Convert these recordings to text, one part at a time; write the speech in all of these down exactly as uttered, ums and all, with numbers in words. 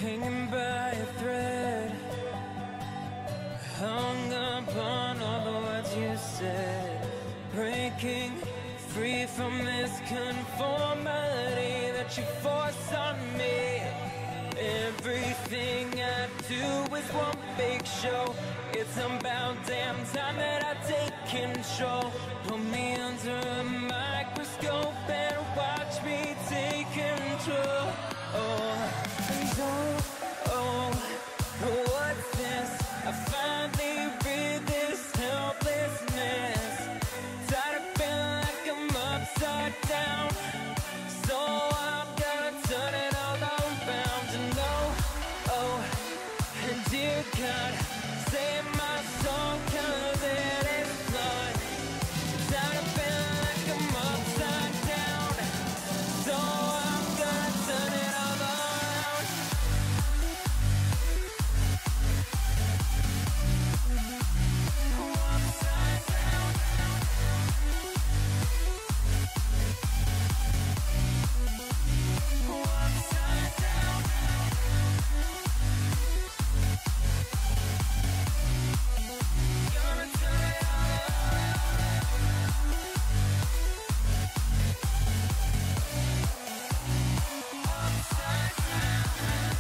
hanging by a thread, hung upon all the words you said, breaking free from this conformity that you force on me. Everything I do is one big show. It's about damn time that I take control. Put me under a microscope and watch me take control. Oh, and oh, oh, what's this? I finally read this helplessness. Tired of feeling like I'm upside down, so I'm gonna turn it all around. And oh, oh, and dear God, save my soul, 'cause it is blood. Tired of feeling like I'm upside down, so I'm gonna turn it all around. Upside down. Upside down. Gonna turn it all around. Upside down.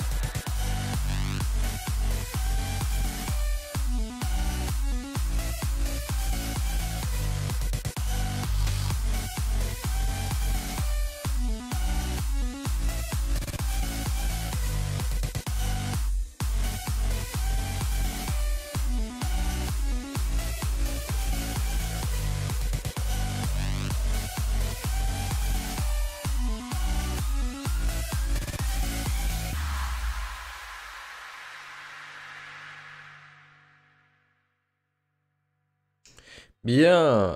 Bien.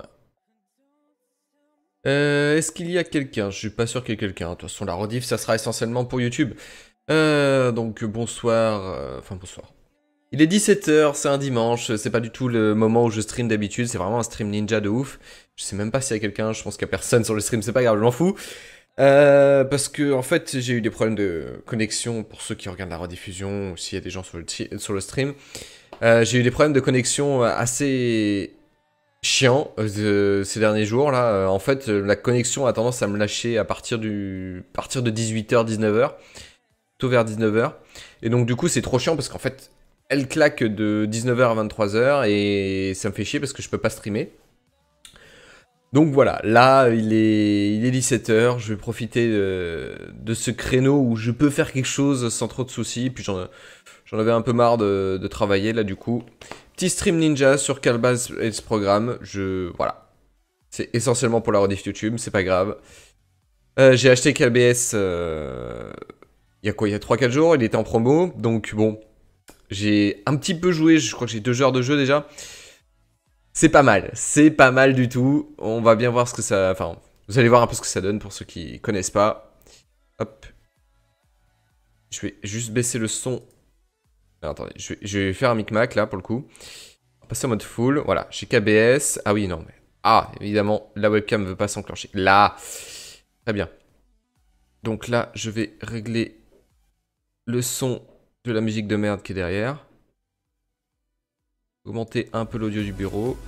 Euh, Est-ce qu'il y a quelqu'un? Je suis pas sûr qu'il y ait quelqu'un. De toute façon, la rediff, ça sera essentiellement pour YouTube. Euh, donc, bonsoir. euh, Enfin, bonsoir. Il est dix-sept heures, c'est un dimanche. C'est pas du tout le moment où je stream d'habitude. C'est vraiment un stream ninja de ouf. Je sais même pas s'il y a quelqu'un. Je pense qu'il y a personne sur le stream. C'est pas grave, je m'en fous. Euh, parce que, en fait, j'ai eu des problèmes de connexion pour ceux qui regardent la rediffusion ou s'il y a des gens sur le, sur le stream. Euh, j'ai eu des problèmes de connexion assez chiant euh, ces derniers jours là. Euh, en fait, euh, la connexion a tendance à me lâcher à partir du partir de dix-huit heures dix-neuf heures, plutôt vers dix-neuf heures. Et donc du coup, c'est trop chiant parce qu'en fait, elle claque de dix-neuf heures à vingt-trois heures et ça me fait chier parce que je peux pas streamer. Donc voilà, là il est, il est dix-sept heures, je vais profiter de, de ce créneau où je peux faire quelque chose sans trop de soucis. Puis j'en j'en avais un peu marre de, de travailler là du coup. Petit stream ninja sur Calbas et ce programme, je... voilà. C'est essentiellement pour la rediff YouTube, c'est pas grave. Euh, j'ai acheté K B S euh, il y a quoi, il y a trois quatre jours, il était en promo, donc bon, j'ai un petit peu joué, je crois que j'ai deux heures de jeu déjà. C'est pas mal, c'est pas mal du tout, on va bien voir ce que ça... Enfin, vous allez voir un peu ce que ça donne pour ceux qui connaissent pas. Hop. Je vais juste baisser le son. Alors, attendez, je vais, je vais faire un micmac là pour le coup. On va passer en mode full, voilà, j'ai K B S. Ah oui, non, mais... Ah, évidemment, la webcam ne veut pas s'enclencher. Là, très bien. Donc là, je vais régler le son de la musique de merde qui est derrière. Augmenter un peu l'audio du bureau.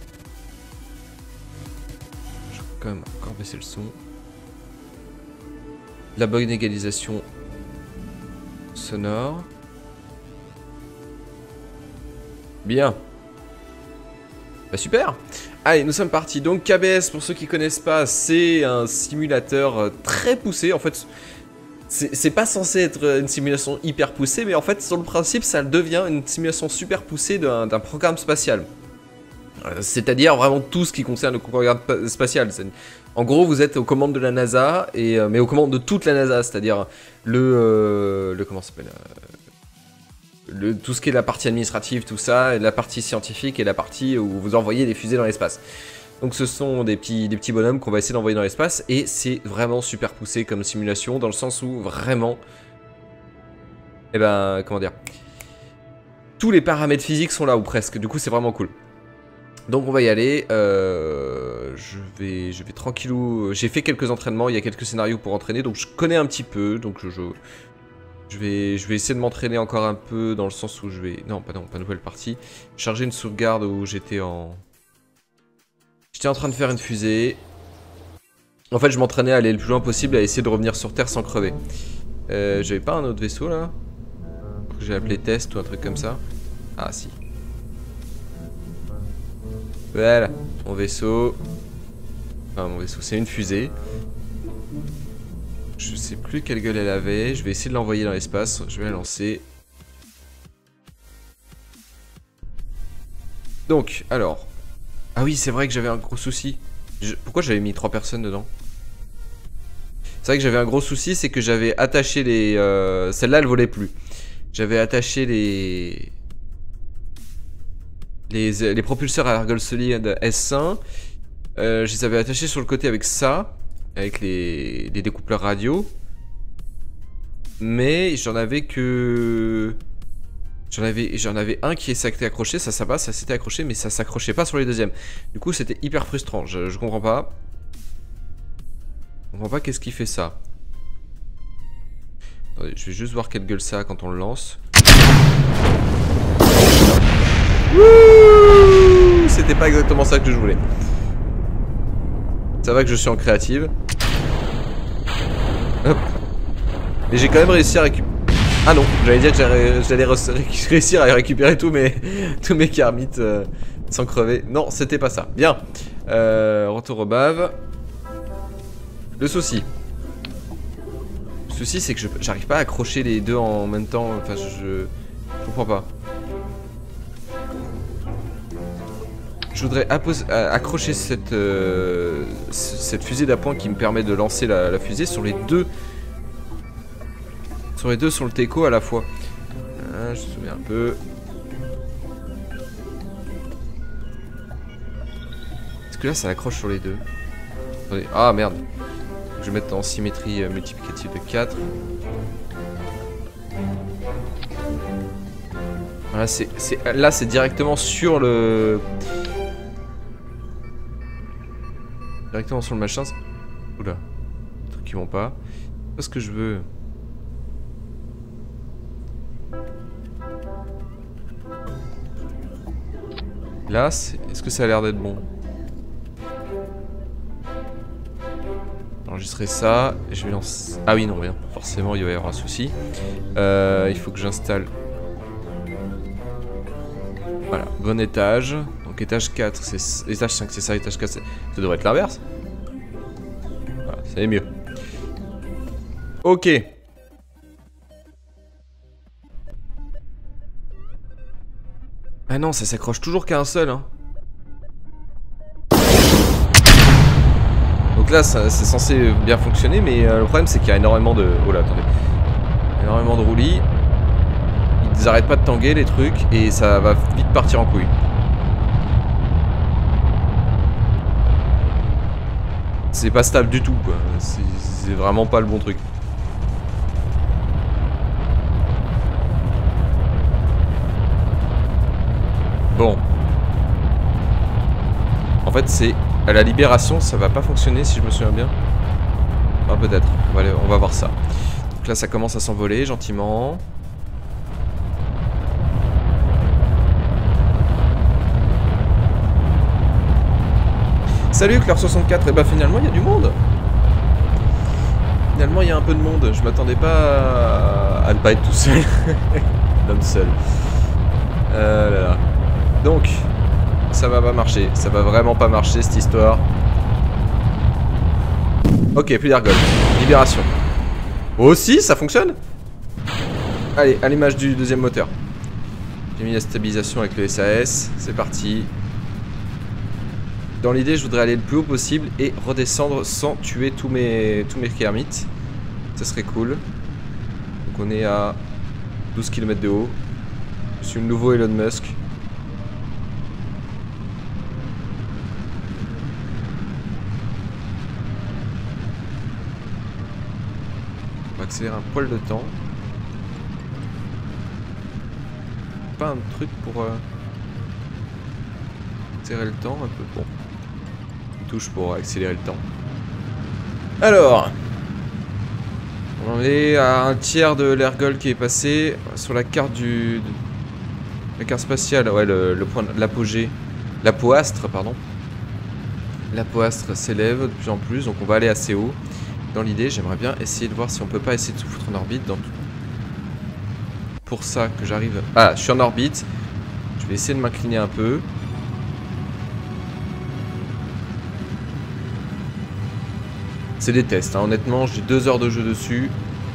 Je vais quand même encore baisser le son. La bonne égalisation sonore. Bien. Bah super. Allez, nous sommes partis. Donc K B S, pour ceux qui connaissent pas, c'est un simulateur très poussé. En fait, c'est pas censé être une simulation hyper poussée, mais en fait, sur le principe, ça devient une simulation super poussée d'un programme spatial. C'est-à-dire vraiment tout ce qui concerne le programme spatial. En gros, vous êtes aux commandes de la NASA, et, mais aux commandes de toute la NASA, c'est-à-dire le, euh, le... Comment ça s'appelle euh, le, tout ce qui est la partie administrative, tout ça, et la partie scientifique et la partie où vous envoyez des fusées dans l'espace. Donc ce sont des petits, des petits bonhommes qu'on va essayer d'envoyer dans l'espace, et c'est vraiment super poussé comme simulation, dans le sens où vraiment... Eh ben, comment dire, tous les paramètres physiques sont là, ou presque, du coup c'est vraiment cool. Donc on va y aller, euh, je, vais, je vais tranquillou, j'ai fait quelques entraînements, il y a quelques scénarios pour entraîner, donc je connais un petit peu, donc je... Je vais, je vais essayer de m'entraîner encore un peu dans le sens où je vais... Non, pas non, pas nouvelle partie. Charger une sauvegarde où j'étais en... J'étais en train de faire une fusée. En fait, je m'entraînais à aller le plus loin possible, à essayer de revenir sur Terre sans crever. Euh, J'avais pas un autre vaisseau là que j'ai appelé test ou un truc comme ça. Ah si. Voilà, mon vaisseau. Enfin, mon vaisseau, c'est une fusée. Je sais plus quelle gueule elle avait. Je vais essayer de l'envoyer dans l'espace. Je vais la lancer. Donc, alors. Ah oui, c'est vrai que j'avais un gros souci. Je... Pourquoi j'avais mis trois personnes dedans? C'est vrai que j'avais un gros souci, c'est que j'avais attaché les... Euh... Celle-là, elle volait plus. J'avais attaché les... Les, les propulseurs à Argol Solid S un. Euh, je les avais attachés sur le côté avec ça. Avec les, les découpleurs radio. Mais j'en avais que... J'en avais, j'en avais un qui s'était accroché, ça ça va, ça s'était accroché, mais ça s'accrochait pas sur les deuxièmes. Du coup c'était hyper frustrant, je, je comprends pas. Je comprends pas qu'est-ce qui fait ça. Attendez, je vais juste voir quelle gueule ça a quand on le lance. C'était pas exactement ça que je voulais. Ça va que je suis en créative. Hop. Mais j'ai quand même réussi à récupérer... Ah non, j'allais dire que j'allais réussir à récupérer tous mes, tous mes karmites euh, sans crever. Non, c'était pas ça. Bien. Euh, retour au bave. Le souci. Le souci, c'est que j'arrive pas à accrocher les deux en même temps. Enfin, je, je, je comprends pas. Je voudrais accrocher cette, euh, cette fusée d'appoint qui me permet de lancer la, la fusée sur les deux... Sur les deux sur le Teco à la fois. Ah, je me souviens un peu. Est-ce que là ça accroche sur les deux? Attendez. Ah merde. Je vais mettre en symétrie euh, multiplicative de quatre. Voilà, c'est là c'est directement sur le... Directement sur le machin. Oula. Les trucs qui vont pas. C'est ce que je veux. Là, est-ce que ça a l'air d'être bon? Enregistrer ça, je vais lancer... Ah oui, non, bien, forcément, il va y avoir un souci. Euh, il faut que j'installe... Voilà, bon étage. Donc étage quatre, c'est... Étage cinq, c'est ça, étage quatre, ça devrait être l'inverse. Voilà, c'est mieux. Ok. Ah non, ça s'accroche toujours qu'à un seul, hein. Donc là, c'est censé bien fonctionner, mais euh, le problème, c'est qu'il y a énormément de... Oh là, attendez. Énormément de roulis. Ils arrêtent pas de tanguer, les trucs, et ça va vite partir en couille. C'est pas stable du tout, quoi. C'est vraiment pas le bon truc. Bon. En fait, c'est... À la libération, ça va pas fonctionner, si je me souviens bien. Ah, peut-être. On va, aller... on va voir ça. Donc là, ça commence à s'envoler, gentiment. Salut, Claire soixante-quatre. Et bah, finalement, il y a du monde. Finalement, il y a un peu de monde. Je m'attendais pas à, à ne pas être tout seul. L'homme seul. Euh là là. Donc, ça va pas marcher. Ça va vraiment pas marcher cette histoire. Ok, plus d'ergol. Libération. Aussi, ça fonctionne. Allez, à l'image du deuxième moteur. J'ai mis la stabilisation avec le S A S. C'est parti. Dans l'idée, je voudrais aller le plus haut possible et redescendre sans tuer tous mes, tous mes kermites. Ça serait cool. Donc on est à douze kilomètres de haut. Je suis le nouveau Elon Musk. On va accélérer un poil de temps. Pas un truc pour euh, accélérer le temps un peu. Bon. Une touche pour accélérer le temps. Alors, on On est à un tiers de l'ergol qui est passé sur la carte du... La carte spatiale, ouais, le, le point de l'apogée. L'apoastre, pardon. L'apoastre s'élève de plus en plus, donc on va aller assez haut. Dans l'idée, j'aimerais bien essayer de voir si on peut pas essayer de se foutre en orbite. Dans tout... Pour ça que j'arrive... Ah, je suis en orbite. Je vais essayer de m'incliner un peu. C'est des tests, hein. Honnêtement, j'ai deux heures de jeu dessus.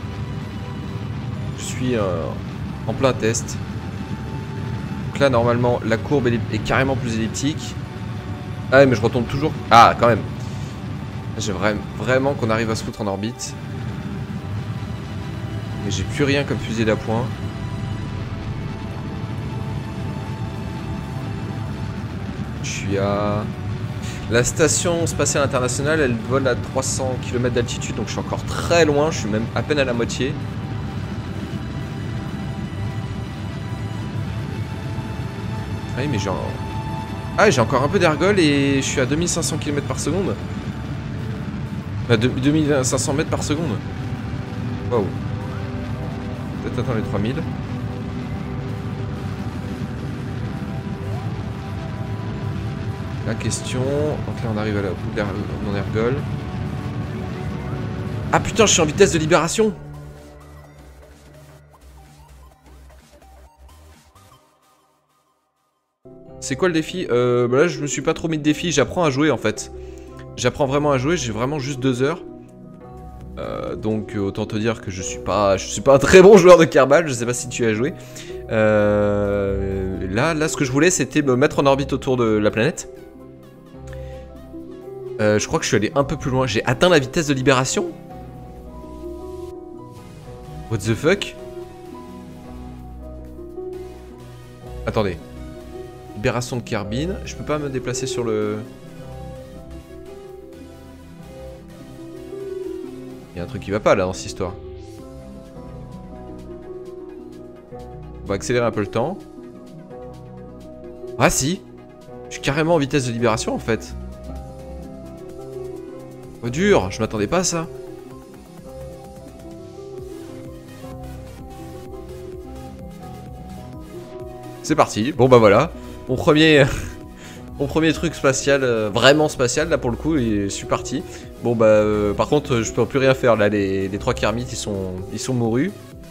Je suis euh, en plein test. Donc là, normalement, la courbe est, est carrément plus elliptique. Ah ouais, mais je retombe toujours... Ah, quand même. J'aimerais vraiment qu'on arrive à se foutre en orbite. Mais j'ai plus rien comme fusée d'appoint. Je suis à... La station spatiale internationale, elle vole à trois cents kilomètres d'altitude, donc je suis encore très loin, je suis même à peine à la moitié. Ah oui, mais j'ai... Ah, j'ai encore un peu d'ergol et je suis à deux mille cinq cents kilomètres par seconde. Bah, deux mille cinq cents mètres par seconde. Waouh. Peut-être atteindre les trois mille. La question... Donc là on arrive à la bout de mon ergol. Ah putain, je suis en vitesse de libération. C'est quoi le défi? euh, bah Là je me suis pas trop mis de défi, j'apprends à jouer en fait. J'apprends vraiment à jouer, j'ai vraiment juste deux heures. Euh, donc autant te dire que je suis pas je suis pas un très bon joueur de Kerbal, je sais pas si tu as joué. Euh, là, là ce que je voulais c'était me mettre en orbite autour de la planète. Euh, je crois que je suis allé un peu plus loin. J'ai atteint la vitesse de libération. What the fuck? Attendez. Libération de Kerbin. Je peux pas me déplacer sur le... Il y a un truc qui va pas là dans cette histoire. On va accélérer un peu le temps. Ah si. Je suis carrément en vitesse de libération en fait. Oh dur, je m'attendais pas à ça. C'est parti, bon bah voilà. Mon premier, mon premier truc spatial, euh, vraiment spatial là pour le coup, et je suis parti. Bon bah euh, par contre je peux plus rien faire là, les, les trois Kermit ils sont, ils sont mourus.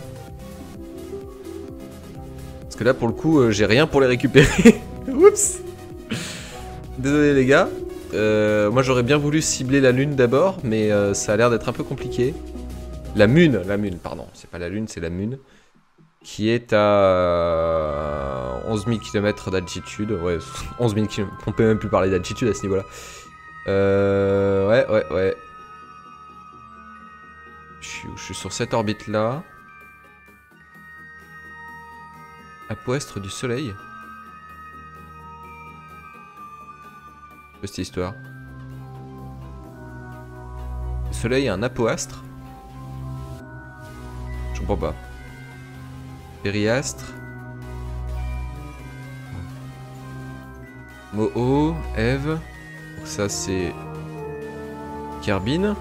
Parce que là pour le coup euh, j'ai rien pour les récupérer. Oups. Désolé les gars. Euh, moi j'aurais bien voulu cibler la lune d'abord, mais euh, ça a l'air d'être un peu compliqué. La Mune, la Mune, pardon, c'est pas la lune, c'est la Mune. Qui est à onze mille kilomètres d'altitude. Ouais, onze mille kilomètres, on peut même plus parler d'altitude à ce niveau-là. Euh, ouais, ouais, ouais. Je suis, je suis sur cette orbite-là. Apoastre du Soleil. Cette histoire. Le Soleil est un apoastre. Je comprends pas. Périastre. Moho, Eve. Donc ça c'est Kerbin.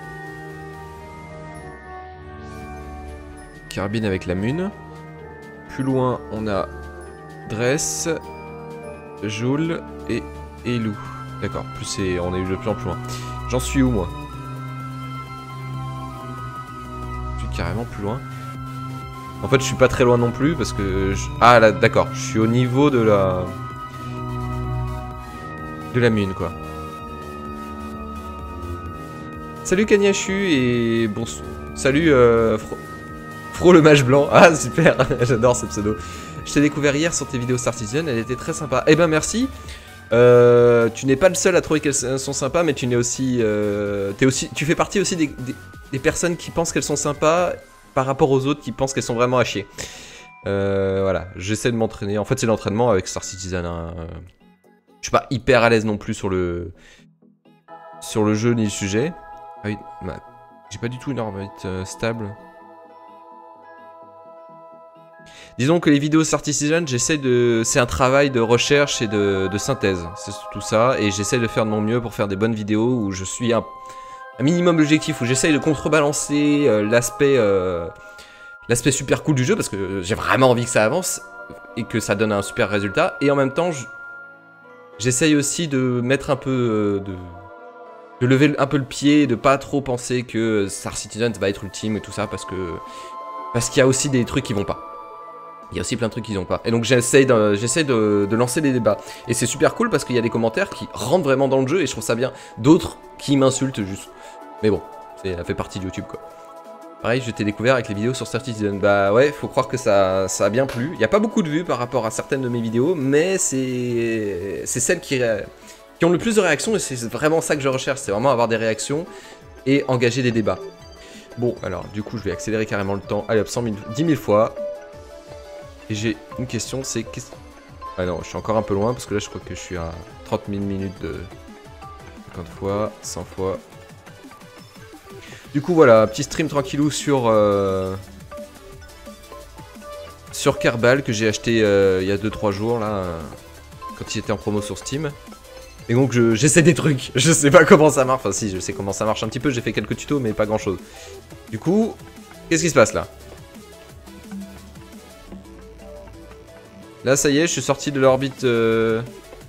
Kerbin avec la Mune. Plus loin on a Dress, Joule et Elou. D'accord, plus c'est, on est de plus en plus loin. J'en suis où moi? Je suis carrément plus loin. En fait, je suis pas très loin non plus parce que je... ah là, d'accord, je suis au niveau de la de la Mune quoi. Salut Kanyachu et bon, salut euh, Fro... Fro le mage blanc. Ah super, j'adore ce pseudo. Je t'ai découvert hier sur tes vidéos Star Citizen, elle était très sympa. Eh ben merci. Euh, tu n'es pas le seul à trouver qu'elles sont sympas, mais tu n'es aussi, euh, es aussi, tu fais partie aussi des, des, des personnes qui pensent qu'elles sont sympas par rapport aux autres qui pensent qu'elles sont vraiment à chier. Euh, voilà, j'essaie de m'entraîner. En fait, c'est l'entraînement avec Star Citizen. Hein. Je suis pas hyper à l'aise non plus sur le sur le jeu ni le sujet. Ah oui, bah, j'ai pas du tout une orbite euh, stable. Disons que les vidéos Star Citizen, j'essaie de... c'est un travail de recherche et de, de synthèse. C'est tout ça. Et j'essaie de faire de mon mieux pour faire des bonnes vidéos où je suis un... un minimum l'objectif, où j'essaye de contrebalancer euh, l'aspect euh, l'aspect super cool du jeu, parce que j'ai vraiment envie que ça avance, et que ça donne un super résultat, et en même temps, j'essaye aussi de mettre un peu, euh, de, de lever un peu le pied, de pas trop penser que Star Citizen va être ultime et tout ça, parce que parce qu'il y a aussi des trucs qui vont pas. Il y a aussi plein de trucs qui vont pas. Et donc j'essaye de, j'essaye de, de lancer des débats. Et c'est super cool parce qu'il y a des commentaires qui rentrent vraiment dans le jeu et je trouve ça bien. D'autres qui m'insultent juste. Mais bon, ça fait partie de YouTube quoi. Pareil, je t'ai découvert avec les vidéos sur Star Citizen. Bah ouais, faut croire que ça, ça a bien plu. Il n'y a pas beaucoup de vues par rapport à certaines de mes vidéos, mais c'est c'est celles qui, qui ont le plus de réactions et c'est vraiment ça que je recherche. C'est vraiment avoir des réactions et engager des débats. Bon, alors du coup, je vais accélérer carrément le temps. Allez hop, cent mille, dix mille fois. Et j'ai une question, c'est... Ah non, je suis encore un peu loin, parce que là, je crois que je suis à trente mille minutes de... cinquante fois, cent fois... Du coup, voilà, petit stream tranquillou sur... Euh... Sur Kerbal, que j'ai acheté euh, il y a deux trois jours, là, euh, quand il était en promo sur Steam. Et donc, j'essaie je, des trucs. Je sais pas comment ça marche. Enfin, si, je sais comment ça marche un petit peu, j'ai fait quelques tutos, mais pas grand-chose. Du coup, qu'est-ce qui se passe, là? Là, ça y est, je suis sorti de l'orbite. Euh...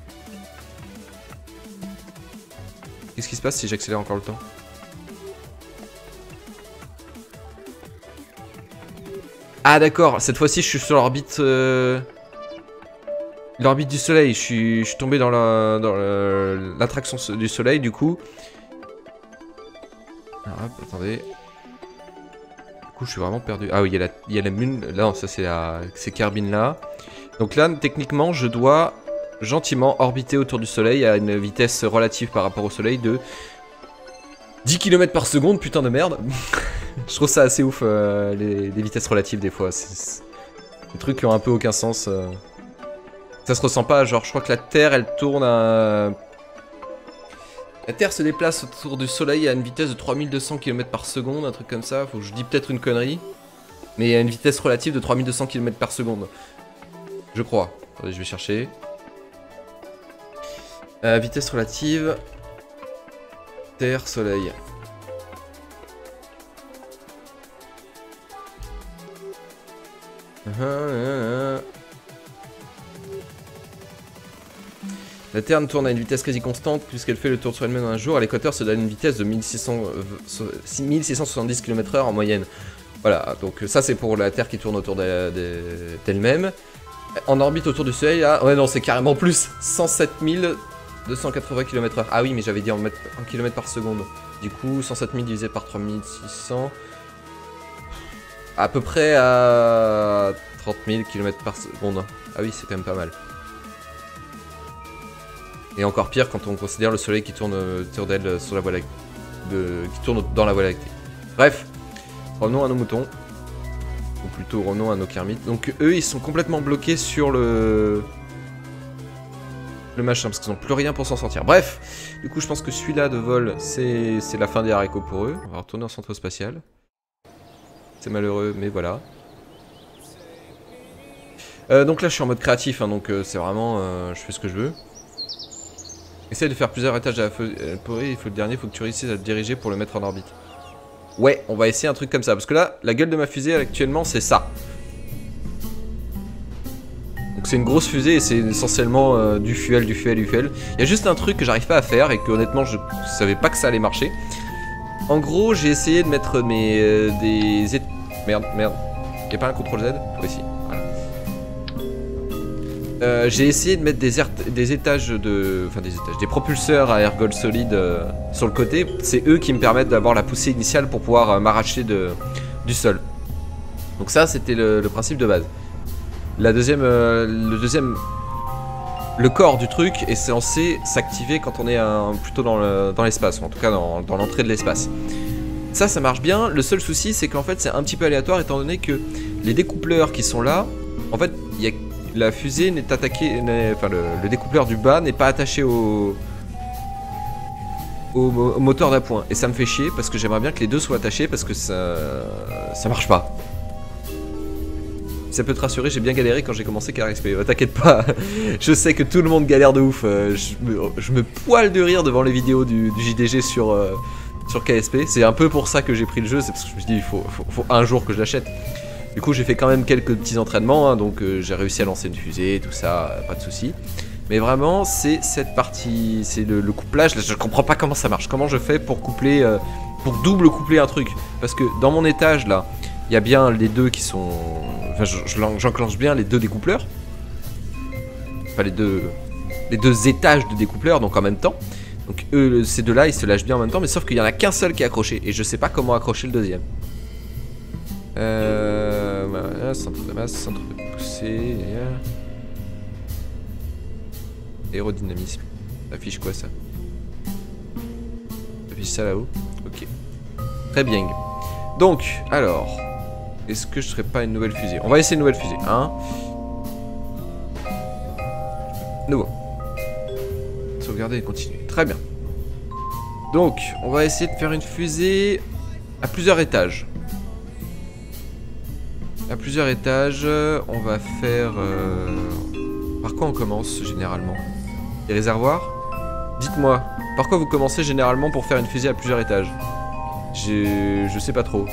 Qu'est-ce qui se passe si j'accélère encore le temps? Ah d'accord, cette fois-ci, je suis sur l'orbite... Euh... L'orbite du soleil. Je suis, je suis tombé dans l'attraction la... du soleil, du coup. Alors, hop, attendez. Du coup, je suis vraiment perdu. Ah oui, il y a la, il y a la moon... Là, non, ça, c'est la... ces carbines là. Donc là, techniquement, je dois gentiment orbiter autour du soleil à une vitesse relative par rapport au soleil de dix kilomètres par seconde, putain de merde. Je trouve ça assez ouf, euh, les, les vitesses relatives des fois. C'est des trucs qui ont un peu aucun sens. Euh. Ça se ressent pas, genre je crois que la Terre, elle tourne à... La Terre se déplace autour du soleil à une vitesse de trois mille deux cents kilomètres par seconde, un truc comme ça. Faut que je dis peut-être une connerie. Mais à une vitesse relative de trois mille deux cents kilomètres par seconde. Je crois. Attendez, je vais chercher. Euh, vitesse relative. Terre, soleil. Uh -huh. La Terre tourne à une vitesse quasi constante puisqu'elle fait le tour sur elle-même dans un jour. À l'équateur, ça donne une vitesse de mille six cents, mille six cent soixante-dix kilomètres heure en moyenne. Voilà, donc ça c'est pour la Terre qui tourne autour d'elle-même. En orbite autour du soleil, là... Ouais non, c'est carrément plus. cent sept mille deux cent quatre-vingts kilomètres heure. Ah oui, mais j'avais dit en, en kilomètres par seconde. Du coup, cent sept mille divisé par trois mille six cents... À peu près à trente mille kilomètres par seconde. Ah oui, c'est quand même pas mal. Et encore pire quand on considère le soleil qui tourne autour d'elle sur la voie lactée. De... qui tourne dans la voie lactée. Bref, revenons à nos moutons. Ou plutôt revenons à nos kermites. Donc eux, ils sont complètement bloqués sur le... le machin, parce qu'ils n'ont plus rien pour s'en sortir. Bref, du coup, je pense que celui-là de vol, c'est la fin des haricots pour eux. On va retourner au centre spatial. C'est malheureux, mais voilà. Euh, donc là, je suis en mode créatif, hein, donc euh, c'est vraiment... Euh, je fais ce que je veux. Essaye de faire plusieurs étages à la feu. Il faut le dernier, il faut que tu réussisses à te diriger pour le mettre en orbite. Ouais, on va essayer un truc comme ça. Parce que là, la gueule de ma fusée actuellement, c'est ça. Donc c'est une grosse fusée et c'est essentiellement euh, du fuel, du fuel, du fuel. Il y a juste un truc que j'arrive pas à faire et que honnêtement, je savais pas que ça allait marcher. En gros, j'ai essayé de mettre mes... Euh, des... Et... Merde, merde. Y'a pas un contrôle Z? Oui, si. Voilà. Euh, j'ai essayé de mettre des, des étages de... Enfin, des étages. Des propulseurs à ergol solide euh, sur le côté. C'est eux qui me permettent d'avoir la poussée initiale pour pouvoir euh, m'arracher de... du sol. Donc ça, c'était le, le principe de base. La deuxième... Euh, le deuxième... Le corps du truc est censé s'activer quand on est un, plutôt dans l'espace, le, ou en tout cas dans, dans l'entrée de l'espace. Ça, ça marche bien. Le seul souci, c'est qu'en fait, c'est un petit peu aléatoire étant donné que les découpleurs qui sont là, en fait, y a, la fusée n'est attaquée, enfin, le, le découpleur du bas n'est pas attaché au, au, au moteur d'appoint. Et ça me fait chier parce que j'aimerais bien que les deux soient attachés parce que ça, ça marche pas. Ça peut te rassurer, j'ai bien galéré quand j'ai commencé Car X P. Oh, t'inquiète pas, je sais que tout le monde galère de ouf. Je me, je me poile de rire devant les vidéos du, du J D G sur, euh, sur K S P. C'est un peu pour ça que j'ai pris le jeu, c'est parce que je me suis dit il faut, faut, faut un jour que je l'achète. Du coup j'ai fait quand même quelques petits entraînements, hein, donc euh, j'ai réussi à lancer une fusée, tout ça, pas de soucis. Mais vraiment c'est cette partie, c'est le, le couplage, là, je comprends pas comment ça marche, comment je fais pour coupler, euh, pour double coupler un truc. Parce que dans mon étage là, il y a bien les deux qui sont, enfin j'enclenche bien les deux découpleurs. Enfin les deux, les deux étages de découpleurs, donc en même temps. Donc eux, ces deux là ils se lâchent bien en même temps, mais sauf qu'il y en a qu'un seul qui est accroché. Et je sais pas comment accrocher le deuxième. Euh... Voilà, centre de masse, centre de poussée... Aérodynamisme. Ça affiche quoi ça? Ça affiche ça là-haut? Ok. Très bien. Donc, alors... Est-ce que je ferais pas une nouvelle fusée? On va essayer une nouvelle fusée. Hein? Nouveau. Sauvegarder et continuer. Très bien. Donc, on va essayer de faire une fusée à plusieurs étages. À plusieurs étages, on va faire... Euh... Par quoi on commence généralement? Les réservoirs? Dites-moi, par quoi vous commencez généralement pour faire une fusée à plusieurs étages? Je... Je sais pas trop.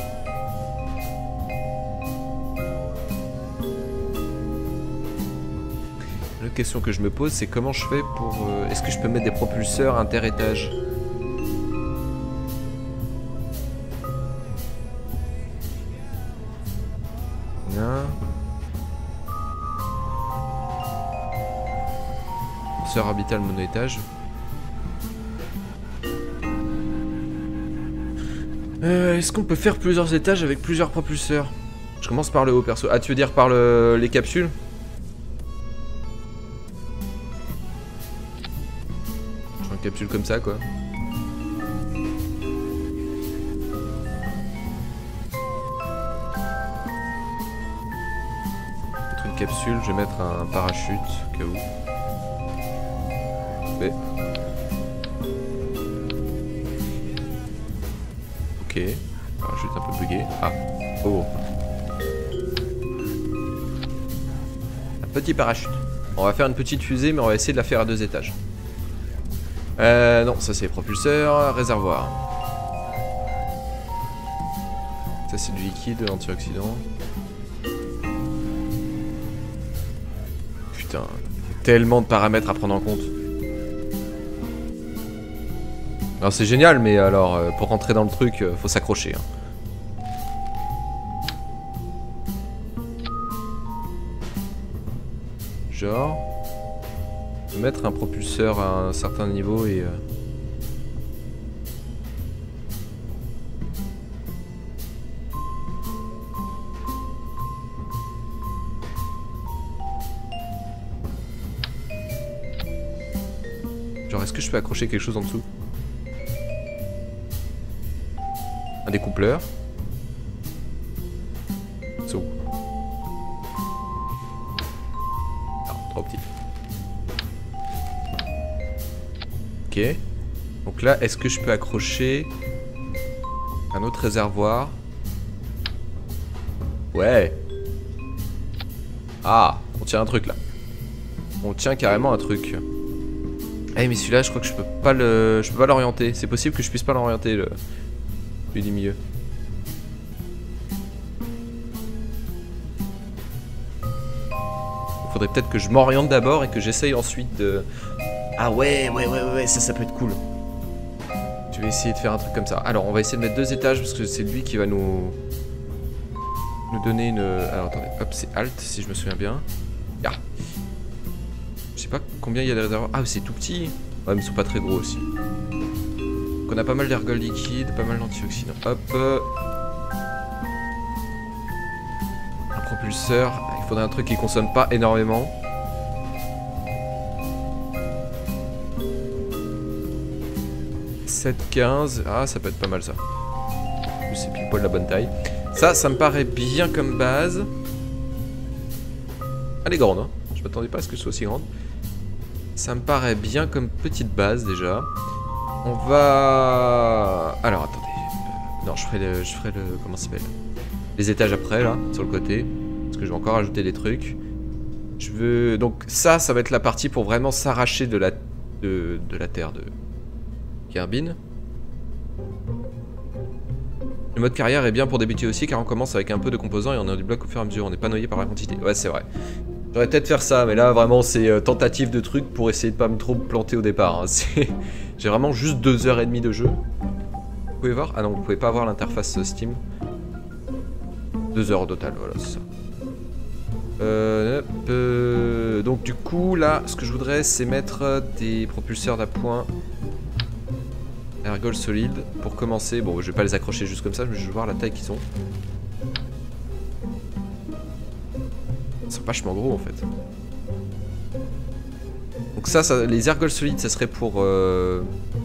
L'autre question que je me pose, c'est comment je fais pour... Euh... Est-ce que je peux mettre des propulseurs inter-étages? Propulseur orbital mono-étage. Euh, Est-ce qu'on peut faire plusieurs étages avec plusieurs propulseurs? Je commence par le haut perso. Ah, tu veux dire par le... les capsules? Je prends une capsule comme ça, quoi. Mettre une capsule, je vais mettre un parachute, au cas où. B. Ok. Parachute un peu bugué. Ah. Oh. Un petit parachute. On va faire une petite fusée, mais on va essayer de la faire à deux étages. Euh, non, ça c'est propulseur, réservoir. Ça c'est du liquide, antioxydant. Putain, tellement de paramètres à prendre en compte. Alors c'est génial, mais alors euh, pour rentrer dans le truc, euh, faut s'accrocher. Hein. Genre, mettre un propulseur à un certain niveau et... Euh... Genre, est-ce que je peux accrocher quelque chose en dessous? Un découpleur. C'est où? Non, trop petit. Ok. Donc là, est-ce que je peux accrocher un autre réservoir? Ouais. Ah, on tient un truc là. On tient carrément un truc. Eh mais celui-là, je crois que je peux pas le, je peux pas l'orienter. C'est possible que je puisse pas l'orienter le. Du milieu. Il faudrait peut-être que je m'oriente d'abord et que j'essaye ensuite de... Ah ouais, ouais, ouais, ouais, ça, ça peut être cool. Je vais essayer de faire un truc comme ça. Alors, on va essayer de mettre deux étages parce que c'est lui qui va nous... nous donner une... Alors, attendez, hop, c'est Alt si je me souviens bien. Ah. Je sais pas combien il y a de réservoirs. Ah, c'est tout petit. Ouais, mais ils sont pas très gros aussi. Donc on a pas mal d'ergols liquides, pas mal d'antioxydants. Hop. Un propulseur. Il faudrait un truc qui consomme pas énormément. sept quinze. Ah, ça peut être pas mal ça. C'est pile poil la bonne taille. Ça, ça me paraît bien comme base. Elle est grande, hein. Je m'attendais pas à ce que ce soit aussi grande. Ça me paraît bien comme petite base déjà. On va... Alors attendez. Euh, non, je ferai le... Je ferai le... Comment ça s'appelle? Les étages après là, sur le côté. Parce que je vais encore ajouter des trucs. Je veux... Donc ça, ça va être la partie pour vraiment s'arracher de la... De... de la terre de... Kerbin. Le mode carrière est bien pour débuter aussi car on commence avec un peu de composants et on a du bloc au fur et à mesure, on n'est pas noyé par la quantité. Ouais, c'est vrai. J'aurais peut-être faire ça, mais là vraiment c'est euh, tentative de truc pour essayer de pas me trop planter au départ. Hein. J'ai vraiment juste deux heures et demie de jeu. Vous pouvez voir? Ah non, vous pouvez pas voir l'interface Steam. Deux heures au total, voilà, c'est ça. Euh, euh, donc du coup, là, ce que je voudrais, c'est mettre des propulseurs d'appoint ergol solide pour commencer. Bon, je vais pas les accrocher juste comme ça, mais je vais voir la taille qu'ils ont. Ils sont vachement gros en fait. Donc ça, ça les ergols solides, ça serait pour... Euh...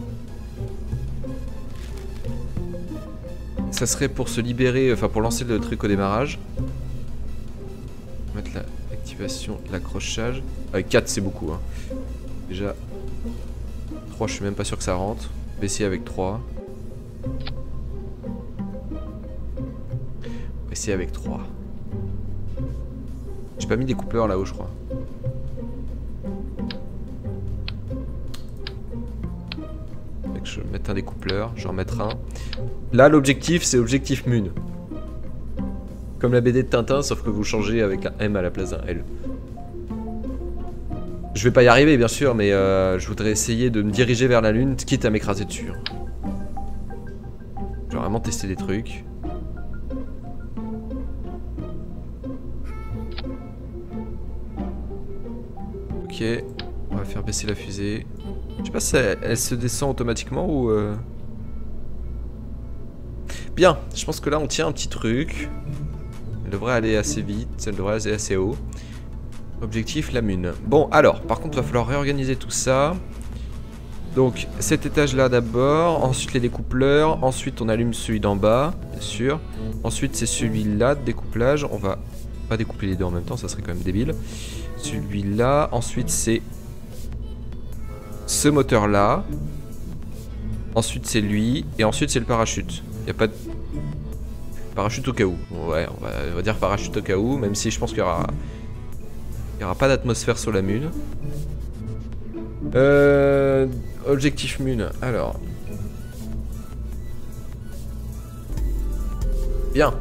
Ça serait pour se libérer, enfin pour lancer le truc au démarrage. Mettre l'activation, l'accrochage. Avec quatre c'est beaucoup. Hein. Déjà, trois je suis même pas sûr que ça rentre. On va essayer avec trois. On va essayer avec trois. J'ai pas mis des coupleurs là-haut je crois. Je vais mettre un découpleur, je vais en mettre un. Là l'objectif c'est objectif Mun. Comme la B D de Tintin sauf que vous changez avec un M à la place d'un L. Je vais pas y arriver bien sûr mais euh, je voudrais essayer de me diriger vers la lune quitte à m'écraser dessus. Je vais vraiment tester des trucs. Ok, on va faire baisser la fusée. Je sais pas si elle, elle se descend automatiquement ou... Euh... Bien, je pense que là on tient un petit truc. Elle devrait aller assez vite, elle devrait aller assez haut. Objectif, la Mun. Bon, alors, par contre, il va falloir réorganiser tout ça. Donc, cet étage-là d'abord, ensuite les découpleurs, ensuite on allume celui d'en bas, bien sûr. Ensuite, c'est celui-là de découplage. On va pas découpler les deux en même temps, ça serait quand même débile. Celui-là, ensuite c'est ce moteur-là. Ensuite, c'est lui, et ensuite c'est le parachute. Il n'y a pas de... Parachute au cas où. Ouais, on va, on va dire parachute au cas où, même si je pense qu'il y aura... Il n'y aura pas d'atmosphère sur la Mun. Euh, objectif Mun. Alors. Bien.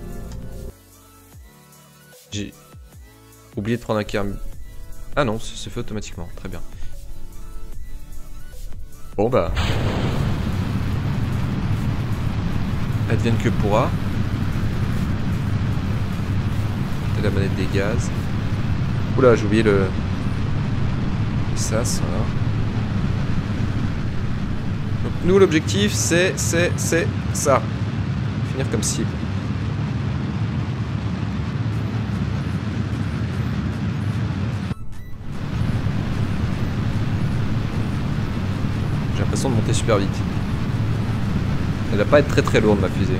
J'ai oublié de prendre un carb. Ah non, ça se fait automatiquement. Très bien. Bon bah. Advienne que pourra. C'est la manette des gaz. Oula, j'ai oublié le... Ça, ça. Donc nous, l'objectif, c'est, c'est, c'est ça. Finir comme cible. J'ai l'impression de monter super vite. Elle va pas être très très lourde, ma fusée.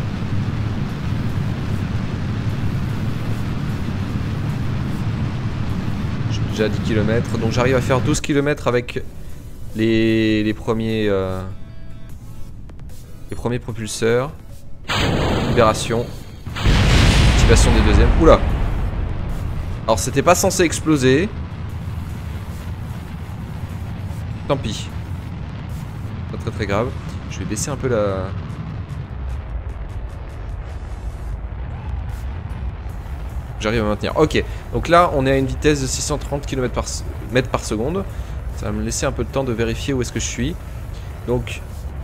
À dix kilomètres, donc j'arrive à faire douze kilomètres avec les, les premiers euh, les premiers propulseurs. Libération. Activation des deuxièmes. Oula. Alors c'était pas censé exploser. Tant pis. Pas très très grave. Je vais baisser un peu la... J'arrive à maintenir. Ok, donc là on est à une vitesse de six cent trente kilomètres par mètre par seconde. Ça va me laisser un peu de temps de vérifier où est-ce que je suis. Donc...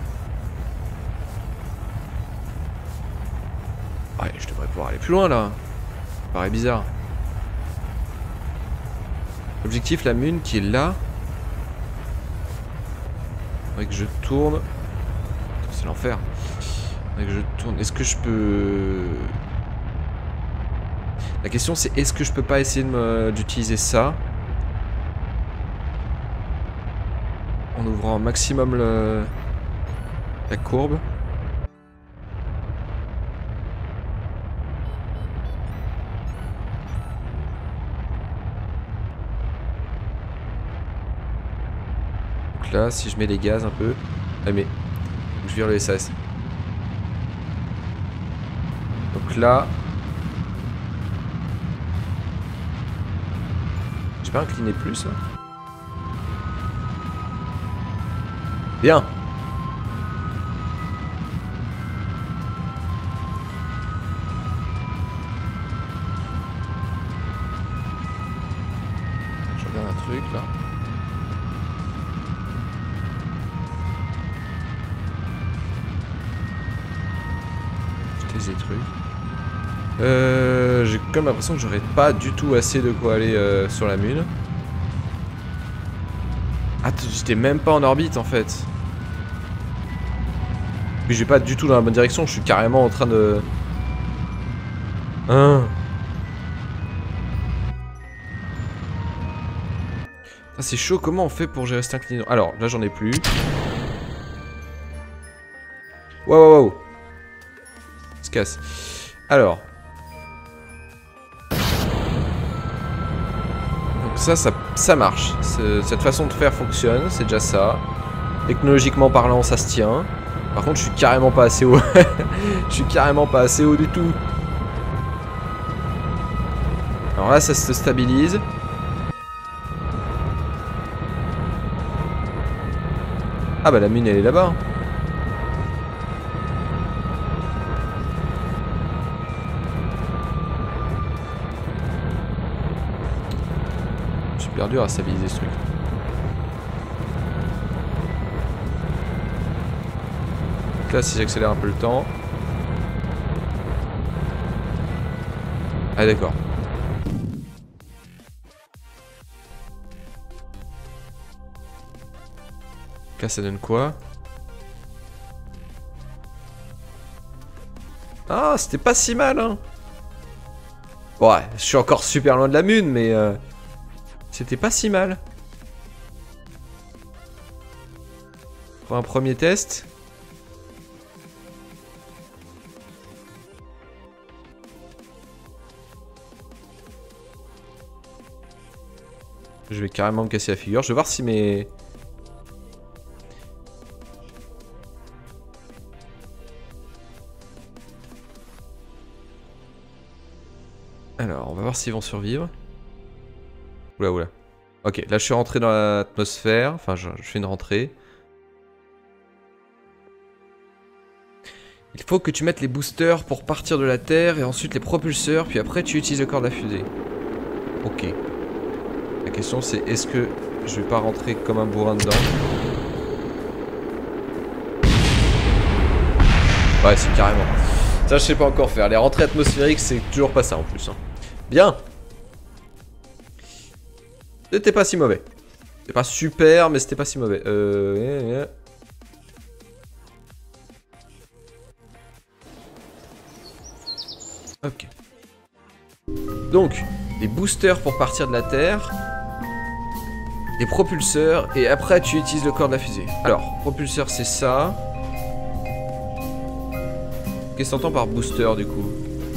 Ouais, je devrais pouvoir aller plus loin là. Ça paraît bizarre. Objectif, la Mun qui est là. Faudrait que je tourne. C'est l'enfer. Faudrait que je tourne. Est-ce que je peux... La question c'est est-ce que je peux pas essayer d'utiliser ça en ouvrant un maximum le... la courbe. Donc là si je mets les gaz un peu... Ah mais... Je vire le S A S. Donc là... Pas incliné plus là. Casse des trucs. Euh, J'ai comme l'impression que j'aurais pas du tout assez de quoi aller euh, sur la Lune. Ah, j'étais même pas en orbite en fait. Puis je vais pas du tout dans la bonne direction, je suis carrément en train de... Hein. Ah, c'est chaud, comment on fait pour gérer cette inclinaison? Alors, là j'en ai plus. Wow, wow, wow. On se casse. Alors. Donc ça, ça, ça marche. Cette façon de faire fonctionne, c'est déjà ça. Technologiquement parlant, ça se tient. Par contre, je suis carrément pas assez haut. Je suis carrément pas assez haut du tout. Alors là, ça se stabilise. Ah bah la mine, elle est là-bas. Super dur à stabiliser ce truc. Donc là, si j'accélère un peu le temps. Ah d'accord. Là, ça donne quoi? Ah, c'était pas si mal, hein. Ouais, je suis encore super loin de la Lune, mais... Euh, c'était pas si mal. Pour un premier test. Je vais carrément me casser la figure. Je vais voir si mes... Alors, on va voir s'ils vont survivre. Oula, oula. Ok, là je suis rentré dans l'atmosphère. Enfin, je, je fais une rentrée. Il faut que tu mettes les boosters pour partir de la Terre et ensuite les propulseurs, puis après tu utilises le corps de la fusée. Ok. La question c'est est-ce que je vais pas rentrer comme un bourrin dedans? Ouais, c'est carrément. Ça, je sais pas encore faire. Les rentrées atmosphériques, c'est toujours pas ça en plus. Hein. Bien. C'était pas si mauvais. C'était pas super, mais c'était pas si mauvais. Euh... Ok. Donc, les boosters pour partir de la Terre. Les propulseurs. Et après, tu utilises le corps de la fusée. Alors, propulseur, c'est ça. Qu'est-ce qu'on entend par booster du coup?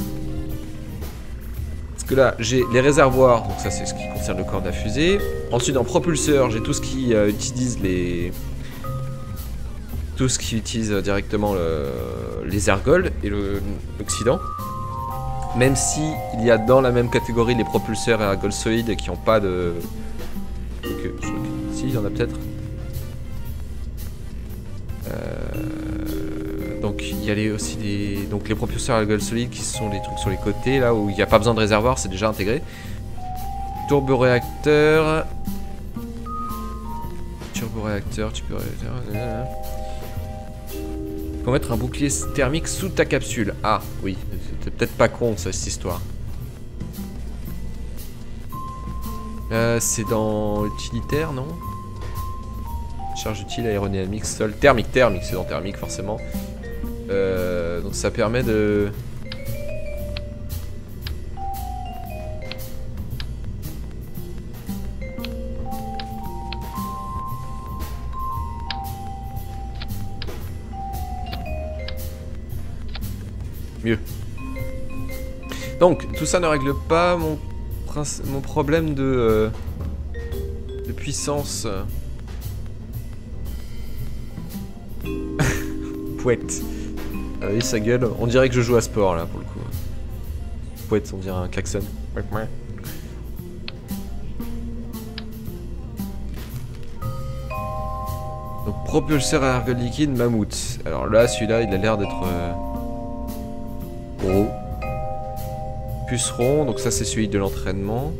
Parce que là j'ai les réservoirs, donc ça c'est ce qui concerne le corps de la fusée. Ensuite en propulseur j'ai tout ce qui euh, utilise les... Tout ce qui utilise directement le... les ergols et l'oxydant. Même si il y a dans la même catégorie les propulseurs et ergols solides qui n'ont pas de... Okay. Si, il y en a peut-être. Euh... Donc il y a les, aussi des... Donc les propulseurs à gueule solide qui sont les trucs sur les côtés là où il n'y a pas besoin de réservoir, c'est déjà intégré. Turboréacteur. Turboréacteur, tu peux... Faut mettre un bouclier thermique sous ta capsule. Ah oui, c'est peut-être pas con ça, cette histoire. Euh, c'est dans utilitaire, non? Charge utile, aérodynamique, sol, thermique, thermique, c'est dans thermique forcément. Euh, donc ça permet de... Mieux. Donc tout ça ne règle pas mon, mon problème de, euh, de puissance. Pouette. Ah oui, sa gueule. On dirait que je joue à sport là pour le coup. Pouette, on dirait un klaxon. Donc propulseur à ergot liquide mammouth. Alors là, celui-là, il a l'air d'être euh, gros. Puceron, donc ça c'est celui de l'entraînement.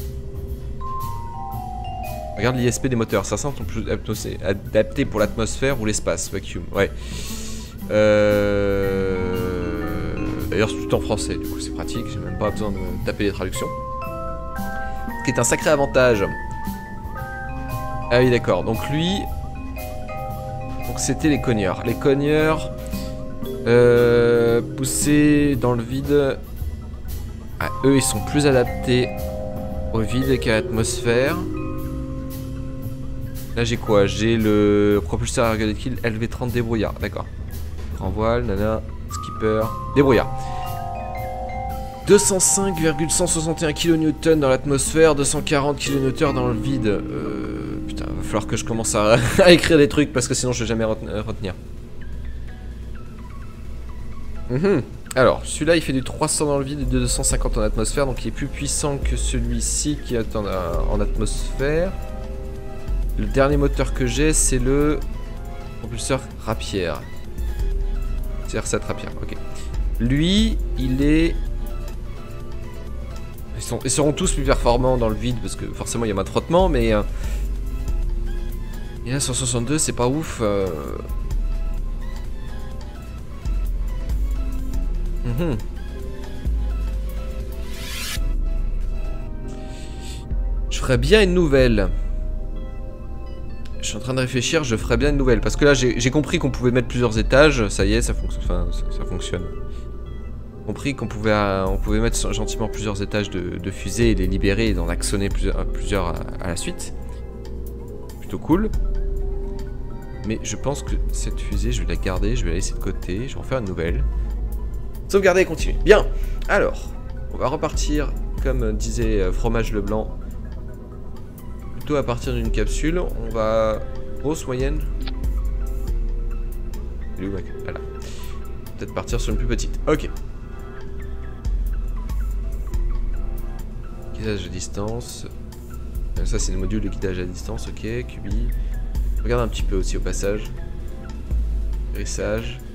Regarde l'I S P des moteurs, ça semble plus adapté pour l'atmosphère ou l'espace, vacuum, ouais. Euh... D'ailleurs, c'est tout en français, du coup c'est pratique, j'ai même pas besoin de taper les traductions. Ce qui est un sacré avantage. Ah oui, d'accord, donc lui... Donc c'était les cogneurs. Les cogneurs... Euh, poussés dans le vide... Ah, eux, ils sont plus adaptés au vide qu'à l'atmosphère. Là, j'ai quoi? J'ai le propulseur à de kill L V trente débrouillard, d'accord. Grand voile, nana, skipper, débrouillard. deux cent cinq virgule cent soixante et un kilonewtons dans l'atmosphère, deux cent quarante kilonewtons dans le vide. Euh, putain, va falloir que je commence à, à écrire des trucs parce que sinon je vais jamais retenir. Mmh. Alors, celui-là il fait du trois cents dans le vide et deux cent cinquante en atmosphère, donc il est plus puissant que celui-ci qui est en, en atmosphère. Le dernier moteur que j'ai, c'est le propulseur rapière. C'est R sept rapière, ok. Lui, il est... Ils, sont... ils seront tous plus performants dans le vide parce que forcément il y a moins de frottement, mais... Euh... Il a cent soixante-deux, c'est pas ouf. Euh... Mmh. Je ferais bien une nouvelle. Je suis en train de réfléchir, je ferais bien une nouvelle. Parce que là, j'ai compris qu'on pouvait mettre plusieurs étages. Ça y est, ça, fonc enfin, ça, ça fonctionne. J'ai compris qu'on pouvait, euh, on pouvait mettre gentiment plusieurs étages de, de fusées et les libérer et d'en actionner plusieurs, plusieurs à, à la suite. Plutôt cool. Mais je pense que cette fusée, je vais la garder, je vais la laisser de côté. Je vais en faire une nouvelle. Sauvegarder et continuer. Bien. Alors, on va repartir, comme disait Fromage Leblanc, plutôt à partir d'une capsule. On va... Grosse, moyenne. Il est où, mec? Voilà. Peut-être partir sur une plus petite. Ok. Guidage à distance. Ça, c'est le module de guidage à distance. Ok. Q B I. Regarde un petit peu aussi au passage. Dressage.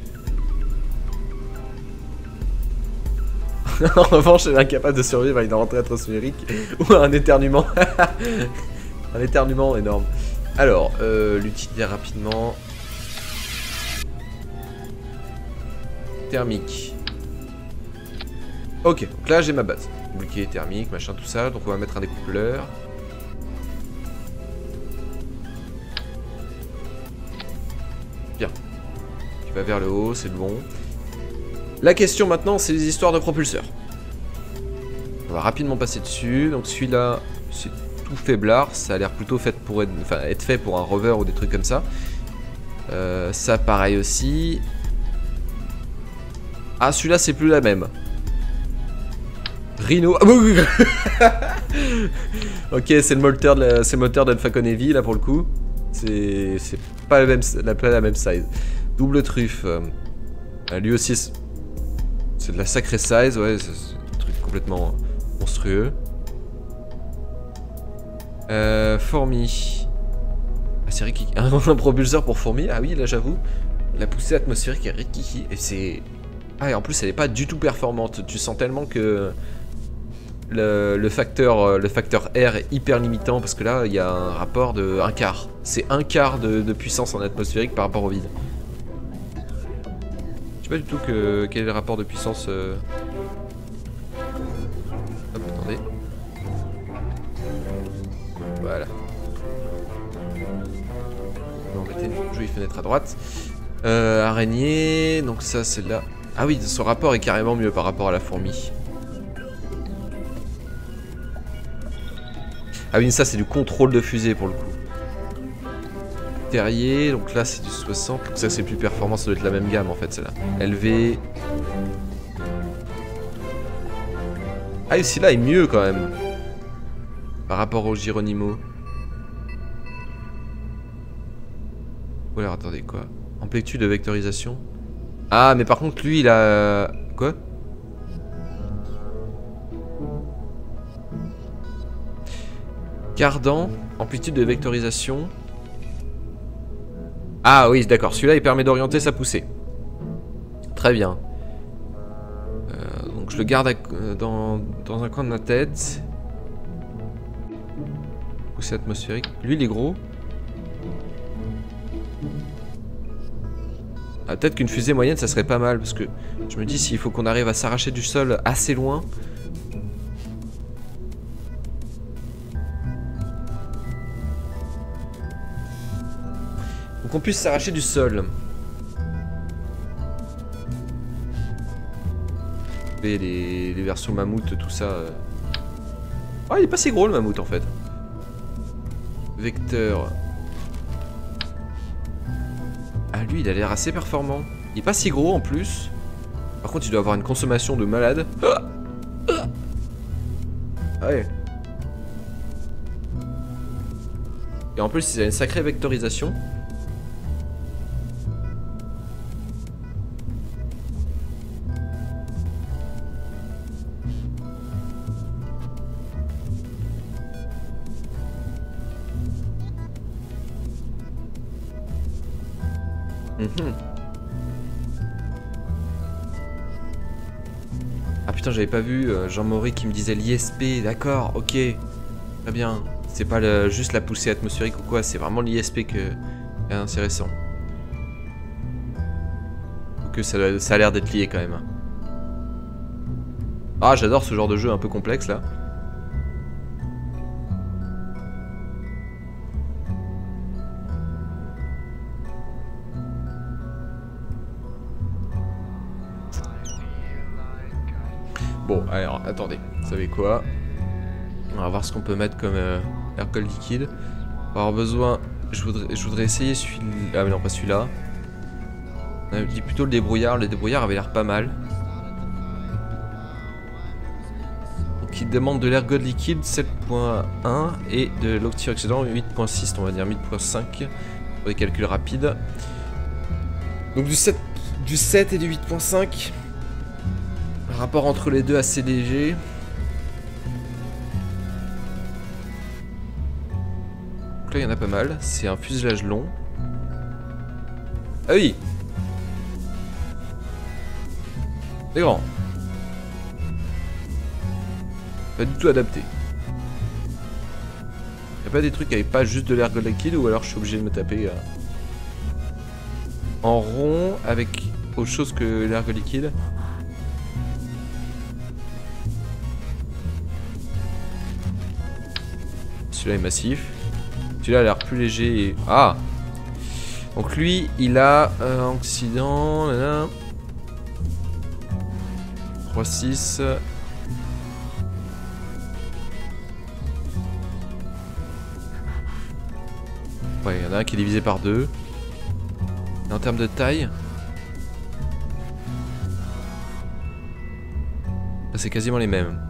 En revanche, elle est incapable de survivre à une rentrée atmosphérique ou à un éternuement. Un éternuement énorme. Alors, euh, l'utiliser rapidement. Thermique. Ok, donc là j'ai ma base. Bouclier thermique, machin, tout ça. Donc on va mettre un découpleur. Bien. Tu vas vers le haut, c'est bon. La question maintenant, c'est les histoires de propulseurs. On va rapidement passer dessus. Donc celui-là, c'est tout faiblard. Ça a l'air plutôt fait pour être, enfin, être fait pour un rover ou des trucs comme ça. Euh, ça, pareil aussi. Ah, celui-là, c'est plus la même. Rhino. Ok, c'est le moteur de la, c'est le moteur d'Alpha Heavy là pour le coup. C'est, c'est pas la même, la, pas la même size. Double truffe. Euh, lui aussi. C'est de la sacrée size, ouais, c'est un truc complètement monstrueux. Euh, fourmi. Ah, c'est Rikiki. Un propulseur pour fourmi, ah oui, là j'avoue. La poussée atmosphérique est Rikiki. Et c'est... Ah, et en plus elle est pas du tout performante. Tu sens tellement que le, le, facteur, le facteur R est hyper limitant parce que là il y a un rapport de un quart. C'est un quart de, de puissance en atmosphérique par rapport au vide. Je sais pas du tout que, quel est le rapport de puissance. Euh... Hop, attendez. Voilà. On va arrêter. Jolie fenêtre à droite. Euh, araignée. Donc ça, c'est là. Ah oui, son rapport est carrément mieux par rapport à la fourmi. Ah oui, ça c'est du contrôle de fusée pour le coup. Terrier, donc là c'est du soixante, donc ça c'est plus performant, ça doit être la même gamme en fait celle-là. L V. Ah et celui-là est mieux quand même. Par rapport au Geronimo. Ou alors attendez quoi? Amplitude de vectorisation. Ah mais par contre lui il a... Quoi? Cardan, amplitude de vectorisation. Ah oui, d'accord, celui-là il permet d'orienter sa poussée. Très bien. Euh, donc je le garde à, dans, dans un coin de ma tête. Poussée atmosphérique. Lui il est gros. Ah, peut-être qu'une fusée moyenne ça serait pas mal parce que je me dis s'il faut qu'on arrive à s'arracher du sol assez loin. Faut qu'on puisse s'arracher du sol. Et les, les versions mammouth, tout ça. Euh... Oh, il est pas si gros le mammouth en fait. Vecteur. Ah, lui, il a l'air assez performant. Il est pas si gros en plus. Par contre, il doit avoir une consommation de malade. Ah ouais. Et en plus, il a une sacrée vectorisation. Mmh. Ah putain, j'avais pas vu euh, Jean-Maury qui me disait l'I S P, d'accord, ok, très bien. C'est pas le, juste la poussée atmosphérique ou quoi, c'est vraiment l'I S P que est intéressant. Ou que ça, ça a l'air d'être lié quand même. Ah, j'adore ce genre de jeu un peu complexe là. Bon, alors, attendez, vous savez quoi? On va voir ce qu'on peut mettre comme euh, alcool liquide. On va avoir besoin... Je voudrais, je voudrais essayer celui-là... Ah mais non, pas celui-là. On a dit plutôt le débrouillard. Le débrouillard avait l'air pas mal. Donc il demande de l'ergot liquide sept point un et de l'antioxydant huit point six, on va dire huit point cinq pour des calculs rapides. Donc du sept, du sept et du huit point cinq. Rapport entre les deux assez léger. Donc là il y en a pas mal. C'est un fuselage long. Ah oui. C'est grand. Pas du tout adapté. Y'a pas des trucs avec pas juste de l'ergot liquide ou alors je suis obligé de me taper euh, en rond avec autre chose que l'ergot liquide. Celui-là est massif. Celui-là a l'air plus léger. Et... Ah! Donc lui, il a euh, oxydant. trois six. Ouais, il y en a un qui est divisé par deux. Et en termes de taille, c'est quasiment les mêmes.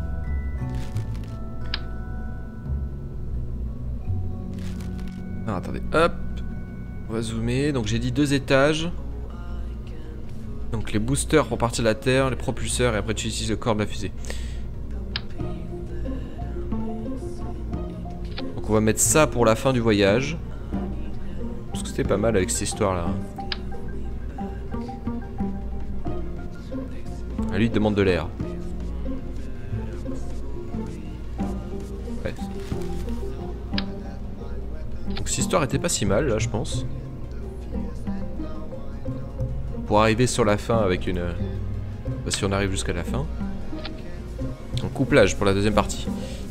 Ah, attendez, hop, on va zoomer. Donc j'ai dit deux étages. Donc les boosters pour partir de la terre, les propulseurs et après tu utilises le corps de la fusée. Donc on va mettre ça pour la fin du voyage. Parce que c'était pas mal avec cette histoire là. Ah, lui il demande de l'air. Ouais. Donc cette histoire était pas si mal là je pense. Pour arriver sur la fin avec une... Bah, si on arrive jusqu'à la fin. Donc couplage pour la deuxième partie.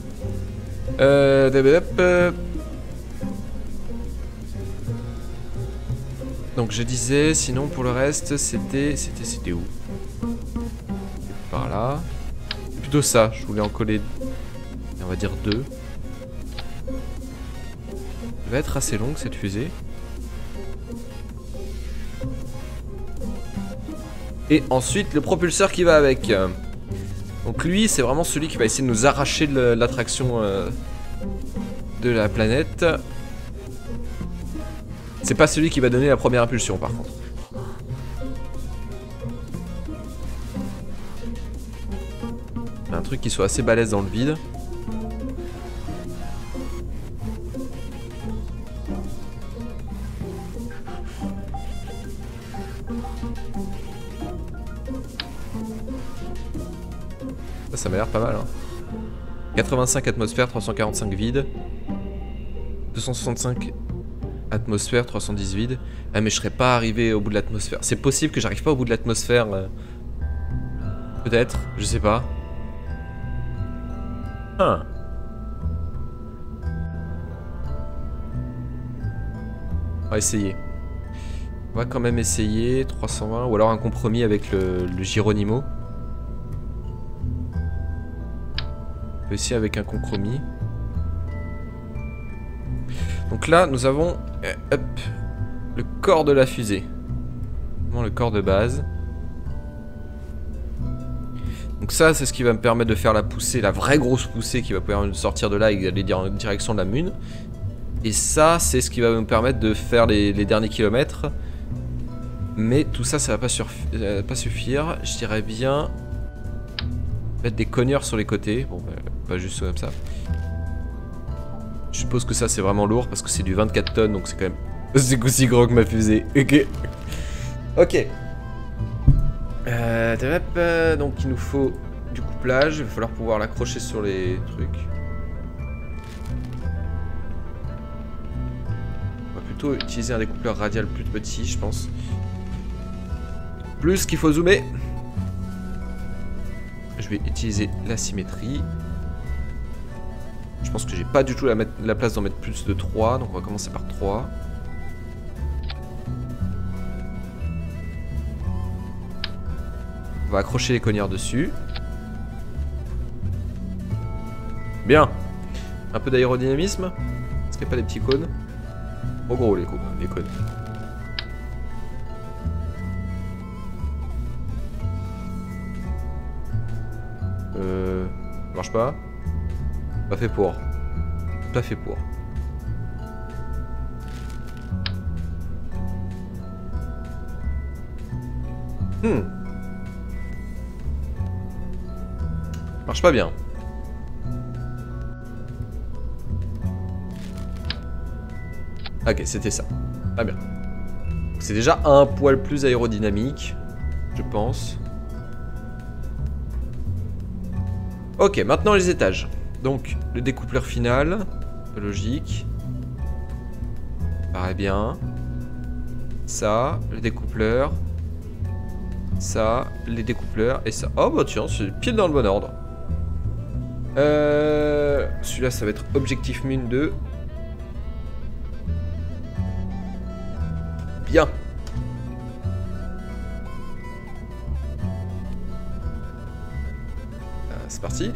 Euh... euh... Donc je disais, sinon pour le reste, c'était... C'était c'était où? Par là. C'est plutôt ça, je voulais en coller... On va dire deux. Elle va être assez longue cette fusée. Et ensuite le propulseur qui va avec. Donc lui c'est vraiment celui qui va essayer de nous arracher de l'attraction euh, de la planète. C'est pas celui qui va donner la première impulsion par contre. Un truc qui soit assez balèze dans le vide. Ça m'a l'air pas mal hein. quatre-vingt-cinq atmosphères, trois cent quarante-cinq vides, deux cent soixante-cinq Atmosphère trois cent dix vide. Ah mais je serais pas arrivé au bout de l'atmosphère. C'est possible que j'arrive pas au bout de l'atmosphère. Euh... Peut-être, je sais pas. Ah. On va essayer. On va quand même essayer. trois cent vingt. Ou alors un compromis avec le, le Geronimo. On peut essayer avec un compromis. Donc là, nous avons euh, hop, le corps de la fusée. Vraiment le corps de base. Donc ça, c'est ce qui va me permettre de faire la poussée, la vraie grosse poussée qui va permettre de sortir de là et d'aller en direction de la Lune. Et ça, c'est ce qui va me permettre de faire les, les derniers kilomètres. Mais tout ça, ça va pas, euh, pas suffire. Je dirais bien mettre des cogneurs sur les côtés. Bon, bah, pas juste comme ça. Je suppose que ça, c'est vraiment lourd parce que c'est du vingt-quatre tonnes, donc c'est quand même... C'est aussi gros que ma fusée. Ok. Ok. Euh, donc il nous faut du couplage. Il va falloir pouvoir l'accrocher sur les trucs. On va plutôt utiliser un découpleur radial plus petit, je pense. Plus qu'il faut zoomer. Je vais utiliser la symétrie. Je pense que j'ai pas du tout la, mettre, la place d'en mettre plus de trois, donc on va commencer par trois. On va accrocher les cognards dessus. Bien. Un peu d'aérodynamisme. Est-ce qu'il n'y a pas des petits cônes? Oh gros les, les cônes. Euh... Marche pas. Pas fait pour. Pas fait pour. Hmm. Marche pas bien. Ok, c'était ça. Pas bien. C'est déjà un poil plus aérodynamique, je pense. Ok, maintenant les étages. Donc, le découpleur final, logique. Paraît bien. Ça, le découpleur. Ça, les découpleurs et ça. Oh bah tiens, c'est pile dans le bon ordre. Euh, Celui-là, ça va être Objectif Mune deux. Bien. Euh, c'est parti.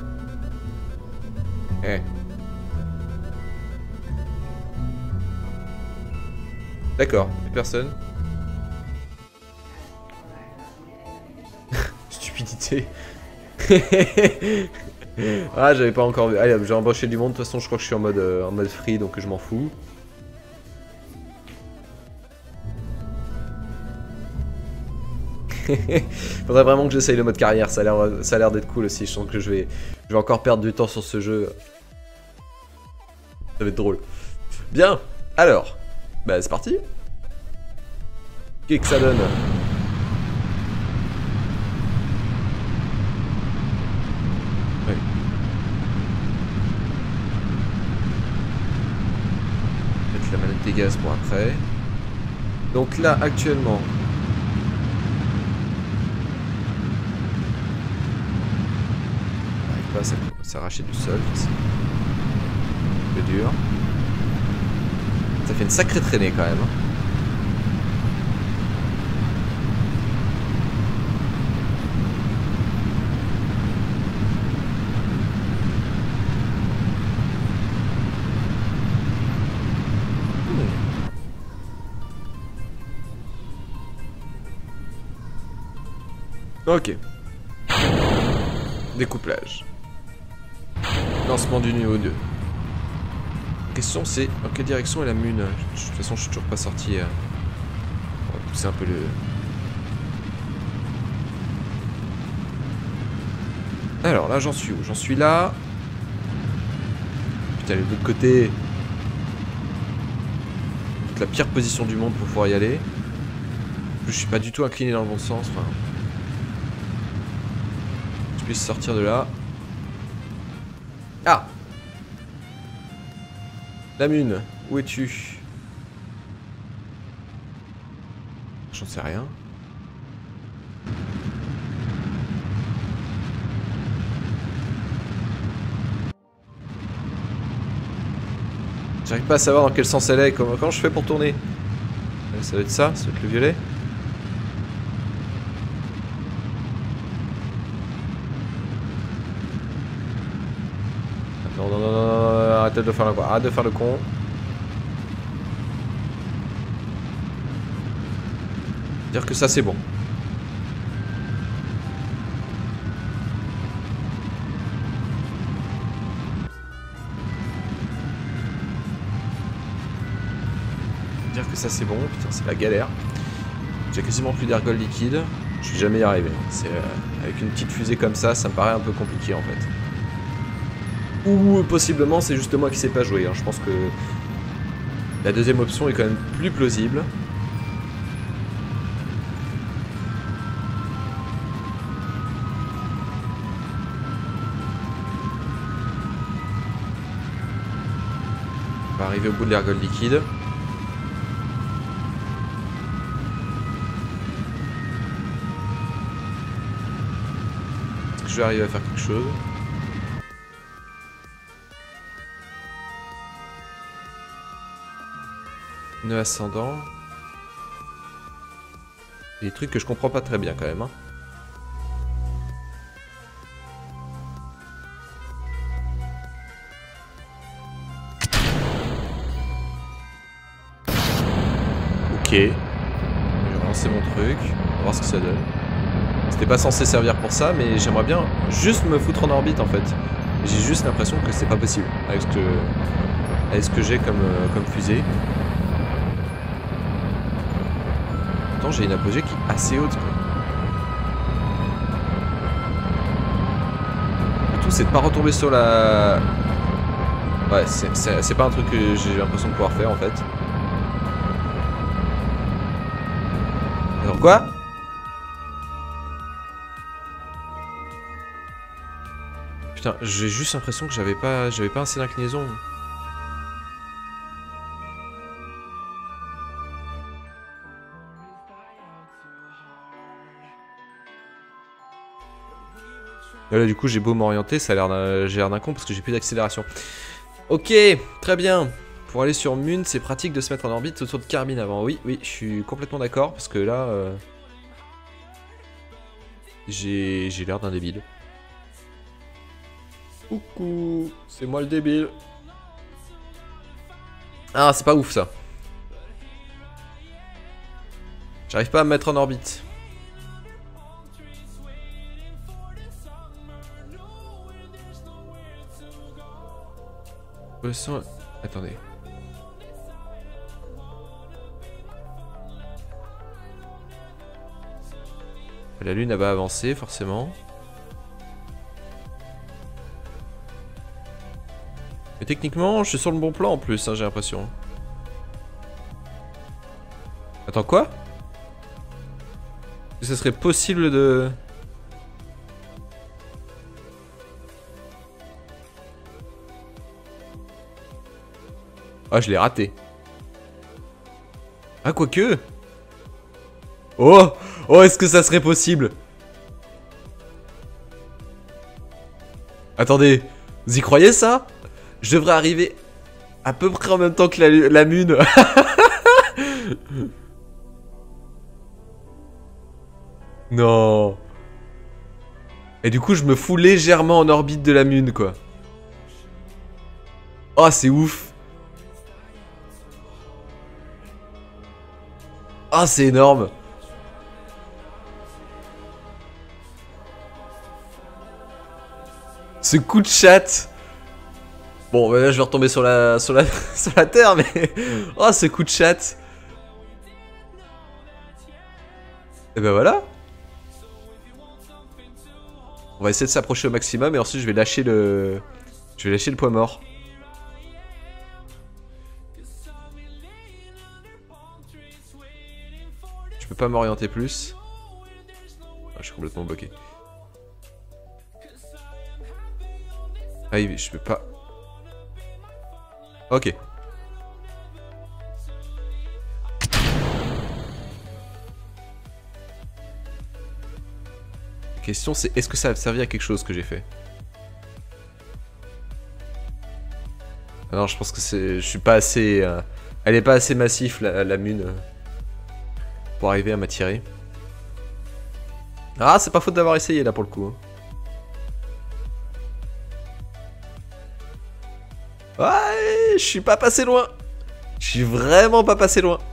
Eh. D'accord, plus personne. Stupidité. Ah, j'avais pas encore vu. Allez, j'ai embauché du monde. De toute façon, je crois que je suis en mode, euh, en mode free, donc je m'en fous. Faudrait vraiment que j'essaye le mode carrière. Ça a l'air, ça a l'air d'être cool aussi. Je sens que je vais, je vais encore perdre du temps sur ce jeu. Ça va être drôle. Bien. Alors, bah c'est parti. Qu'est-ce que ça donne? Oui. Mettre la manette des gaz pour après. Donc là, actuellement. On n'arrive pas à s'arracher du sol. C'est un peu dur. Ça fait une sacrée traînée quand même. Ok. Découplage. Lancement du niveau deux. La question c'est dans quelle direction est la Lune? De toute façon je suis toujours pas sorti. Euh... On va pousser un peu le... Alors là j'en suis où? J'en suis là. Putain, de l'autre côté. Toute la pire position du monde pour pouvoir y aller. Je suis pas du tout incliné dans le bon sens. Enfin... Je puisse sortir de là. Ah! La Lune, où es-tu? j'en sais rien. J'arrive pas à savoir dans quel sens elle est. Comment, comment je fais pour tourner? Ça doit être ça, ça doit être le violet. Non, non, non, non, non, arrêtez de faire le con. Arrête de faire le con. Dire que ça c'est bon. Dire que ça c'est bon, putain c'est la galère. J'ai quasiment plus d'ergol liquide. Je vais jamais y arriver. C'est euh, avec une petite fusée comme ça, ça me paraît un peu compliqué en fait. Ou possiblement c'est juste moi qui sais pas jouer. Hein. Je pense que la deuxième option est quand même plus plausible. On va arriver au bout de l'ergol liquide. Est-ce que je vais arriver à faire quelque chose? Nœud ascendant. Des trucs que je comprends pas très bien quand même. Hein. Ok. Je vais relancer mon truc. On va voir ce que ça donne. C'était pas censé servir pour ça, mais j'aimerais bien juste me foutre en orbite en fait. J'ai juste l'impression que c'est pas possible avec ce que, avec ce que j'ai comme, euh, comme fusée. Pourtant j'ai une apogée qui est assez haute quoi. Le tout c'est de pas retomber sur la... Ouais c'est pas un truc que j'ai l'impression de pouvoir faire en fait. Alors quoi? Putain, j'ai juste l'impression que j'avais pas, j'avais pas assez d'inclinaison. Et là du coup j'ai beau m'orienter, ça a l'air d'un, j'ai l'air d'un con parce que j'ai plus d'accélération. Ok, très bien. Pour aller sur Mun, c'est pratique de se mettre en orbite autour de Carbine avant. Oui, oui, je suis complètement d'accord parce que là, euh, j'ai, j'ai l'air d'un débile. Coucou, c'est moi le débile. Ah, c'est pas ouf ça. J'arrive pas à me mettre en orbite. Attendez. La lune elle va avancer forcément. Mais techniquement, je suis sur le bon plan en plus, hein, j'ai l'impression. Attends, quoi? Est-ce que ça serait possible de... Ah, je l'ai raté. Ah, quoique. Oh! Oh, est-ce que ça serait possible? Attendez, vous y croyez ça? Je devrais arriver à peu près en même temps que la, la Mun. Non. Et du coup, je me fous légèrement en orbite de la Mun, quoi. Oh, c'est ouf. Ah, oh, c'est énorme. Ce coup de chat. Bon, bah là, je vais retomber sur la, sur la, sur la terre, mais... Oh, ce coup de chat. Et ben voilà. On va essayer de s'approcher au maximum et ensuite je vais lâcher le... Je vais lâcher le poids mort. Je peux pas m'orienter plus. Ah, je suis complètement bloqué. Ah oui, je peux pas... Ok. La question c'est, est-ce que ça a servi à quelque chose que j'ai fait? Alors je pense que c'est... Je suis pas assez... Euh, elle est pas assez massif la, la mune euh, pour arriver à m'attirer. Ah, c'est pas faute d'avoir essayé là pour le coup. Hein. Ouais, je suis pas passé loin. Je suis vraiment pas passé loin.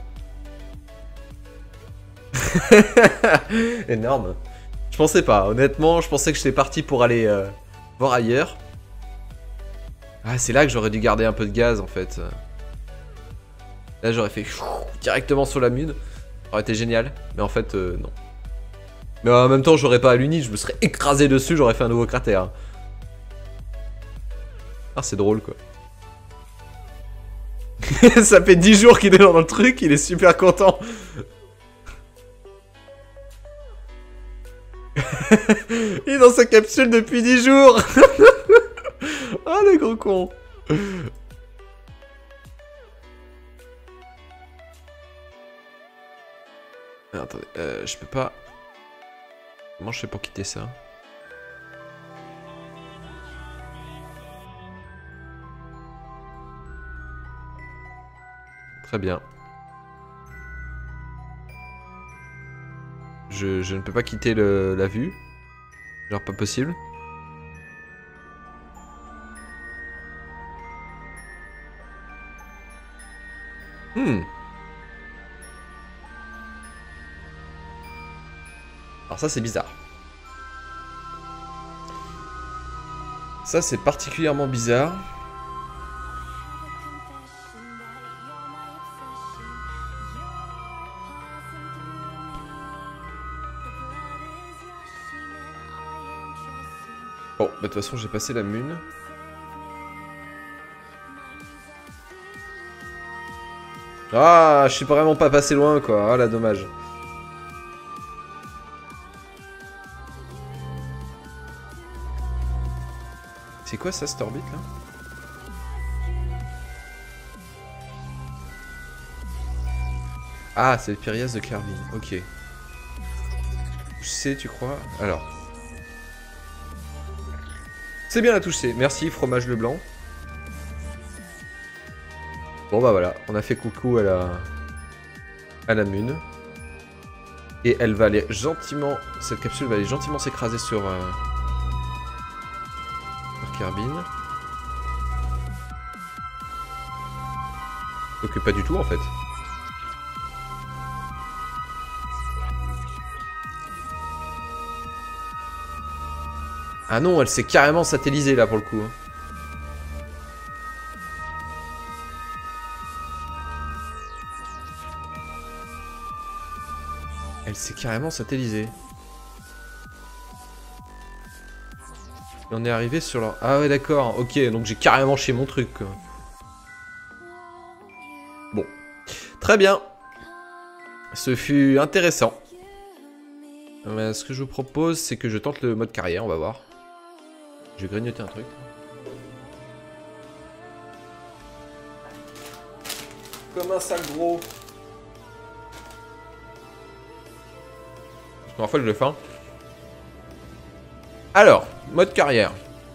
Énorme. Je pensais pas, honnêtement, je pensais que j'étais parti pour aller euh, voir ailleurs. Ah, c'est là que j'aurais dû garder un peu de gaz en fait. Là, j'aurais fait directement sur la mune. Ça aurait été génial, mais en fait, euh, non. Mais en même temps, j'aurais pas à l'uni, je me serais écrasé dessus, j'aurais fait un nouveau cratère. Ah, c'est drôle quoi. Ça fait dix jours qu'il est dans le truc, il est super content. Il est dans sa capsule depuis dix jours. Ah, le gros con. Ah, attendez, euh, je peux pas... Comment je fais pour quitter ça? Très bien. Je, je ne peux pas quitter le, la vue. Genre pas possible. Hmm. Alors ça c'est bizarre. Ça c'est particulièrement bizarre. Bon, bah de toute façon j'ai passé la mune. Ah, je suis vraiment pas passé loin quoi, ah là dommage. C'est quoi ça cette orbite là? Ah, c'est le Périas de Kerbin, ok. Je sais, tu crois? Alors. C'est bien la touche C, merci fromage Leblanc. Bon bah voilà, on a fait coucou à la... à la mune. Et elle va aller gentiment... Cette capsule va aller gentiment s'écraser sur... Euh... sur Kerbin. Donc pas du tout en fait. Ah non, elle s'est carrément satellisée là pour le coup. Elle s'est carrément satellisée. Et on est arrivé sur leur... Ah ouais d'accord, ok, donc j'ai carrément chez mon truc quoi. Bon. Très bien. Ce fut intéressant. Mais ce que je vous propose, c'est que je tente le mode carrière, on va voir. Je vais grignoter un truc. Comme un sale gros. La première fois que je le fais. Alors, mode carrière.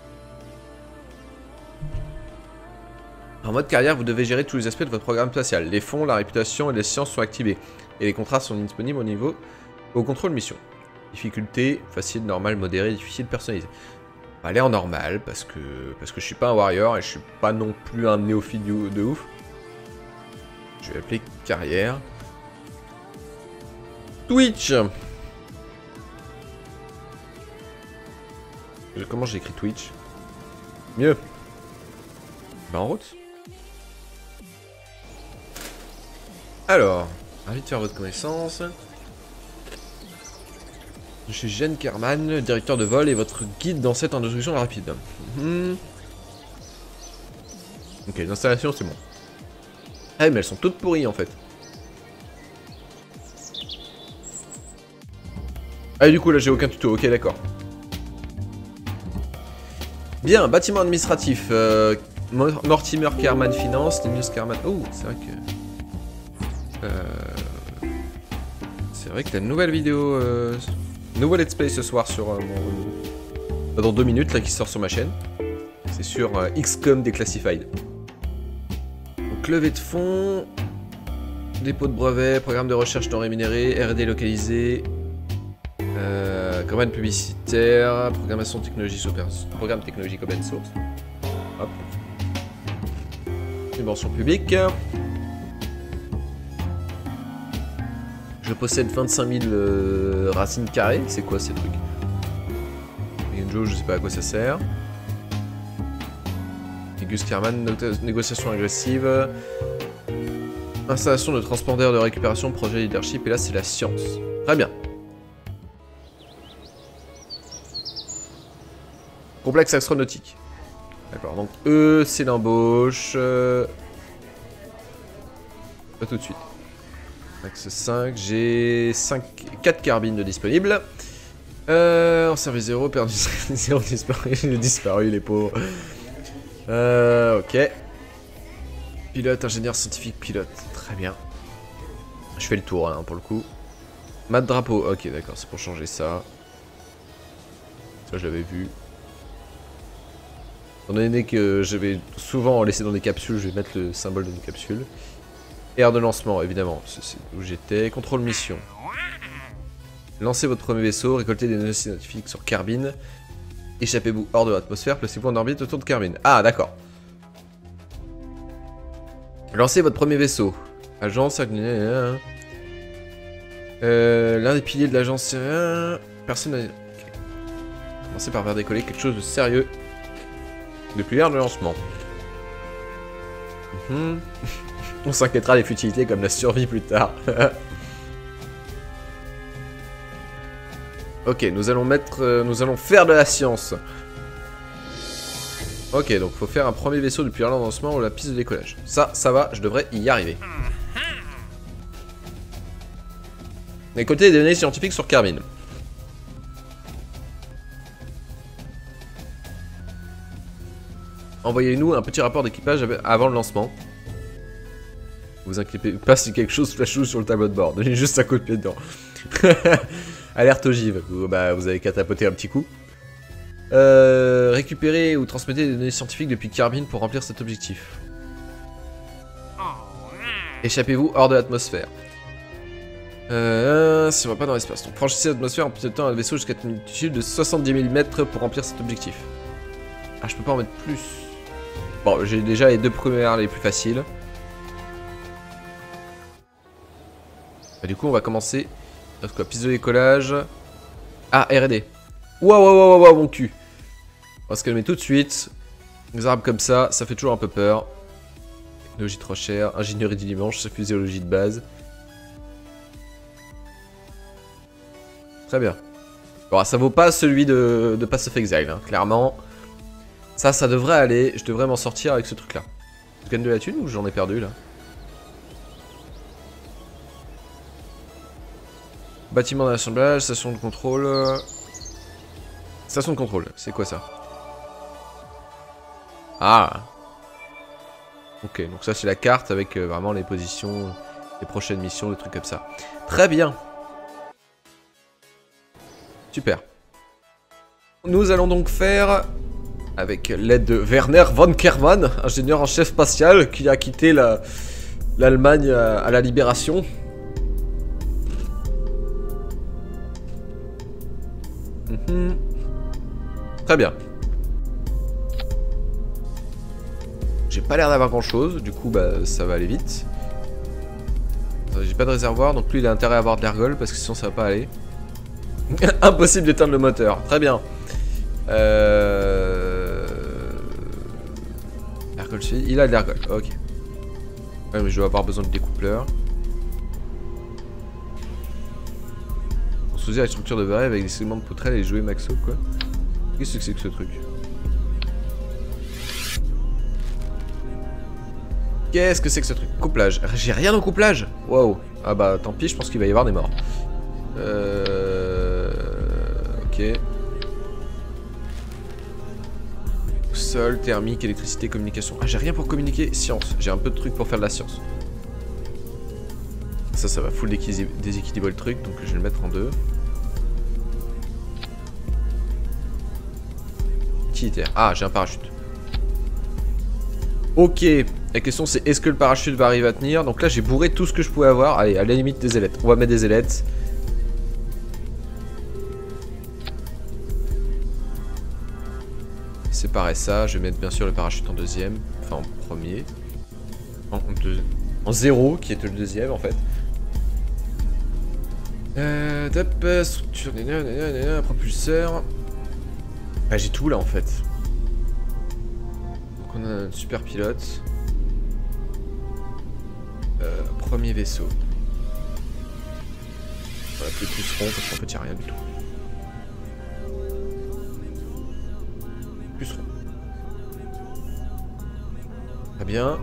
En mode carrière, vous devez gérer tous les aspects de votre programme spatial. Les fonds, la réputation et les sciences sont activés. Et les contrats sont disponibles au niveau au contrôle mission. Difficulté, facile, normal, modéré, difficile, personnalisé. On va aller en normal parce que parce que je suis pas un warrior et je suis pas non plus un néophyte de ouf. Je vais appeler carrière. Twitch. Comment j'ai écrit Twitch? Mieux. Ben en route. Alors, invite faire votre connaissance. Je suis Jeanne Kerman, directeur de vol et votre guide dans cette introduction rapide. Mmh. Ok, l'installation c'est bon. Ah mais elles sont toutes pourries en fait. Ah et du coup là j'ai aucun tuto, ok d'accord. Bien, bâtiment administratif. Euh, Mortimer Kerman Finance, Linus Kerman... Oh, c'est vrai que... Euh... C'est vrai que la nouvelle vidéo... Euh... Nouveau let's play ce soir sur euh, mon... dans deux minutes là qui sort sur ma chaîne. C'est sur euh, X COM Declassified. Donc levée de fonds, dépôt de brevet, programme de recherche non rémunéré, R et D localisé, euh, campagne publicitaire, programmation technologique open source, programme technologique open source. Hop. Subvention publique. Je possède vingt-cinq mille euh, racines carrées. C'est quoi ces trucs? Joe, je sais pas à quoi ça sert. Et Gus Kerman, négociation agressive. Installation de transpondeur de récupération, projet leadership. Et là, c'est la science. Très bien. Complexe astronautique. D'accord, donc eux, c'est l'embauche. Euh... Pas tout de suite. Axe cinq, j'ai quatre carbines de disponibles. Euh, en service zéro, perdu zéro disparu, il a disparu les pauvres. Euh, ok. Pilote, ingénieur scientifique, pilote. Très bien. Je fais le tour hein, pour le coup. Mat drapeau, ok d'accord, c'est pour changer ça. Ça je l'avais vu. Étant donné que je vais souvent en laisser dans des capsules, je vais mettre le symbole d'une capsule. Aire de lancement, évidemment, c'est où j'étais. Contrôle mission. Lancez votre premier vaisseau, récoltez des données scientifiques sur Carbine. Échappez-vous hors de l'atmosphère, placez-vous en orbite autour de Carbine. Ah, d'accord. Lancez votre premier vaisseau. Agence... Euh, L'un des piliers de l'agence... Euh, personne n'a... Okay. Commencez par faire décoller quelque chose de sérieux depuis l'aire de lancement. Mm-hmm. On s'inquiétera des futilités comme la survie plus tard. Ok, nous allons mettre, euh, nous allons faire de la science. Ok, donc faut faire un premier vaisseau depuis l'aire de lancement ou la piste de décollage. Ça, ça va, je devrais y arriver. Récolter des données scientifiques sur Carbine. Envoyez-nous un petit rapport d'équipage avant le lancement. Vous inquiétez pas si quelque chose flash sur le tableau de bord. Donnez juste un coup de pied dedans. Alerte ogive. Bah, vous avez qu'à tapoter un petit coup. Euh, récupérez ou transmettez des données scientifiques depuis Carbine pour remplir cet objectif. Échappez-vous hors de l'atmosphère. Euh, si on va pas dans l'espace. Donc franchissez l'atmosphère en pilotant un vaisseau jusqu'à une altitude de soixante-dix mille mètres pour remplir cet objectif. Ah, je peux pas en mettre plus. Bon, j'ai déjà les deux premières les plus faciles. Bah, du coup, on va commencer. Quoi, piste de décollage. Ah, R et D. Waouh, waouh, waouh, waouh, mon cul. On va se calmer tout de suite. Des arbres comme ça, ça fait toujours un peu peur. Technologie trop chère. Ingénierie du dimanche, physiologie de base. Très bien. Bon, ça vaut pas celui de, de Path of Exile, hein, clairement. Ça, ça devrait aller. Je devrais m'en sortir avec ce truc-là. Je gagne de la thune ou j'en ai perdu, là? Bâtiment d'assemblage, station de contrôle. Station de contrôle, c'est quoi ça? Ah. Ok, donc ça c'est la carte avec euh, vraiment les positions, les prochaines missions, des trucs comme ça. Très bien. Super. Nous allons donc faire, avec l'aide de Werner von Kerman, ingénieur en chef spatial, qui a quitté la, l'Allemagne à, à la libération. Mmh. Très bien. J'ai pas l'air d'avoir grand chose, du coup bah ça va aller vite. J'ai pas de réservoir, donc lui il a intérêt à avoir de l'ergol parce que sinon ça va pas aller. Impossible d'éteindre le moteur, très bien. Euh... Ergol, il a de l'ergol, ok. Ouais, mais je dois avoir besoin de découpleur. Construisez la structure de verre avec des segments de poutrelle et jouer Maxo quoi. Qu'est-ce que c'est que ce truc? Qu'est-ce que c'est que ce truc? Couplage. J'ai rien au couplage. Waouh. Ah bah tant pis, je pense qu'il va y avoir des morts. Euh... Ok. Sol, thermique, électricité, communication. Ah j'ai rien pour communiquer. Science. J'ai un peu de trucs pour faire de la science. Ça, ça va full déséquilibrer le truc, donc je vais le mettre en deux. utilitaire. Ah, j'ai un parachute. Ok, la question c'est est-ce que le parachute va arriver à tenir? Donc là j'ai bourré tout ce que je pouvais avoir. Allez, à la limite des ailettes. On va mettre des ailettes. Séparer ça. Je vais mettre bien sûr le parachute en deuxième. Enfin en premier. En, deux... en zéro, qui était le deuxième en fait. Euh, top, structure, propulseur. Ah, j'ai tout là en fait. Donc on a un super pilote. Euh, premier vaisseau. On va appeler puceron parce qu'en fait il n'y a rien du tout. Puceron. Très bien.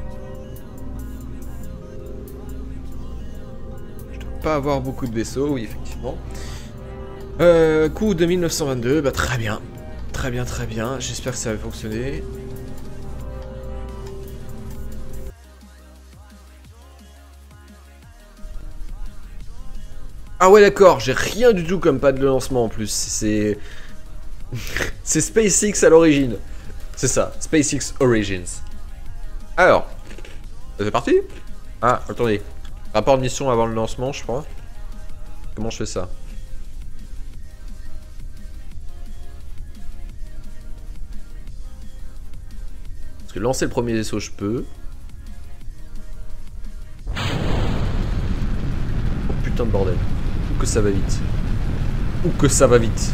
Je dois pas avoir beaucoup de vaisseaux, oui effectivement. Euh, coût deux mille neuf cent vingt-deux, bah très bien. Très bien, très bien. J'espère que ça va fonctionner. Ah ouais d'accord, j'ai rien du tout comme pad de lancement en plus. C'est... c'est SpaceX à l'origine. C'est ça, SpaceX Origins. Alors, c'est parti? Ah, attendez. Rapport de mission avant le lancement, je crois. Comment je fais ça? Parce que lancer le premier vaisseau, je peux. Oh putain de bordel. Ou que ça va vite. Ou que ça va vite.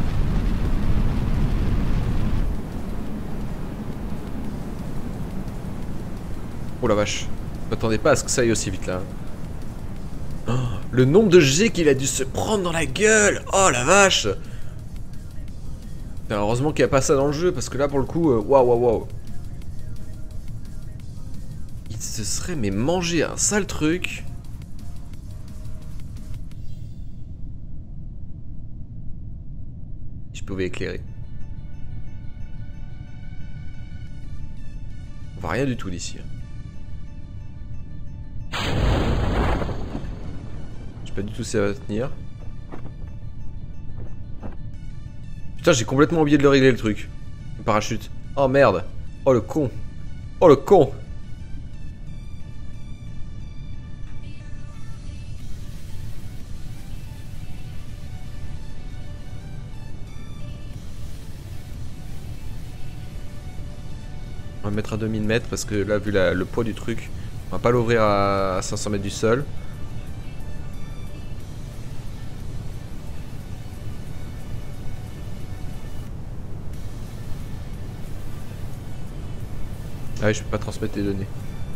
Oh la vache. Je m'attendais pas à ce que ça aille aussi vite là. Oh, le nombre de G qu'il a dû se prendre dans la gueule. Oh la vache. Putain, heureusement qu'il n'y a pas ça dans le jeu parce que là pour le coup, waouh waouh waouh. Il se serait mais mangé un sale truc. Je pouvais éclairer. On voit rien du tout d'ici. Je sais pas du tout si ça va tenir. Putain, j'ai complètement oublié de le régler le truc. Le parachute. Oh merde. Oh le con. Oh le con. On va mettre à deux mille mètres parce que là, vu la, le poids du truc, on va pas l'ouvrir à cinq cents mètres du sol. Ah oui, je peux pas transmettre les données.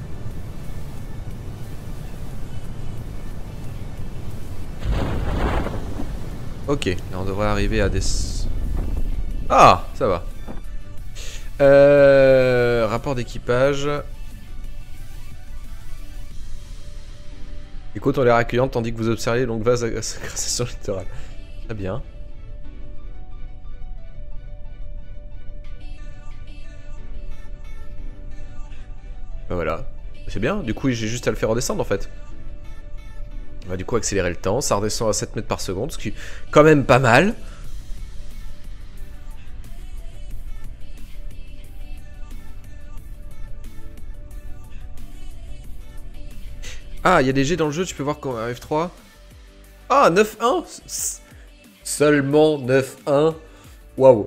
Ok, là on devrait arriver à des... Ah, ça va. Euh, rapport d'équipage. Les côtes ont l'air accueillantes tandis que vous observez longue vase à sur le littoral. Très bien. Ben voilà. C'est bien, du coup j'ai juste à le faire redescendre en fait. On va du coup accélérer le temps, ça redescend à sept mètres par seconde, ce qui est quand même pas mal. Ah, il y a des G dans le jeu, tu peux voir quand F trois. Ah, neuf un. Seulement neuf un. Waouh.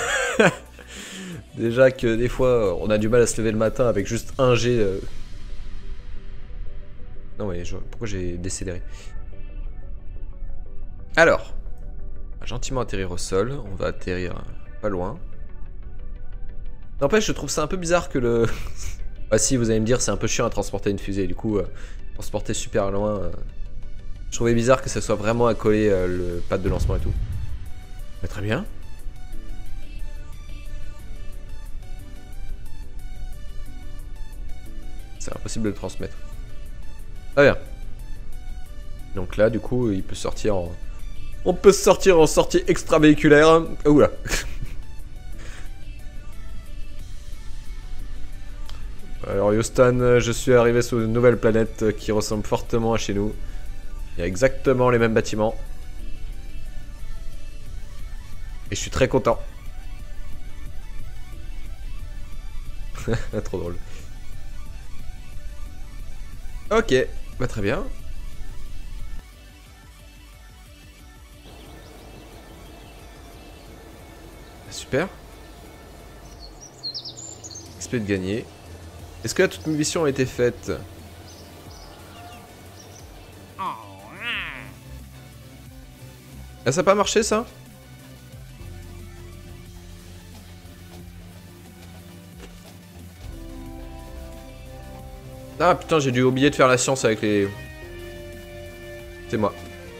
Déjà que des fois, on a du mal à se lever le matin avec juste un G. Euh... Non mais, je... pourquoi j'ai décéléré? Alors, on va gentiment atterrir au sol. On va atterrir pas loin. N'empêche, je trouve ça un peu bizarre que le... Ah si, vous allez me dire, c'est un peu chiant à transporter une fusée. Du coup, euh, transporter super loin... Euh... Je trouvais bizarre que ça soit vraiment accolé euh, le pad de lancement et tout. Mais très bien. C'est impossible de le transmettre. Très bien. Donc là, du coup, il peut sortir en... On peut sortir en sortie extravéhiculaire. Oula. Alors Houston, je suis arrivé sur une nouvelle planète qui ressemble fortement à chez nous. Il y a exactement les mêmes bâtiments. Et je suis très content. Trop drôle. Ok, bah très bien. Super. X P de gagner. Est-ce que là, toute mission a été faite? Ah, ça n'a pas marché ça? Ah putain, j'ai dû oublier de faire la science avec les... C'est moi.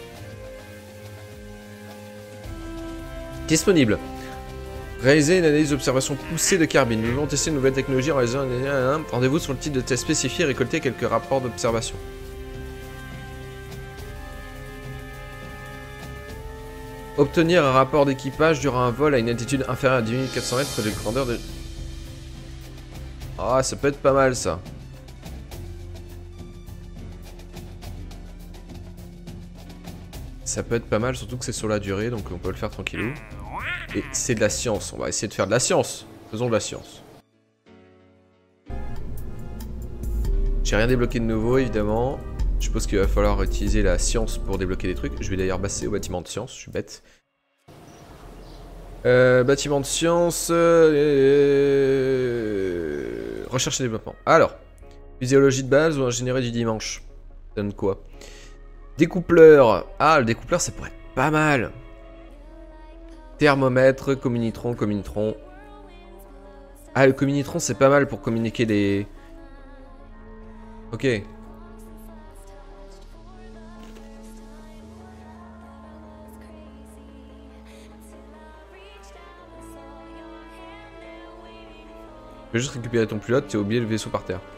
Disponible. Réaliser une analyse d'observation poussée de carbone. Nous voulons tester une nouvelle technologie en réalisant un... Rendez-vous sur le type de test spécifié et récolter quelques rapports d'observation. Obtenir un rapport d'équipage durant un vol à une altitude inférieure à dix mille quatre cents mètres de grandeur de... Ah, ça peut être pas mal ça. Ça peut être pas mal, surtout que c'est sur la durée, donc on peut le faire tranquillou. Et c'est de la science, on va essayer de faire de la science. Faisons de la science. J'ai rien débloqué de nouveau, évidemment. Je suppose qu'il va falloir utiliser la science pour débloquer des trucs. Je vais d'ailleurs passer au bâtiment de science, je suis bête. Euh, bâtiment de science... Euh, recherche et développement. Alors, physiologie de base ou ingénierie du dimanche? Ça donne quoi? Découpleur. Ah, le découpleur, ça pourrait être pas mal. Thermomètre, communitron, communitron. Ah, le communitron, c'est pas mal pour communiquer des... Ok. Je vais juste récupérer ton pilote, t'as oublié le vaisseau par terre.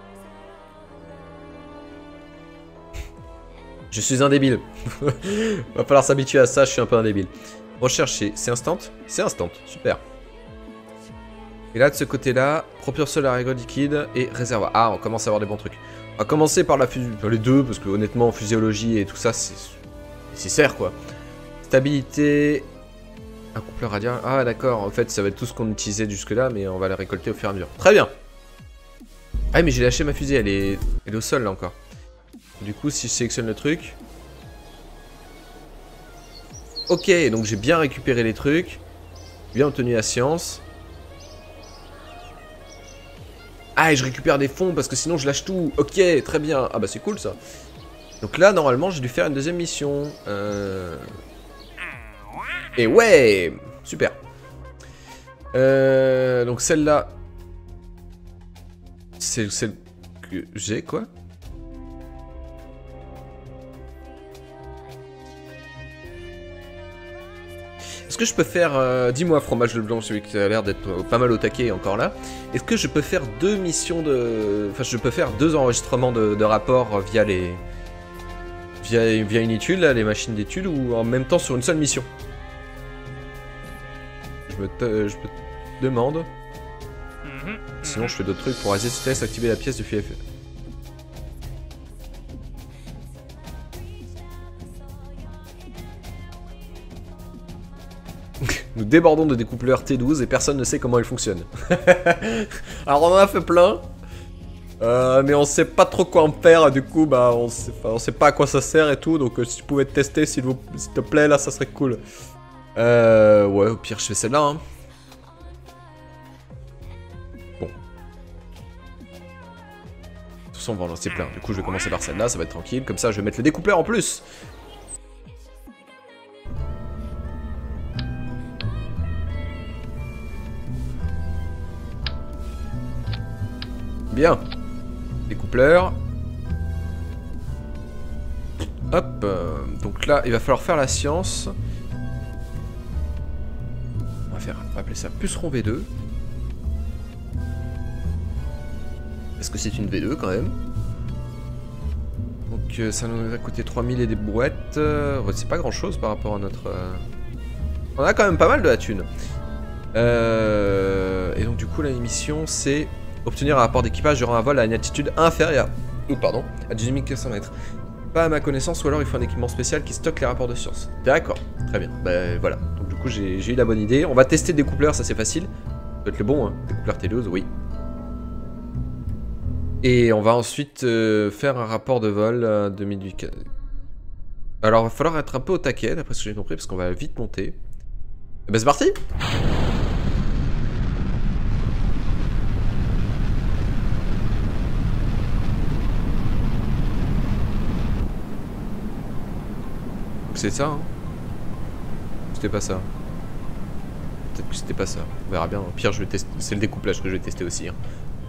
Je suis un débile. Va falloir s'habituer à ça, je suis un peu un débile. Rechercher, c'est instant? C'est instant, super. Et là, de ce côté-là, propulseur à rigole liquide et réservoir. Ah, on commence à avoir des bons trucs. On va commencer par la fusion, les deux, parce que honnêtement, physiologie et tout ça, c'est nécessaire, quoi. Stabilité... Un coupleur radial. Ah, d'accord, en fait, ça va être tout ce qu'on utilisait jusque-là, mais on va les récolter au fur et à mesure. Très bien. Ah, mais j'ai lâché ma fusée, elle est... elle est au sol, là, encore. Du coup, si je sélectionne le truc... Ok, donc j'ai bien récupéré les trucs. Bien obtenu la science. Ah, et je récupère des fonds parce que sinon je lâche tout. Ok, très bien. Ah bah c'est cool ça. Donc là, normalement, j'ai dû faire une deuxième mission. Euh... Et ouais, super. Euh... Donc celle-là... C'est celle que j'ai, quoi. Est-ce que je peux faire... Euh, Dis-moi, fromage de blanc, celui qui a l'air d'être pas mal au taquet encore là. Est-ce que je peux faire deux missions de... Enfin, je peux faire deux enregistrements de, de rapports via les... Via, via une étude, là, les machines d'études, ou en même temps sur une seule mission? Je me, te, je me demande. Sinon, je fais d'autres trucs pour réaliser ce test, activer la pièce de F F. Nous débordons de découpleurs T douze et personne ne sait comment ils fonctionnent. Alors on en a fait plein, euh, mais on sait pas trop quoi en faire, du coup bah on sait, on sait pas à quoi ça sert et tout, donc euh, si tu pouvais te tester s'il te plaît là, ça serait cool. Euh, ouais, au pire je fais celle-là. Hein. Bon. De toute façon on va en lancer plein, du coup je vais commencer par celle-là, ça va être tranquille, comme ça je vais mettre le découpleur en plus. Bien. Découpleur. Hop. Euh, donc là, il va falloir faire la science. On va faire, on va appeler ça puceron V deux. Est-ce que c'est une V deux quand même? Donc euh, ça nous a coûté trois mille et des brouettes. Euh, c'est pas grand chose par rapport à notre... Euh... On a quand même pas mal de la thune. Euh, et donc du coup, la mission, c'est... Obtenir un rapport d'équipage durant un vol à une altitude inférieure ou pardon, à dix-huit mille quatre cents mètres. Pas à ma connaissance, ou alors il faut un équipement spécial qui stocke les rapports de science. D'accord, très bien. Bah voilà. Donc du coup j'ai eu la bonne idée. On va tester le découpleur, ça c'est facile. Ça peut être le bon, hein. Découpleur T douze, oui. Et on va ensuite euh, faire un rapport de vol euh, deux mille huit. Alors, il va falloir être un peu au taquet, d'après ce que j'ai compris, parce qu'on va vite monter. Et ben c'est parti! C'est ça, hein? C'était pas ça. Peut-être que c'était pas ça. On verra bien. Au pire, je vais tester. C'est le découplage que je vais tester aussi. Hein.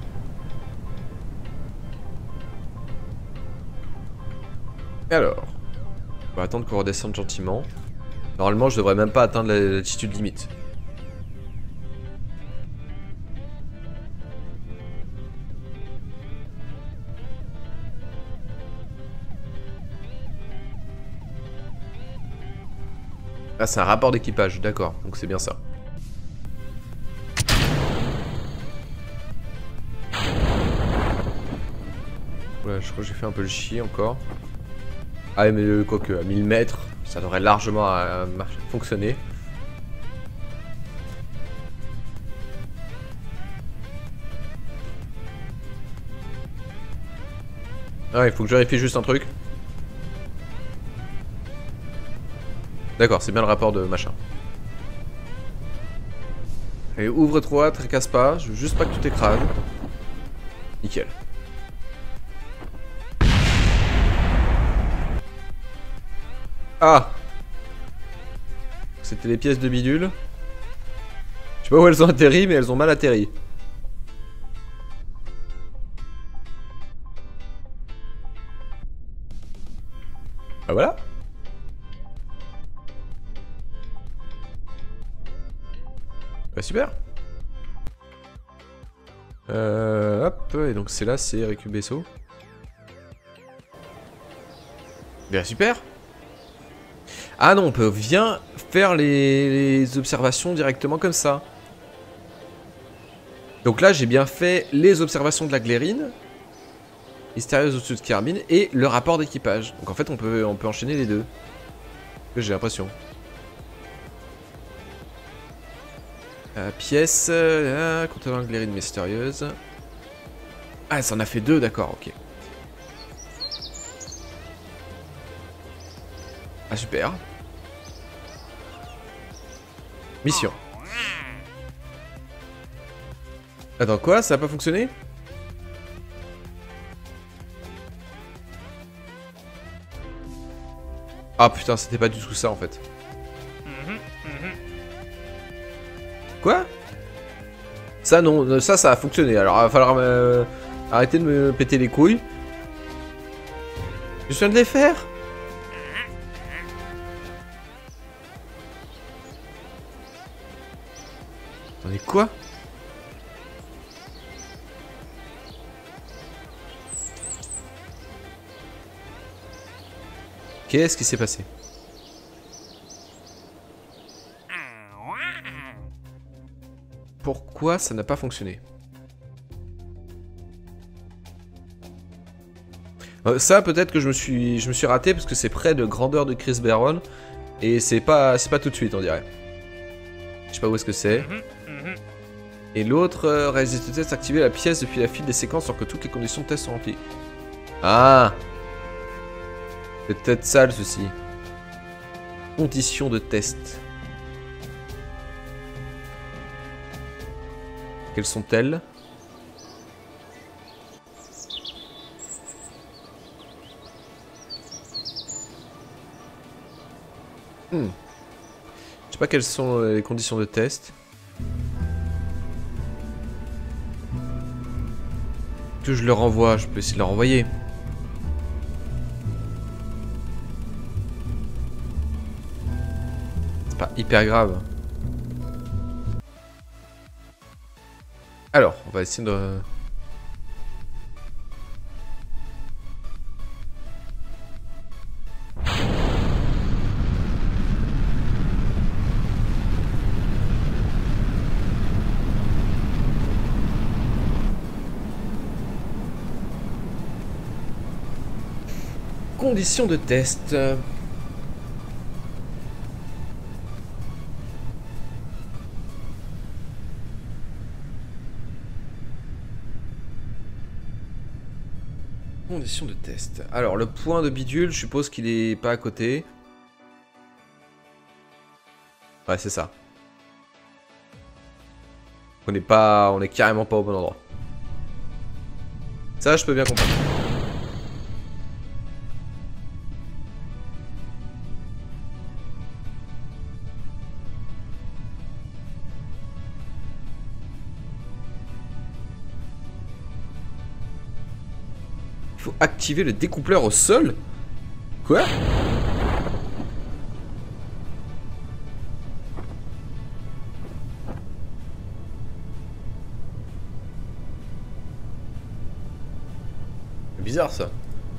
Alors, on va attendre qu'on redescende gentiment. Normalement, je devrais même pas atteindre la latitude limite. Ah, c'est un rapport d'équipage, d'accord. Donc c'est bien ça. Voilà, je crois que j'ai fait un peu le chier encore. Ah mais quoique, à mille mètres, ça devrait largement euh, marcher, fonctionner. Ah, il faut que je vérifie juste un truc. D'accord, c'est bien le rapport de machin. Allez, ouvre-toi, tracasse pas, je veux juste pas que tu t'écrases. Nickel. Ah! C'était les pièces de bidule. Je sais pas où elles ont atterri, mais elles ont mal atterri. Ah voilà. Bah super. Euh, hop, et donc c'est là, c'est récup vaisseau. Bien super. Ah non, on peut bien faire les, les observations directement comme ça. Donc là, j'ai bien fait les observations de la glérine, mystérieuse au-dessus de Carbine, et le rapport d'équipage. Donc en fait, on peut, on peut enchaîner les deux. J'ai l'impression. Euh, pièce, euh, contenant la glérine mystérieuse. Ah, ça en a fait deux, d'accord, ok. Ah, super. Mission. Attends, quoi? Ça a pas fonctionné? Ah putain, c'était pas du tout ça en fait. Quoi? Ça non, ça ça a fonctionné. Alors il va falloir euh, arrêter de me péter les couilles. Je viens de les faire. Attendez, quoi? Qu'est-ce qui s'est passé? Pourquoi ça n'a pas fonctionné? euh, Ça peut-être que je me suis je me suis raté parce que c'est près de grandeur de Chris Barron et c'est pas c'est pas tout de suite on dirait. Je sais pas où est-ce que c'est. Et l'autre, euh, réaliser le test, activer la pièce depuis la file des séquences sans que toutes les conditions de test sont remplies. Ah! C'est peut-être ça le souci. Conditions de test. Quelles sont-elles? Hmm. Je sais pas quelles sont les conditions de test. Que je le renvoie, je peux essayer de le renvoyer. C'est pas hyper grave. Alors, on va essayer de... Conditions de test. Conditions de test. Alors, le point de bidule, je suppose qu'il est pas à côté. Ouais, c'est ça. On n'est pas... On est carrément pas au bon endroit. Ça, je peux bien comprendre. Il faut activer le découpleur au sol? Quoi? C'est bizarre ça.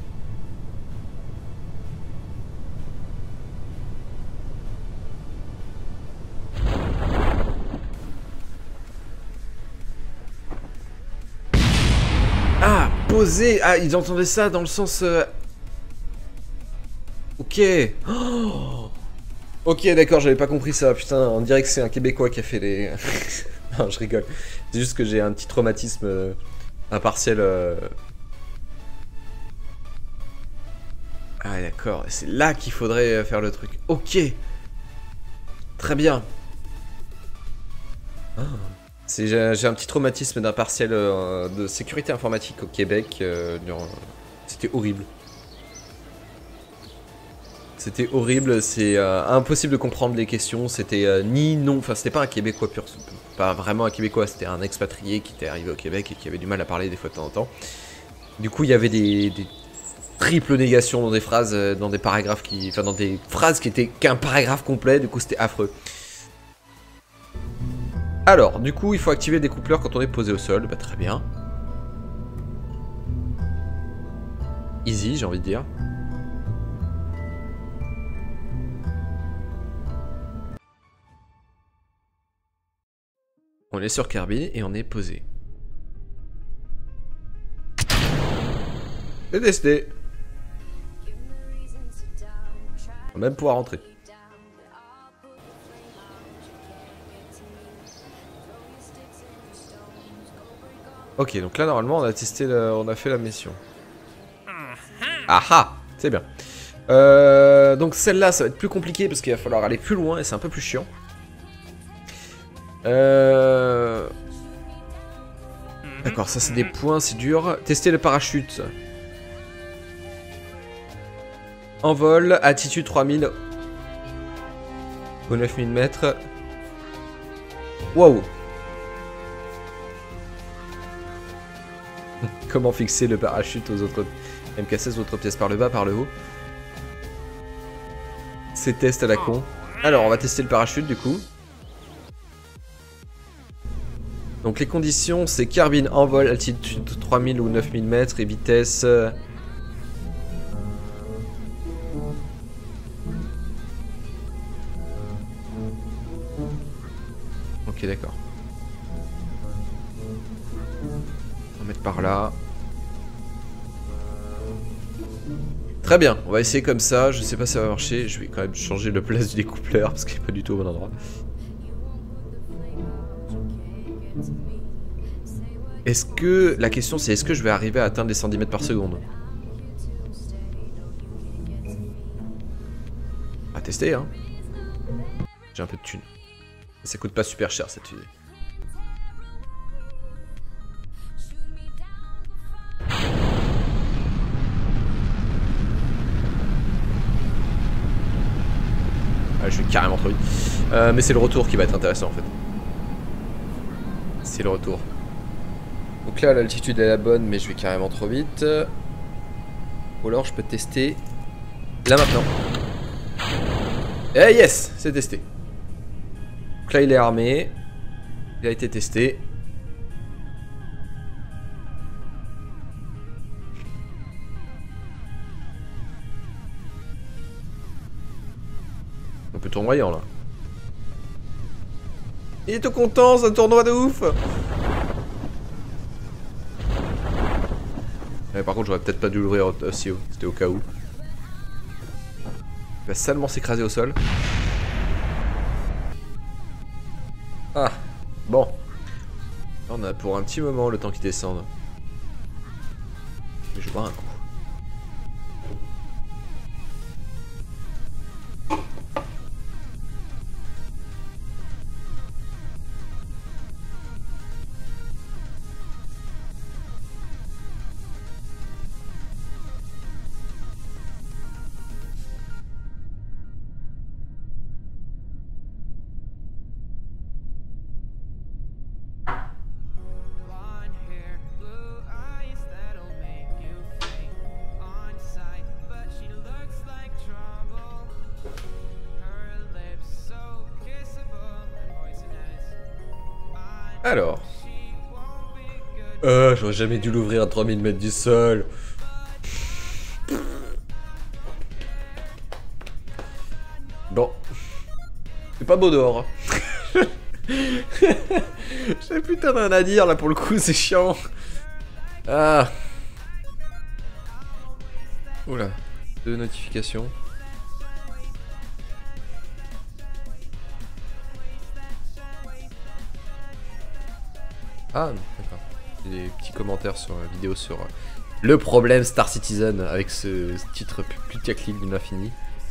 Ah, poser. Ah, ils entendaient ça dans le sens... Euh... Ok. Oh, ok, d'accord, j'avais pas compris ça. Putain, on dirait que c'est un Québécois qui a fait les... Non, je rigole. C'est juste que j'ai un petit traumatisme euh, impartiel. Euh... Ah, d'accord. C'est là qu'il faudrait faire le truc. Ok. Très bien. Ah. J'ai un petit traumatisme d'un partiel euh, de sécurité informatique au Québec. Euh, C'était horrible. C'était horrible, c'est euh, impossible de comprendre les questions. C'était euh, ni non, enfin c'était pas un Québécois pur, pas vraiment un Québécois, c'était un expatrié qui était arrivé au Québec et qui avait du mal à parler des fois de temps en temps. Du coup il y avait des, des triples négations dans des phrases, dans des paragraphes qui, enfin dans des phrases qui étaient qu'un paragraphe complet. Du coup c'était affreux. Alors, du coup, il faut activer le découpleur quand on est posé au sol. Bah, très bien. Easy, j'ai envie de dire. On est sur Kirby et on est posé. C'est testé. On va même pouvoir rentrer. Ok, donc là normalement on a testé, le... on a fait la mission. Ah ah, c'est bien. Euh, donc celle-là ça va être plus compliqué parce qu'il va falloir aller plus loin et c'est un peu plus chiant. Euh... D'accord, ça c'est des points, c'est dur. Tester le parachute. Envol, attitude trois mille. Au neuf mille mètres. Waouh. Comment fixer le parachute aux autres M K seize, autres pièces par le bas, par le haut. C'est test à la con. Alors on va tester le parachute du coup. Donc les conditions c'est carbine, envol, altitude trois mille ou neuf mille mètres et vitesse... Ok d'accord. On va mettre par là. Très bien, on va essayer comme ça, je sais pas si ça va marcher, je vais quand même changer le place du découpleur parce qu'il n'est pas du tout au bon endroit. Est-ce que... La question c'est est-ce que je vais arriver à atteindre les cent dix mètres par seconde? On va tester hein. J'ai un peu de thunes. Ça coûte pas super cher cette fusée. Ah, je vais carrément trop vite. Euh, mais c'est le retour qui va être intéressant en fait. C'est le retour. Donc là l'altitude est la bonne mais je vais carrément trop vite. Ou alors je peux tester là maintenant. Eh yes, c'est testé. Donc là il est armé. Il a été testé. Un peu tournoyant là. Il est tout content, c'est un tournoi de ouf. Ouais, par contre j'aurais peut-être pas dû l'ouvrir aussi haut, c'était au cas où. Il va salement s'écraser au sol. Ah, bon. Là, on a pour un petit moment le temps qu'il descende. Mais je vais boire un coup. Alors. Euh, j'aurais jamais dû l'ouvrir à trois mille mètres du sol. Bon. C'est pas beau dehors. J'ai putain rien à dire là pour le coup, c'est chiant. Ah. Oula. Deux notifications. Ah non, d'accord. Des petits commentaires sur la vidéo sur euh, le problème Star Citizen avec ce, ce titre putaclic d'une infinie.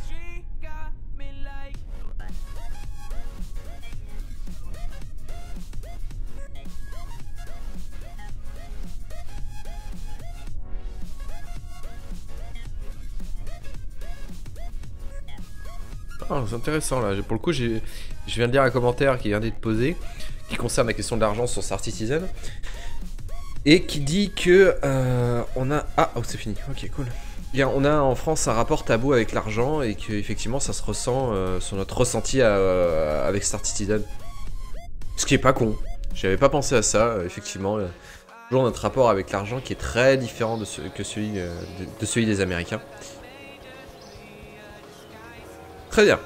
Ah, c'est intéressant là. Pour le coup, je viens de lire un commentaire qui vient d'être posé, qui concerne la question de l'argent sur Star Citizen, et qui dit que euh, on a ah oh c'est fini. Ok, cool. Bien, on a en France un rapport tabou avec l'argent et que effectivement ça se ressent euh, sur notre ressenti à, euh, avec Star Citizen. Ce qui est pas con. J'avais pas pensé à ça. Euh, effectivement, euh, toujours notre rapport avec l'argent qui est très différent de ce, que celui euh, de, de celui des Américains. Très bien.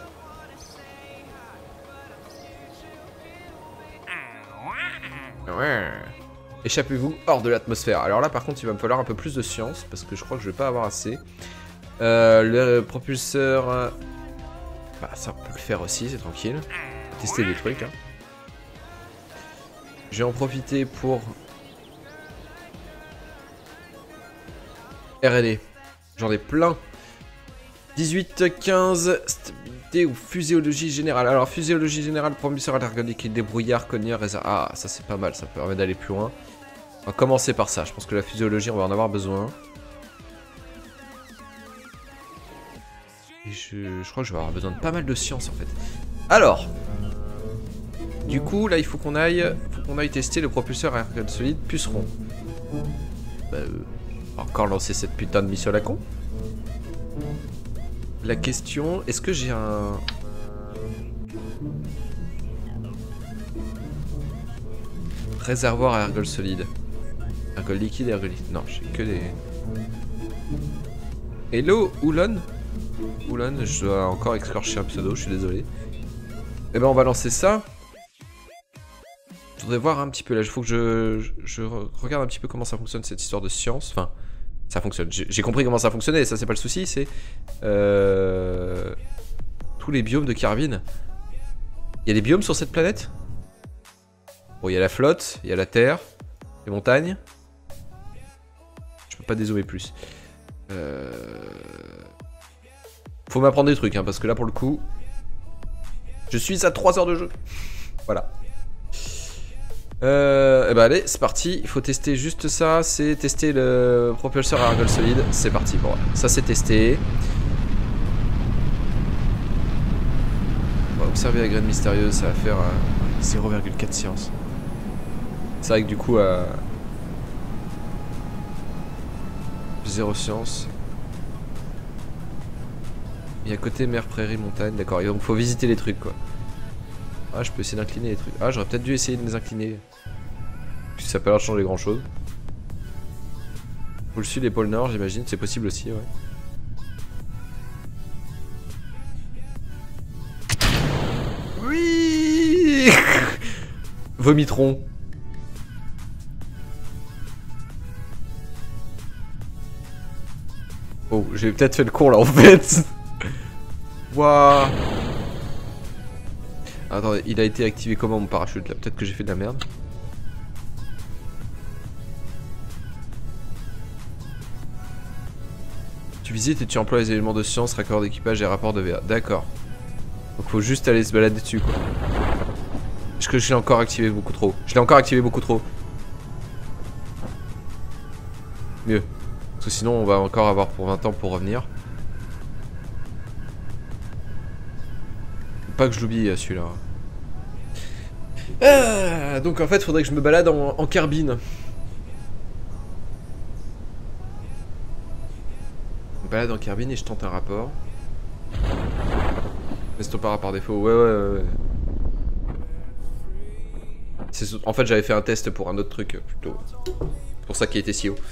Ouais. Échappez-vous hors de l'atmosphère. Alors là, par contre, il va me falloir un peu plus de science parce que je crois que je vais pas avoir assez. Euh, le propulseur... Euh... Bah, ça, on peut le faire aussi, c'est tranquille. On va tester des trucs. Hein. Je vais en profiter pour... R et D. J'en ai plein. dix-huit, quinze, stabilité ou physiologie générale. Alors, physiologie générale, propulseur à l'air liquide, débrouillard, cogneur, réserve. Ah, ça c'est pas mal, ça permet d'aller plus loin. On va commencer par ça. Je pense que la physiologie, on va en avoir besoin. Et je, je crois que je vais avoir besoin de pas mal de science en fait. Alors, du coup, là, il faut qu'on aille, faut qu'on aille tester le propulseur à air solide puceron. Bah, euh, encore lancer cette putain de mission à la con. La question, est-ce que j'ai un... réservoir à ergol solide? Ergol liquide et ergol liquide. Non, j'ai que des... Hello, Oulon Oulon, je dois encore excrocher un pseudo, je suis désolé. Eh ben on va lancer ça. Je voudrais voir un petit peu là, il faut que je, je, je regarde un petit peu comment ça fonctionne cette histoire de science. Enfin... Ça fonctionne. J'ai compris comment ça fonctionnait, ça c'est pas le souci, c'est euh, tous les biomes de Kerbin. Il y a des biomes sur cette planète? Bon, il y a la flotte, il y a la terre, les montagnes. Je peux pas dézoomer plus. Euh... Faut m'apprendre des trucs, hein, parce que là pour le coup, je suis à trois heures de jeu. Voilà. Euh, et bah allez, c'est parti. Il faut tester juste ça. C'est tester le propulseur à ergol solide. C'est parti. Bon, ça c'est testé. On va observer la graine mystérieuse. Ça va faire euh, zéro virgule quatre science. C'est vrai que du coup, euh, zéro science. Et à côté, mer, prairie, montagne. D'accord. Donc faut visiter les trucs quoi. Ah, je peux essayer d'incliner les trucs. Ah, j'aurais peut-être dû essayer de les incliner. Puis ça peut pas changer grand chose. Pôle sud et pôle nord, j'imagine. C'est possible aussi, ouais. Oui. Vomitron. Oh, j'ai peut-être fait le con là en fait. Waouh. Attendez, il a été activé comment mon parachute là? Peut-être que j'ai fait de la merde. Tu visites et tu emploies les éléments de science, raccord d'équipage et rapport de V A. D'accord. Donc faut juste aller se balader dessus quoi. Est-ce que je l'ai encore activé beaucoup trop? Je l'ai encore activé beaucoup trop. Mieux. Parce que sinon on va encore avoir pour vingt ans pour revenir. Pas que je l'oublie celui-là. Ah, donc en fait, faudrait que je me balade en, en Kerbin. Je me balade en Kerbin et je tente un rapport. Restons pas par défaut. Ouais, ouais, ouais. En fait, j'avais fait un test pour un autre truc, euh, plutôt. C'est pour ça qu'il était si haut.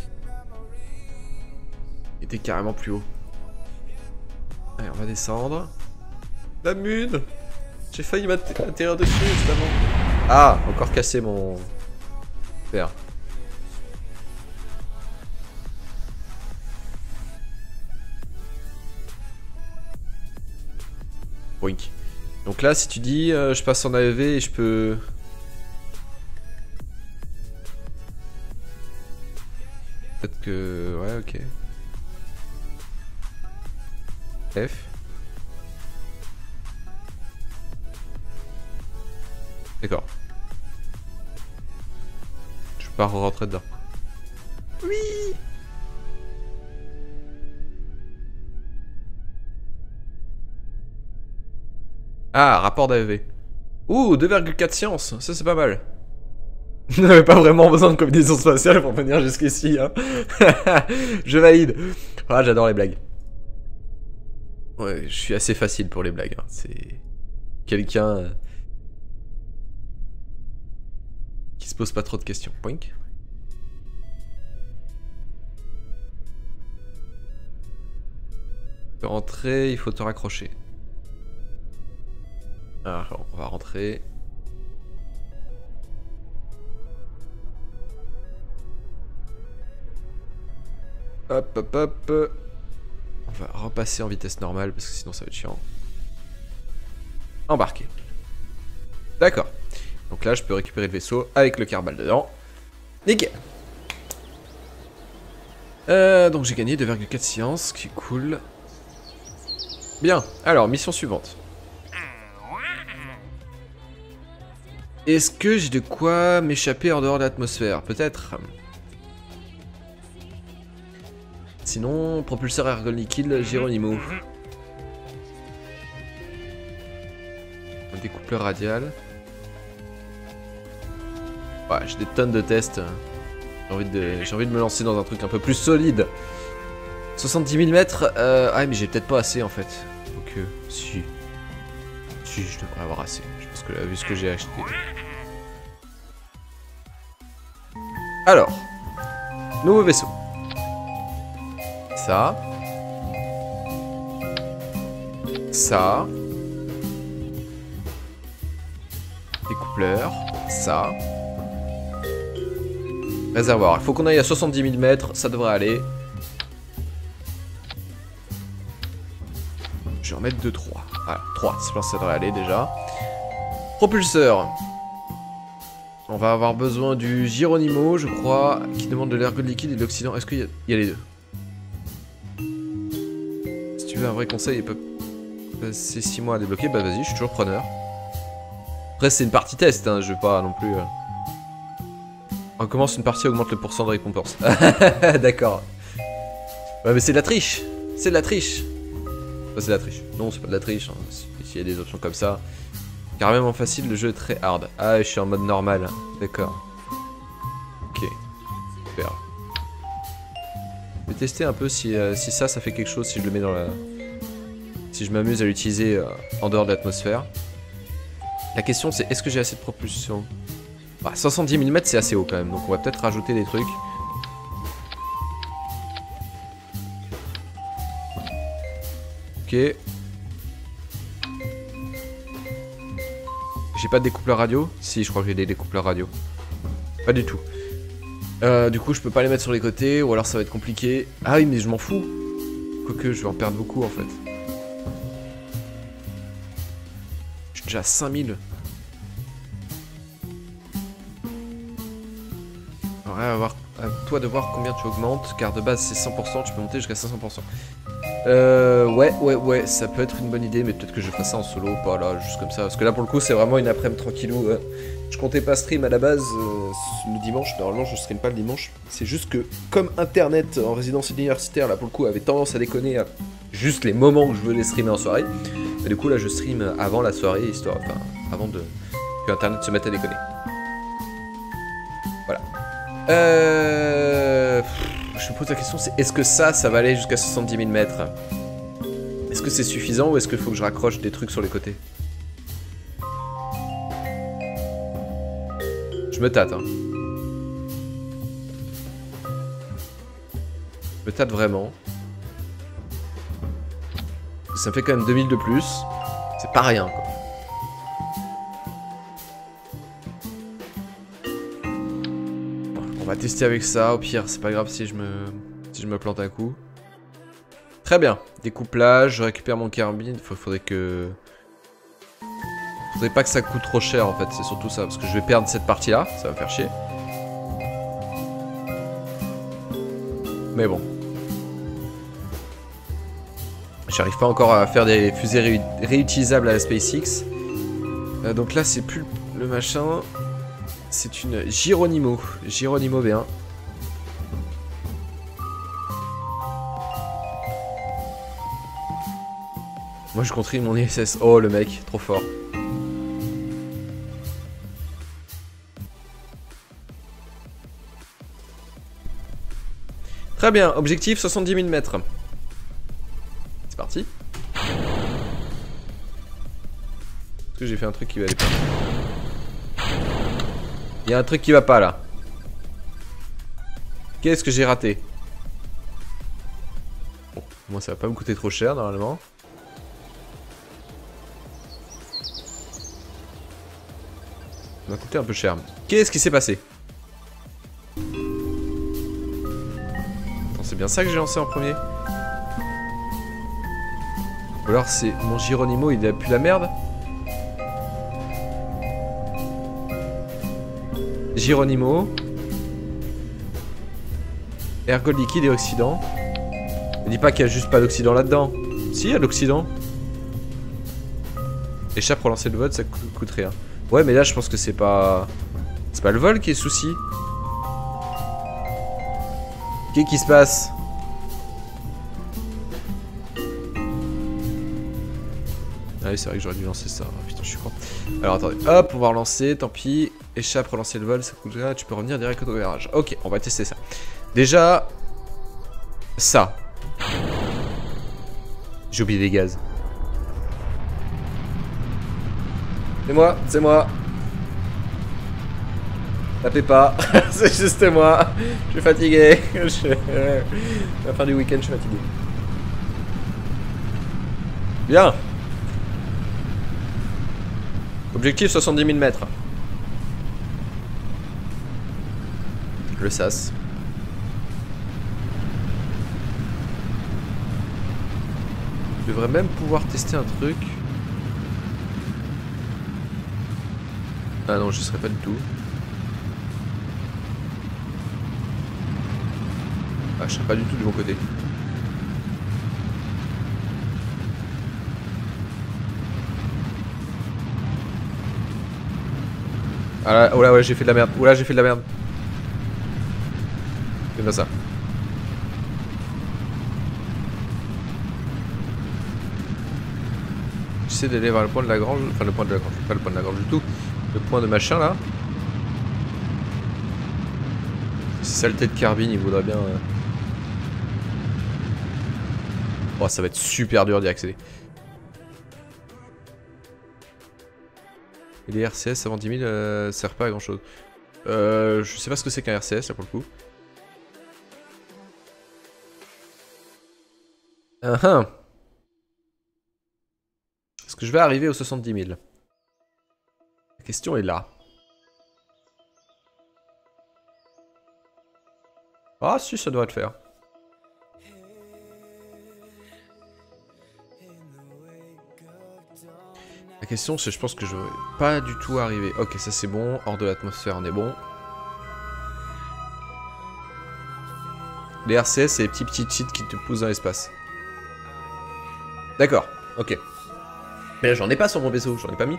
Il était carrément plus haut. Allez, on va descendre. La mune. J'ai failli m'atterrir dessus, justement. Ah, encore cassé mon... Père. Boink. Donc là, si tu dis, euh, je passe en A E V et je peux... Peut-être que... Ouais, ok. F. D'accord. Je peux pas rentrer dedans. Oui. Ah, rapport d'A E V. Ouh, deux virgule quatre sciences, ça c'est pas mal. Je n'avais pas vraiment besoin de combinaison spatiale pour venir jusqu'ici. Hein. Je valide. Ah, j'adore les blagues. Ouais, je suis assez facile pour les blagues. Hein. C'est quelqu'un euh... qui se pose pas trop de questions. Poink. Tu peux rentrer, il faut te raccrocher. Alors, on va rentrer. Hop, hop, hop. On va repasser en vitesse normale parce que sinon ça va être chiant. Embarquer. D'accord. Donc là, je peux récupérer le vaisseau avec le carbal dedans. Nickel. Euh, donc j'ai gagné deux virgule quatre sciences, ce qui est cool. Bien. Alors, mission suivante. Est-ce que j'ai de quoi m'échapper en dehors de l'atmosphère? Peut-être. Sinon, propulseur ergon liquide, Geronimo. Un découpleur radial. Ouais, j'ai des tonnes de tests. J'ai envie de, j'ai envie de me lancer dans un truc un peu plus solide. soixante-dix millimètres. Euh, ah, mais j'ai peut-être pas assez en fait. Donc, euh, si. Si, je devrais avoir assez. Je pense que là, vu ce que j'ai acheté. Alors, nouveau vaisseau. Ça. Ça. Découpleur. Ça. Réservoir. Il faut qu'on aille à soixante-dix millimètres. Ça devrait aller. Je vais en mettre deux, trois. Voilà, trois. Je pense que ça devrait aller déjà. Propulseur. On va avoir besoin du Geronimo, je crois, qui demande de l'ergon liquide et de l'oxydant. Est-ce qu'il y, y a les deux? Si tu veux un vrai conseil et peut passer six mois à débloquer, bah vas-y, je suis toujours preneur. Après, c'est une partie test, hein, je vais pas non plus... Euh... On commence une partie, augmente le pourcent de récompense. D'accord. Ouais, mais c'est de la triche. C'est de la triche. Enfin, c'est de la triche. Non, c'est pas de la triche. Hein. S'il y a des options comme ça. Carrément facile, le jeu est très hard. Ah, je suis en mode normal. D'accord. Ok. Super. Je vais tester un peu si, euh, si ça, ça fait quelque chose, si je le mets dans la... Si je m'amuse à l'utiliser euh, en dehors de l'atmosphère. La question, c'est est-ce que j'ai assez de propulsion? Bah, soixante-dix millimètres, c'est assez haut quand même, donc on va peut-être rajouter des trucs. Ok. J'ai pas de découpleur radio? Si, je crois que j'ai des découpleurs radio. Pas du tout. Euh, du coup, je peux pas les mettre sur les côtés, ou alors ça va être compliqué. Ah oui, mais je m'en fous. Quoique, je vais en perdre beaucoup en fait. Je suis déjà à cinq mille. Ouais, à, voir, à toi de voir combien tu augmentes, car de base c'est cent pour cent, tu peux monter jusqu'à cinq cents pour cent. Euh, ouais, ouais, ouais, ça peut être une bonne idée, mais peut-être que je ferai ça en solo, pas là, juste comme ça. Parce que là, pour le coup, c'est vraiment une après-midi tranquillou. Euh, je comptais pas stream à la base euh, le dimanche, normalement je stream pas le dimanche. C'est juste que, comme internet en résidence universitaire, là pour le coup, avait tendance à déconner à juste les moments où je veux les streamer en soirée. Et du coup, là, je stream avant la soirée, histoire, enfin, avant de que internet se mette à déconner. Voilà. Euh... Je me pose la question, c'est est-ce que ça, ça va aller jusqu'à soixante-dix millimètres? Est-ce que c'est suffisant ou est-ce qu'il faut que je raccroche des trucs sur les côtés? Je me tâte, hein. Je me tâte vraiment. Ça me fait quand même deux mille de plus. C'est pas rien, quoi. Bon, on va tester avec ça. Au pire, c'est pas grave si je me, si je me plante un coup. Très bien. Découplage, je récupère mon carbine. Il faudrait que... Faudrait pas que ça coûte trop cher, en fait. C'est surtout ça. Parce que je vais perdre cette partie-là. Ça va me faire chier. Mais bon. J'arrive pas encore à faire des fusées ré réutilisables à la SpaceX. Euh, donc là, c'est plus le machin. C'est une Geronimo. Geronimo V un. Moi, je contribue mon I S S. Oh, le mec, trop fort. Très bien, objectif soixante-dix mille mètres. C'est parti. Est-ce que j'ai fait un truc qui va aller pas? Il y a un truc qui va pas là. Qu'est-ce que j'ai raté? Bon, moi ça va pas me coûter trop cher normalement. Ça m'a coûté un peu cher. Qu'est-ce qui s'est passé? C'est bien ça que j'ai lancé en premier. Ou alors c'est mon Geronimo, il a plus la merde. Geronimo. Ergot liquide et oxydant. Ne dis pas qu'il y a juste pas d'oxydant là-dedans. Si, il y a de l'oxydant. Échappe pour lancer le vol, ça coûte rien. Ouais, mais là je pense que c'est pas... C'est pas le vol qui est souci. Qu'est-ce qui se passe? Ah oui, c'est vrai que j'aurais dû lancer ça. Oh, putain, je suis con. Alors attendez, hop, on va relancer, tant pis. Échappe, relancer le vol, ça coûte rien. Tu peux revenir direct au garage. Ok, on va tester ça. Déjà, ça. J'ai oublié des gaz. C'est moi, c'est moi. Tapez pas, c'est juste moi. Je suis fatigué. Je... La fin du week-end, je suis fatigué. Bien. Objectif soixante-dix mille mètres. Le sas. Je devrais même pouvoir tester un truc. Ah non, je serais pas du tout. Ah, je serais pas du tout du bon côté. Ah là, oh là, ouais, j'ai fait de la merde. Oh là, j'ai fait de la merde. C'est pas ça. J'essaie d'aller vers le point de la grange. Enfin, le point de la grange. Pas le point de la grange du tout. Le point de machin là. C'est saleté de carbine, il voudrait bien. Euh... Oh, ça va être super dur d'y accéder. Et les R C S avant dix mille euh, servent pas à grand chose. Euh, je sais pas ce que c'est qu'un R C S là pour le coup. Uh -huh. Est-ce que je vais arriver aux soixante-dix mille? La question est là. Ah si, ça doit le faire. La question c'est, je pense que je vais pas du tout arriver. Ok, ça c'est bon, hors de l'atmosphère on est bon. Les R C S c'est les petits petits cheats qui te poussent dans l'espace. D'accord, ok. Mais là j'en ai pas sur mon vaisseau, j'en ai pas mis.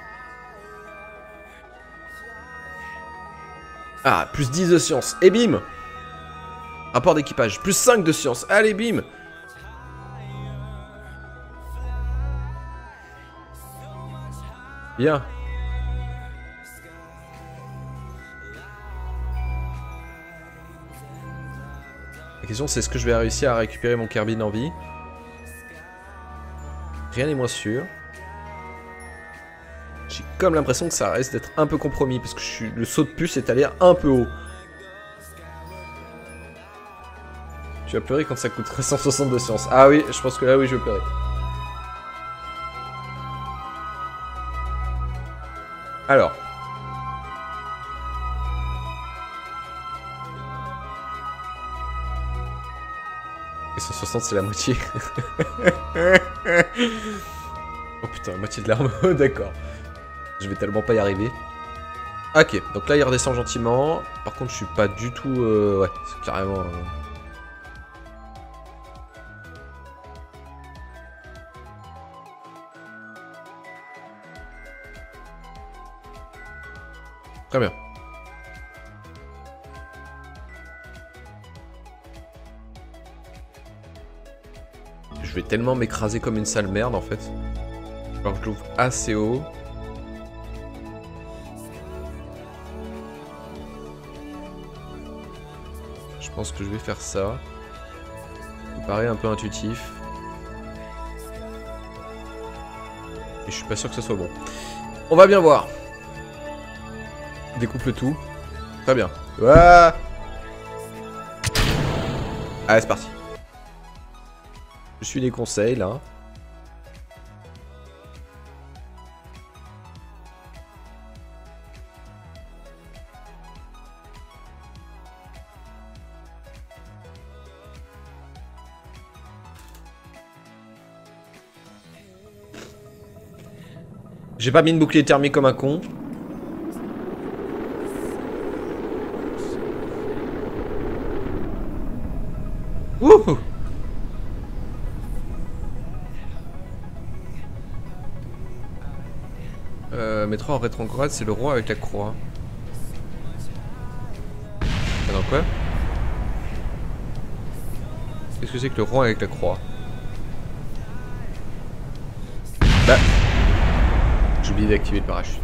Ah, plus dix de science, et bim. Rapport d'équipage, plus cinq de science, allez bim. Bien. La question c'est, est-ce que je vais réussir à récupérer mon carbine en vie? Rien n'est moins sûr. J'ai comme l'impression que ça reste d'être un peu compromis, parce que je suis... le saut de puce est allé un peu haut. Tu vas pleurer quand ça coûterait cent soixante de science. Ah oui, je pense que là, oui, je vais pleurer. Alors. Et cent soixante, c'est la moitié. Oh putain, la moitié de l'arme. D'accord. Je vais tellement pas y arriver. Ok, donc là, il redescend gentiment. Par contre, je suis pas du tout... Euh... Ouais, c'est carrément... Euh... Très bien. Je vais tellement m'écraser comme une sale merde en fait. Alors que je l'ouvre assez haut. Je pense que je vais faire ça. Ça me paraît un peu intuitif. Et je suis pas sûr que ce soit bon. On va bien voir. Découpe le tout. Très bien. Ouah. Allez, c'est parti. Je suis les conseils, là. J'ai pas mis de bouclier thermique comme un con. Wouhou! Euh, métro en rétrograde, c'est le roi avec la croix. Alors quoi? Qu'est-ce que c'est que le roi avec la croix? Bah... J'ai oublié d'activer le parachute.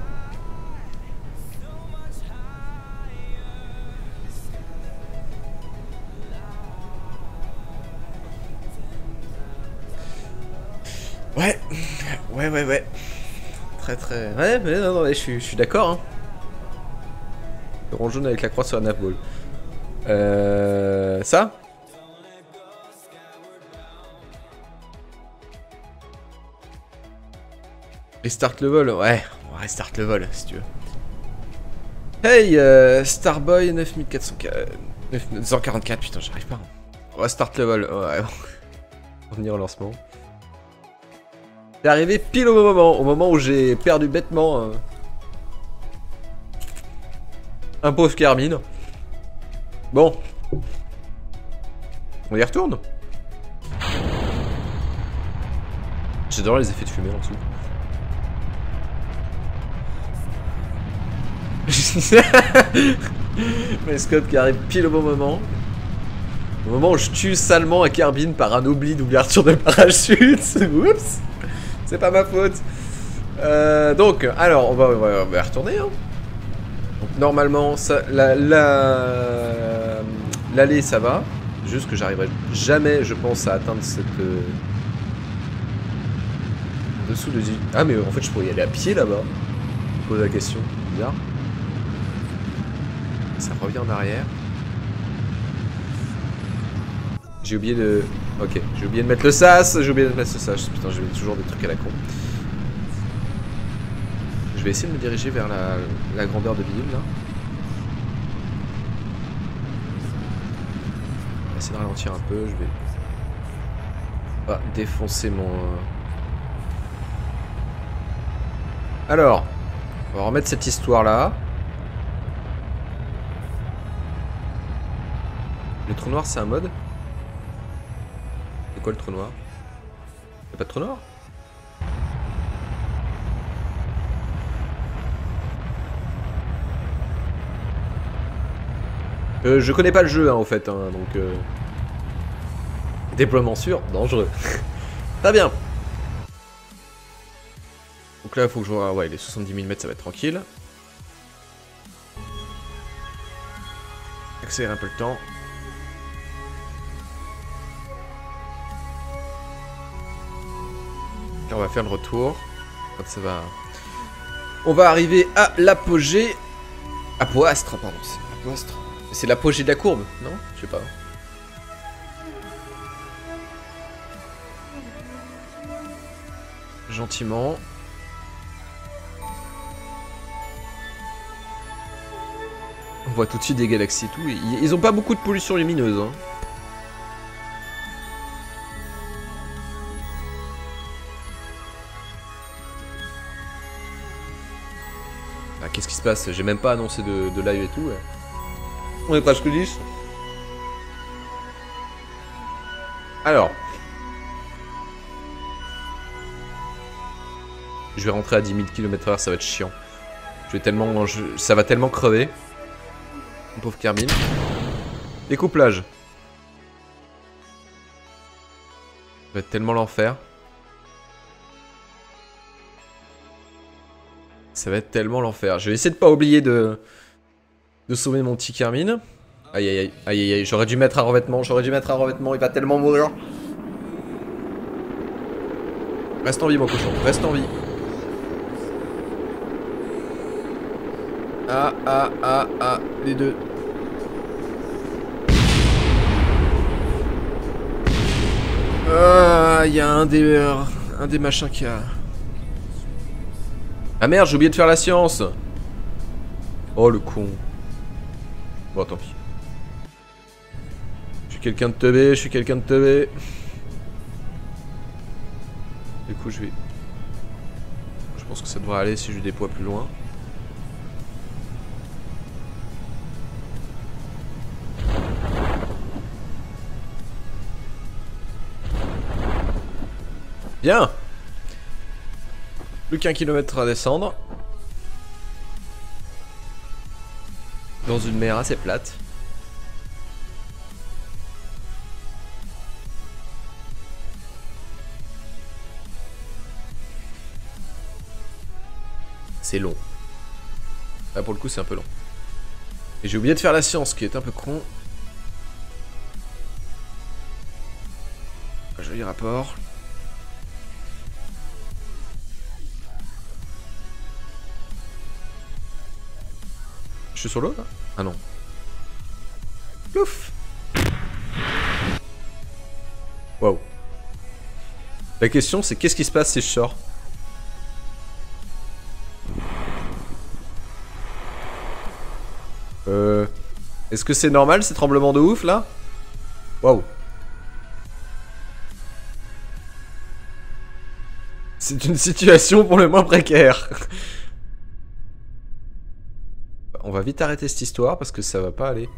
Ouais, ouais, ouais, ouais. Très, très... Ouais, mais non, non, ouais, je suis, je suis d'accord, hein. Le rond jaune avec la croix sur la navball. Euh... Ça? Restart le vol, ouais, on va restart le vol si tu veux. Hey, euh, Starboy neuf mille quatre cent quarante-quatre, putain, j'arrive pas. On va start le vol, ouais, on va venir au lancement. C'est arrivé pile au moment, au moment où j'ai perdu bêtement euh, un pauvre Carmine. Bon, on y retourne. J'adore les effets de fumée en dessous. Mais Scott qui arrive pile au bon moment. Au moment où je tue salement un carbine par un oubli d'ouverture de parachute. Oups. C'est pas ma faute. Euh, donc, alors, on va, on va, on va retourner. Hein. Donc, normalement, ça, la, la, l'allée, ça va. Juste que j'arriverai jamais, je pense, à atteindre cette... Euh, dessous de... Ah, mais en fait, je pourrais y aller à pied, là-bas. Je pose la question. Bizarre. Ça revient en arrière. J'ai oublié de... Ok, j'ai oublié de mettre le sas, j'ai oublié de mettre le sas. Putain, j'ai toujours des trucs à la con. Je vais essayer de me diriger vers la, la grandeur de l'île, là. Je vais essayer de ralentir un peu, je vais... pas défoncer mon... Alors, on va remettre cette histoire-là. Le trou noir, c'est un mode? C'est quoi le trou noir? Y'a pas de trou noir? Euh, je connais pas le jeu, hein, au fait, hein, donc... Euh... Déploiement sûr, dangereux. Très bien. Donc là, il faut que je vois... Ouais, les soixante-dix millimètres, ça va être tranquille. Accélérer un peu le temps. Là, on va faire le retour. Quand ça va... On va arriver à l'apogée. Apoastre, pardon. C'est Apoastre. C'est l'apogée de la courbe, non? Je sais pas. Gentiment. On voit tout de suite des galaxies et tout. Ils, ils ont pas beaucoup de pollution lumineuse. Hein. Ah, qu'est-ce qui se passe? J'ai même pas annoncé de, de live et tout. Ouais. On est presque dix. Alors. Je vais rentrer à dix mille kilomètres heure, ça va être chiant. Je vais tellement, je, ça va tellement crever. Mon pauvre Kerbin. Découplage. Ça va être tellement l'enfer. Ça va être tellement l'enfer. Je vais essayer de pas oublier de... De sauver mon petit Kerbin. Aïe aïe aïe. Aïe aïe aïe. J'aurais dû mettre un revêtement. J'aurais dû mettre un revêtement. Il va tellement mourir. Reste en vie mon cochon. Reste en vie. Ah, ah, ah, ah, les deux. Ah, il y a un des, euh, un des machins qui a... Ah merde, j'ai oublié de faire la science. Oh le con. Bon, tant pis. Je suis quelqu'un de teubé, je suis quelqu'un de teubé. Du coup, je vais... Je pense que ça devrait aller si je déploie plus loin. Bien. Plus qu'un kilomètre à descendre. Dans une mer assez plate. C'est long. Là pour le coup c'est un peu long. Et j'ai oublié de faire la science, qui est un peu con. Joli rapport. Je suis sur l'eau là? Ah non. Plouf. Waouh. La question c'est qu'est-ce qui se passe si je sors? Euh... Est-ce que c'est normal ces tremblements de ouf là? Waouh. C'est une situation pour le moins précaire. On va vite arrêter cette histoire parce que ça va pas aller.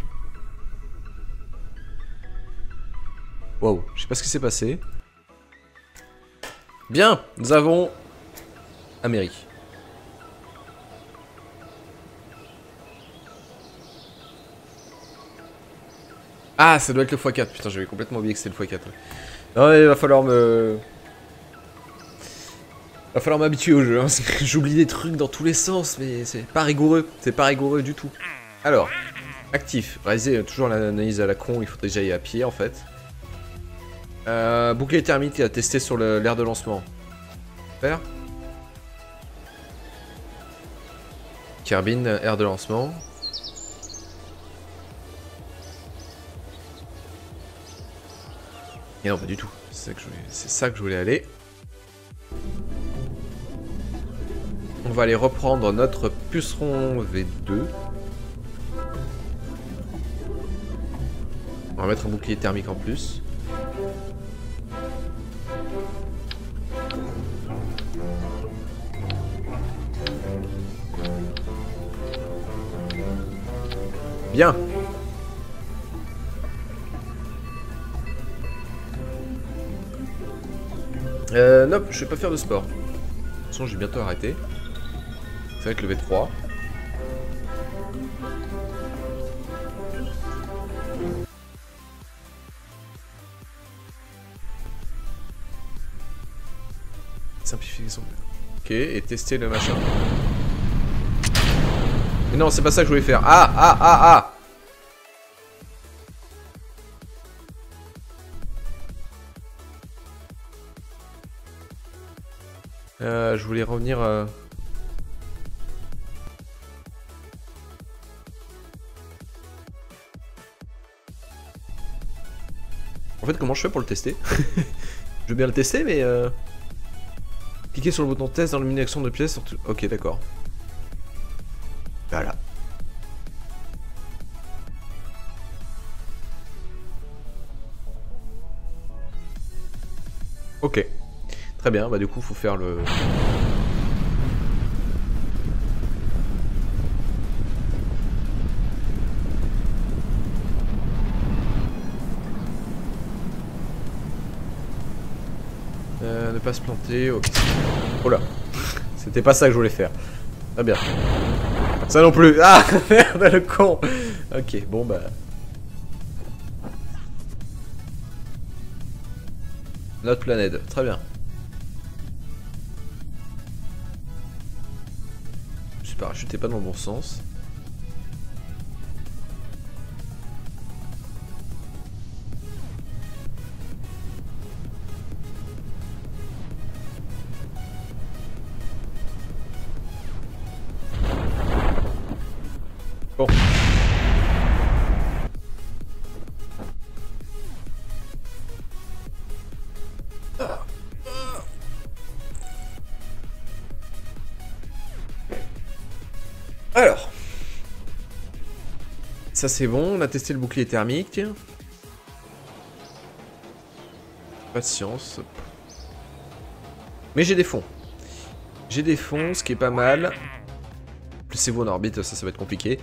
Waouh, je sais pas ce qui s'est passé. Bien, nous avons Amérique. Ah, ça doit être le fois quatre. Putain, j'avais complètement oublié que c'était le fois quatre. Ouais. Non, il va falloir me... Va falloir m'habituer au jeu, hein, parce que j'oublie des trucs dans tous les sens, mais c'est pas rigoureux, c'est pas rigoureux du tout. Alors, actif, réaliser toujours l'analyse à la con, il faut déjà y aller à pied en fait. Euh, bouclier thermique à tester sur l'aire de lancement. Faire. Kerbin, aire de lancement. Et non, pas du tout, c'est ça que je voulais, c'est ça que je voulais aller. On va aller reprendre notre puceron V deux. On va mettre un bouclier thermique en plus. Bien. Euh, non, je vais pas faire de sport. De toute façon, j'ai bientôt arrêté. Ça va être le V trois. Simplification. Ok, et tester le machin. Mais non, c'est pas ça que je voulais faire. Ah, ah, ah, ah. Euh, je voulais revenir... Euh... En fait, comment je fais pour le tester? Je veux bien le tester, mais... Euh... Cliquez sur le bouton test dans le menu action de pièce. Surtout... Ok, d'accord. Voilà. Ok. Très bien, bah du coup, faut faire le... Euh, ne pas se planter, ok. Oh là. C'était pas ça que je voulais faire. Très bien. Ça non plus. Ah merde, le con. Ok, bon bah... Notre planète, très bien. Je suis parachuté pas dans le bon sens. Bon. Alors. Ça c'est bon, on a testé le bouclier thermique. Pas de science. Mais j'ai des fonds. J'ai des fonds, ce qui est pas mal. Placez-vous en orbite, ça, ça va être compliqué.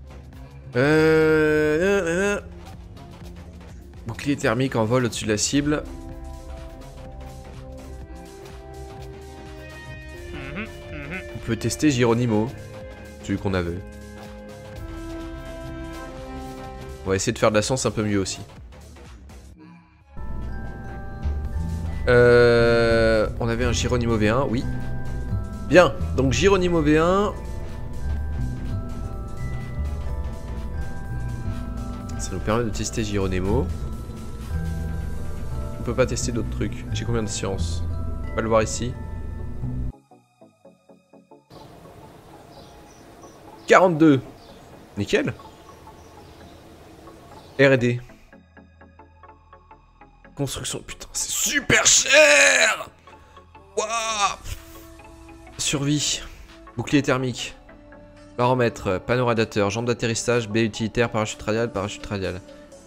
Euh... Bouclier thermique en vol au-dessus de la cible. On peut tester Geronimo. Celui qu'on avait. On va essayer de faire de la science un peu mieux aussi. Euh... On avait un Geronimo V un, oui. Bien, donc Geronimo V un... Ça nous permet de tester Geronimo. On peut pas tester d'autres trucs. J'ai combien de science? On va le voir ici. quarante-deux. Nickel. R et D. Construction. Putain, c'est super cher. Waouh. Survie. Bouclier thermique. Baromètre, panneau radiateur, jambe d'atterrissage, baie utilitaire, parachute radial, parachute radial.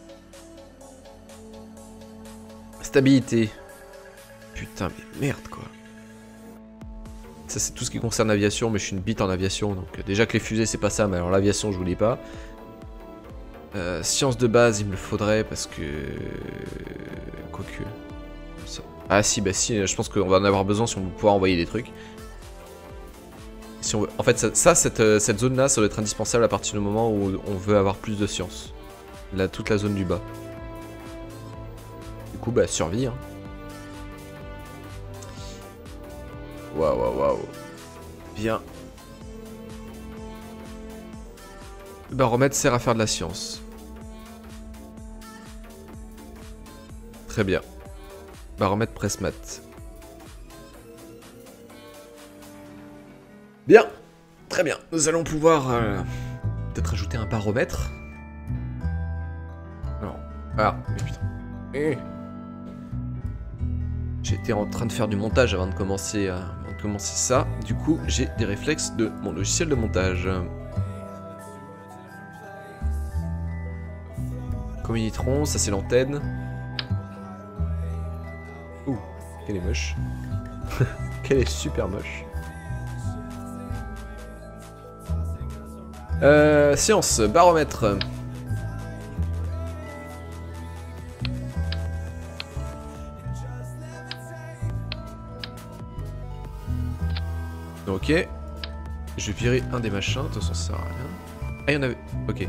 Stabilité. Putain, mais merde quoi. Ça c'est tout ce qui concerne l'aviation, mais je suis une bite en aviation, donc euh, déjà que les fusées c'est pas ça, mais alors l'aviation je vous dis pas. Euh, science de base, il me le faudrait parce que... Quoique... Ça... Ah si, bah si, je pense qu'on va en avoir besoin si on veut pouvoir envoyer des trucs. Si on veut... En fait, ça, ça cette, cette zone-là, ça doit être indispensable à partir du moment où on veut avoir plus de science. Là, toute la zone du bas. Du coup, bah, survie. Hein. Waouh, waouh, waouh. Bien. Le baromètre sert à faire de la science. Très bien. Baromètre presse-mat. Bien. Très bien. Nous allons pouvoir euh, peut-être ajouter un baromètre. Non. Ah, mais putain. Eh. J'étais en train de faire du montage avant de commencer, euh, avant de commencer ça. Du coup, j'ai des réflexes de mon logiciel de montage. Communitron, ça c'est l'antenne. Ouh, qu'elle est moche. Qu'elle est super moche. Euh, science, baromètre. Ok. Je vais virer un des machins, de toute façon ça sert à rien. Ah, il y en avait... Ok.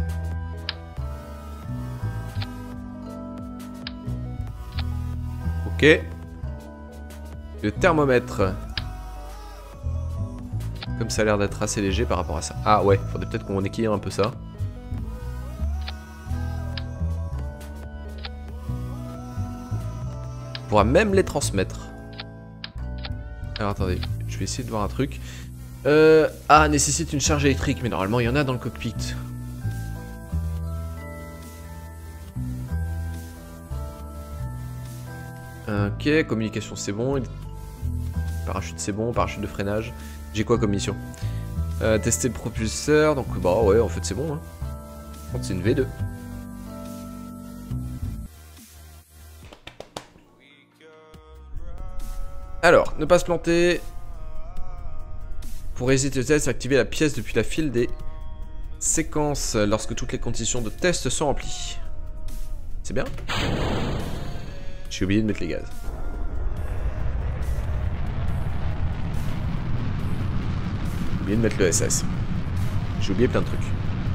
Ok. Le thermomètre. Comme ça a l'air d'être assez léger par rapport à ça. Ah ouais, faudrait peut-être qu'on équilibre un peu ça. On pourra même les transmettre. Alors attendez, je vais essayer de voir un truc. Euh, ah, nécessite une charge électrique, mais normalement il y en a dans le cockpit. Euh, ok, communication c'est bon. Parachute c'est bon, parachute de freinage. J'ai quoi comme mission? euh, Tester le propulseur, donc bah ouais, en fait c'est bon. Hein. C'est une V deux. Alors, ne pas se planter. Pour résister au test, activer la pièce depuis la file des séquences lorsque toutes les conditions de test sont remplies. C'est bien. J'ai oublié de mettre les gaz. J'ai oublié de mettre le S S. J'ai oublié plein de trucs.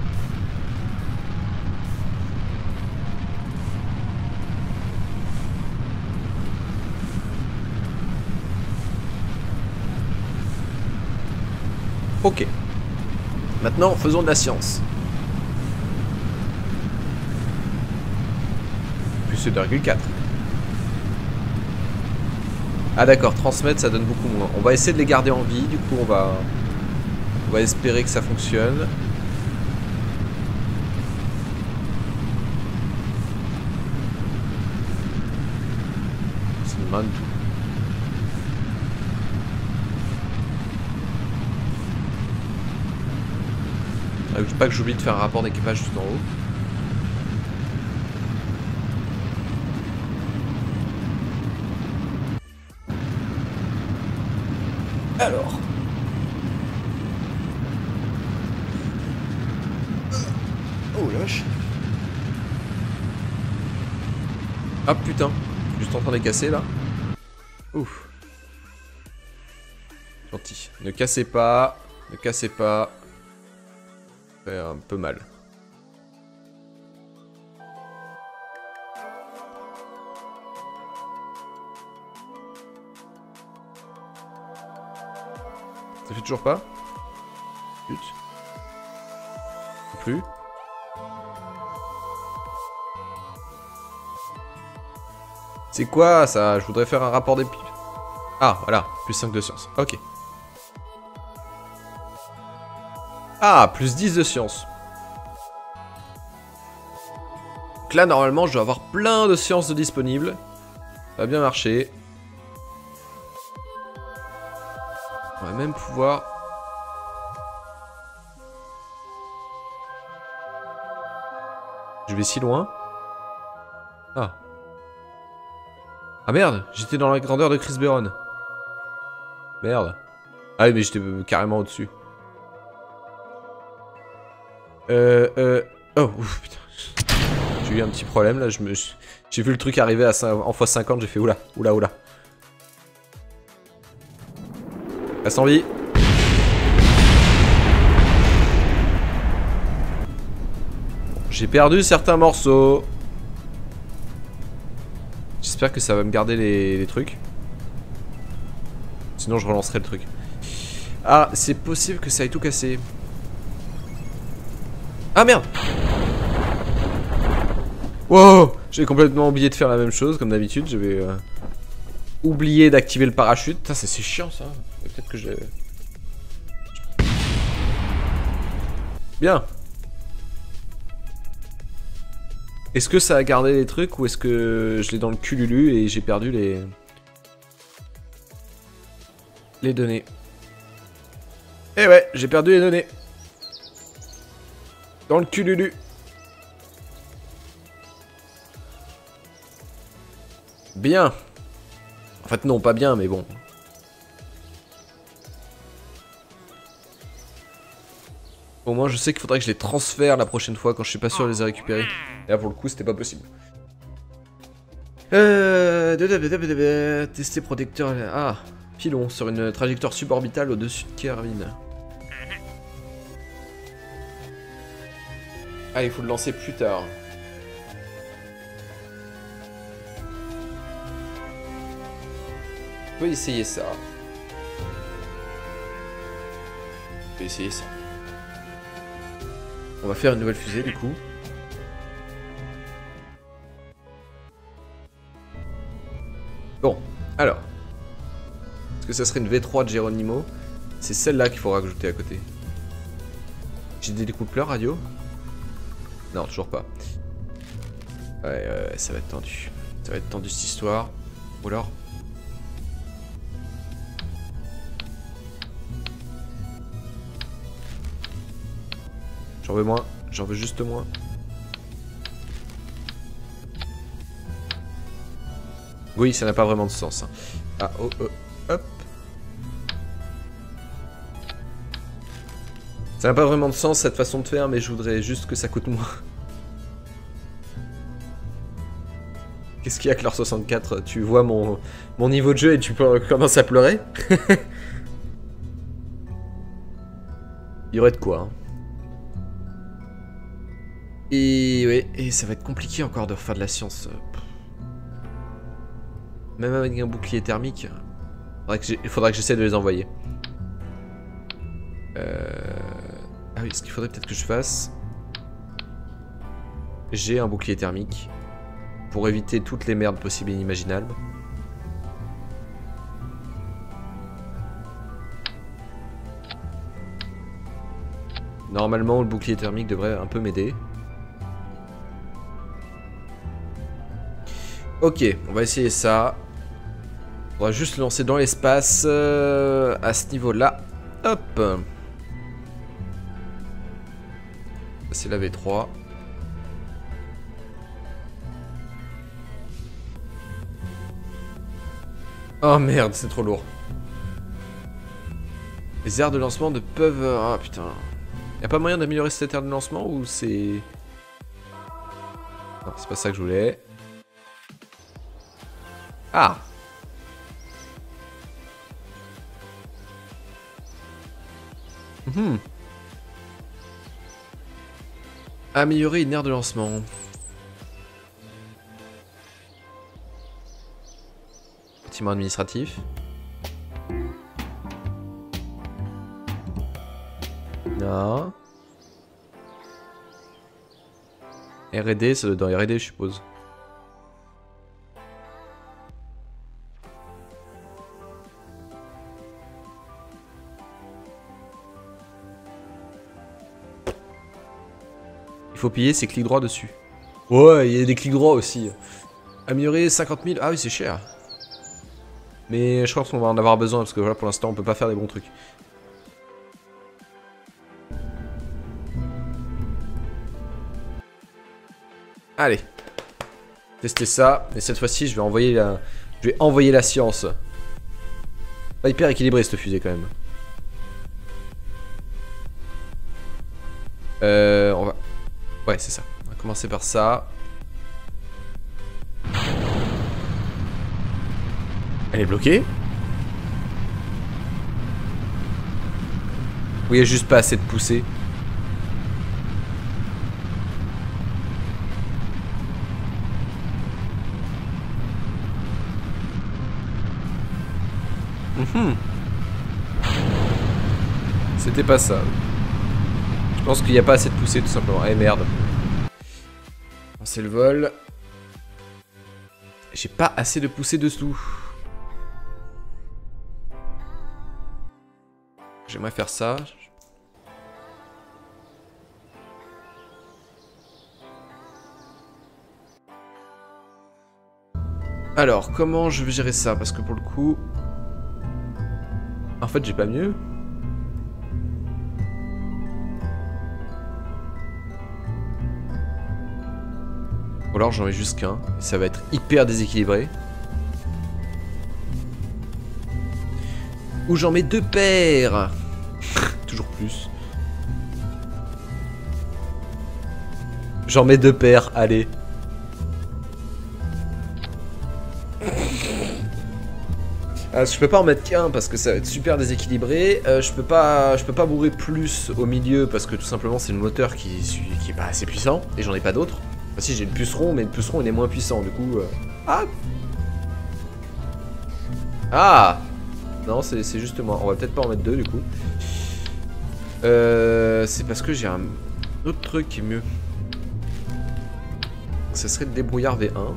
Ok. Maintenant, faisons de la science. Plus deux virgule quatre. Ah d'accord, transmettre ça donne beaucoup moins. On va essayer de les garder en vie, du coup on va... On va espérer que ça fonctionne. C'est une main de tout. Pas que j'oublie de faire un rapport d'équipage tout en haut. Alors. Oh lâche. Ah putain. Juste en train de les casser là. Ouf. Gentil. Ne cassez pas. Ne cassez pas. Ça fait un peu mal. Ça fait toujours pas? Pute. Plus. C'est quoi ça? Je voudrais faire un rapport d'épi. Ah voilà, plus cinq de science. Ok. Ah, plus dix de science. Donc là, normalement, je dois avoir plein de sciences de disponibles. Ça va bien marcher. On va même pouvoir... Je vais si loin. Ah. Ah merde, j'étais dans la grandeur de Chris Beron. Merde. Ah oui, mais j'étais carrément au-dessus. Euh, euh... Oh, ouf, putain. J'ai eu un petit problème, là, je me... J'ai vu le truc arriver à cinq... en fois cinquante, j'ai fait oula, oula, oula. Reste en vie. J'ai perdu certains morceaux. J'espère que ça va me garder les, les trucs. Sinon, je relancerai le truc. Ah, c'est possible que ça ait tout cassé. Ah merde! Wow! J'ai complètement oublié de faire la même chose, comme d'habitude. J'avais euh, oublié d'activer le parachute. Putain, c'est chiant ça. Peut-être que j'ai... Bien. Est-ce que ça a gardé les trucs ou est-ce que je l'ai dans le cululu et j'ai perdu les... Les données? Eh ouais, j'ai perdu les données. Dans le cululu. Bien. En fait non, pas bien, mais bon. Au moins je sais qu'il faudrait que je les transfère la prochaine fois quand je suis pas sûr de les récupérer. Et là pour le coup c'était pas possible. Euh... Tester protecteur... Ah, pilon sur une trajectoire suborbitale au-dessus de Kervin. Ah, il faut le lancer plus tard. On peut essayer ça. On peut essayer ça. On va faire une nouvelle fusée du coup. Bon, alors. Est-ce que ça serait une V trois de Geronimo? C'est celle-là qu'il faut rajouter à côté. J'ai des découpleurs radio? Non, toujours pas. Ouais, ouais, ouais, ça va être tendu. Ça va être tendu cette histoire. Ou alors... J'en veux moins, j'en veux juste moins. Oui, ça n'a pas vraiment de sens. Hein. Ah, oh, oh, hop. Ça n'a pas vraiment de sens cette façon de faire, mais je voudrais juste que ça coûte moins. Qu'est-ce qu'il y a, Clore soixante-quatre? Tu vois mon, mon niveau de jeu et tu commences à pleurer? Il y aurait de quoi. Hein. Et ouais, et ça va être compliqué encore de refaire de la science. Même avec un bouclier thermique, il faudra que j'essaie de les envoyer. Euh... Ah oui, ce qu'il faudrait peut-être que je fasse... J'ai un bouclier thermique pour éviter toutes les merdes possibles et inimaginables. Normalement, le bouclier thermique devrait un peu m'aider. Ok, on va essayer ça. On va juste le lancer dans l'espace euh, à ce niveau-là. Hop. C'est la V trois. Oh merde, c'est trop lourd. Les aires de lancement ne peuvent... Ah putain. Y'a pas moyen d'améliorer cette aire de lancement ou c'est... Non, c'est pas ça que je voulais. Ah. Mmh. Améliorer une aire de lancement. Bâtiment administratif. Non. R et D, c'est dans R et D, je suppose. Il faut piller, c'est clic droit dessus. Ouais, il y a des clics droits aussi. Améliorer cinquante mille. Ah oui, c'est cher. Mais je pense qu'on va en avoir besoin parce que voilà, pour l'instant, on peut pas faire des bons trucs. Allez. Tester ça. Et cette fois-ci, je vais envoyer la... Je vais envoyer la science. Pas hyper équilibré cette fusée quand même. Euh... On va... Ouais, c'est ça. On va commencer par ça. Elle est bloquée. Oui, il n'y a juste pas assez de poussée. Mmh. C'était pas ça. Je pense qu'il n'y a pas assez de poussée tout simplement. Eh merde. C'est le vol. J'ai pas assez de poussée dessous. J'aimerais faire ça. Alors, comment je vais gérer ça? Parce que pour le coup... En fait, j'ai pas mieux. Ou alors j'en mets juste qu'un. Et ça va être hyper déséquilibré. Ou j'en mets deux paires. Toujours plus. J'en mets deux paires, allez. Euh, je peux pas en mettre qu'un parce que ça va être super déséquilibré. Euh, je peux pas, je peux pas bourrer plus au milieu parce que tout simplement c'est le moteur qui, qui est pas assez puissant et j'en ai pas d'autres. Enfin, si j'ai le puceron, mais le puceron il est moins puissant du coup. Euh... Ah. Ah. Non, c'est juste moi. On va peut-être pas en mettre deux du coup. Euh, c'est parce que j'ai un autre truc qui est mieux. Ce serait le débrouillard V un.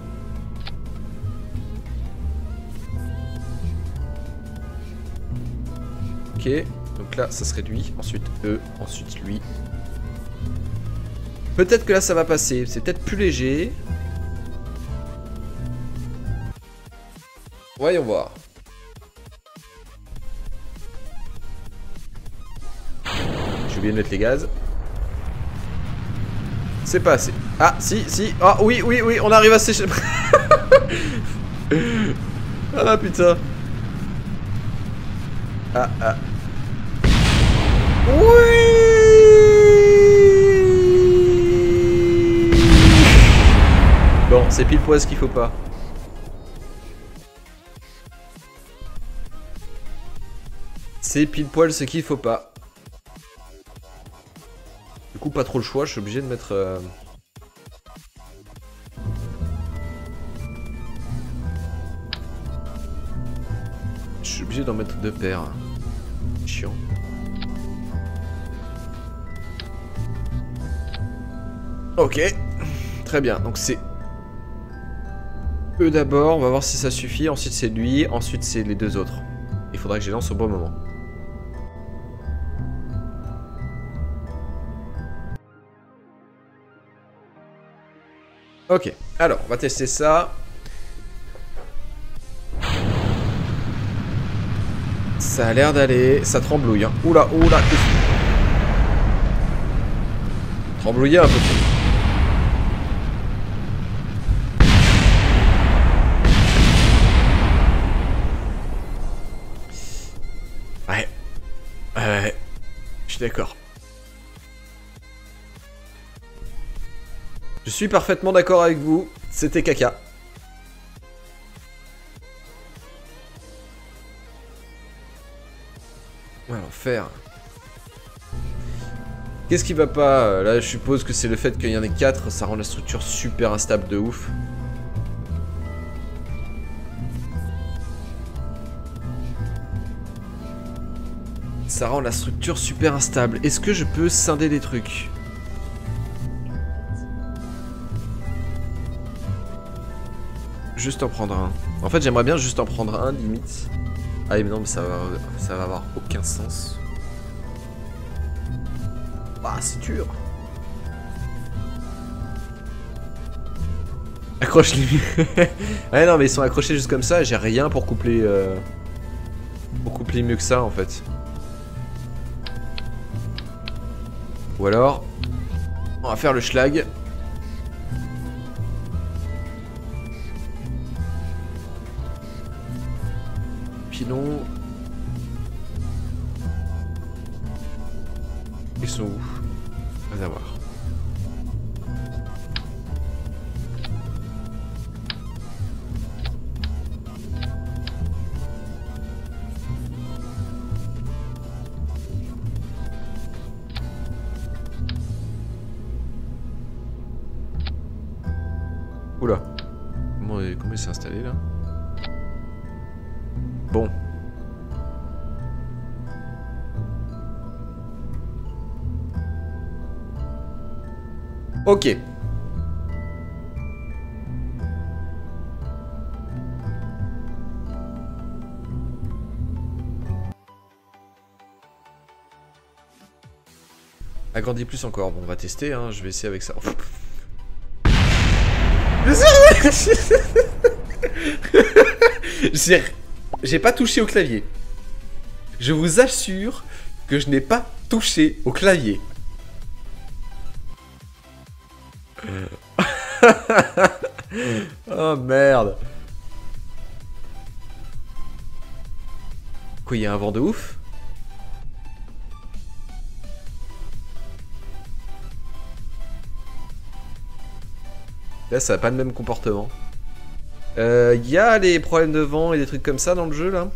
Ok, donc là ça serait lui, ensuite eux, ensuite lui. Peut-être que là ça va passer, c'est peut-être plus léger. Voyons voir. J'ai oublié de mettre les gaz. C'est pas assez. Ah, si, si. Ah, oui, oui, oui, on arrive à sécher. Ah, putain. Ah, ah. Oui. Bon, c'est pile poil ce qu'il faut pas. C'est pile poil ce qu'il faut pas. Du coup, pas trop le choix, je suis obligé de mettre... Euh... Je suis obligé d'en mettre deux paires. Chiant. Ok. Très bien, donc c'est... Eux d'abord, on va voir si ça suffit. Ensuite c'est lui, ensuite c'est les deux autres. Il faudra que je les lance au bon moment. Ok, alors on va tester ça. Ça a l'air d'aller, ça tremblouille. Hein. Oula, oula. Tremblouiller un peu trop. Ouais. Ouais. Je suis d'accord. Je suis parfaitement d'accord avec vous. C'était caca. Ouais, l'enfer. Qu'est-ce qui va pas? Là, je suppose que c'est le fait qu'il y en ait quatre. Ça rend la structure super instable de ouf. Ça rend la structure super instable. Est-ce que je peux scinder des trucs? Juste en prendre un. En fait, j'aimerais bien juste en prendre un, limite. Ah mais non, mais ça va, ça va avoir aucun sens. Bah, c'est dur. Accroche-les. Ouais, non, mais ils sont accrochés juste comme ça. J'ai rien pour coupler... Euh... Pour coupler mieux que ça, en fait. Ou alors... On va faire le schlag. Pilon. Ils sont où? On va voir. Oula. Comment, comment il s'est installé là? Bon. Ok. Agrandis plus encore. Bon, on va tester, hein. Je vais essayer avec ça. J'ai... J'ai pas touché au clavier. Je vous assure que je n'ai pas touché au clavier. Oh merde. Quoi, il y a un vent de ouf? Là, ça n'a pas le même comportement. Il euh, y a les problèmes de vent et des trucs comme ça dans le jeu, là?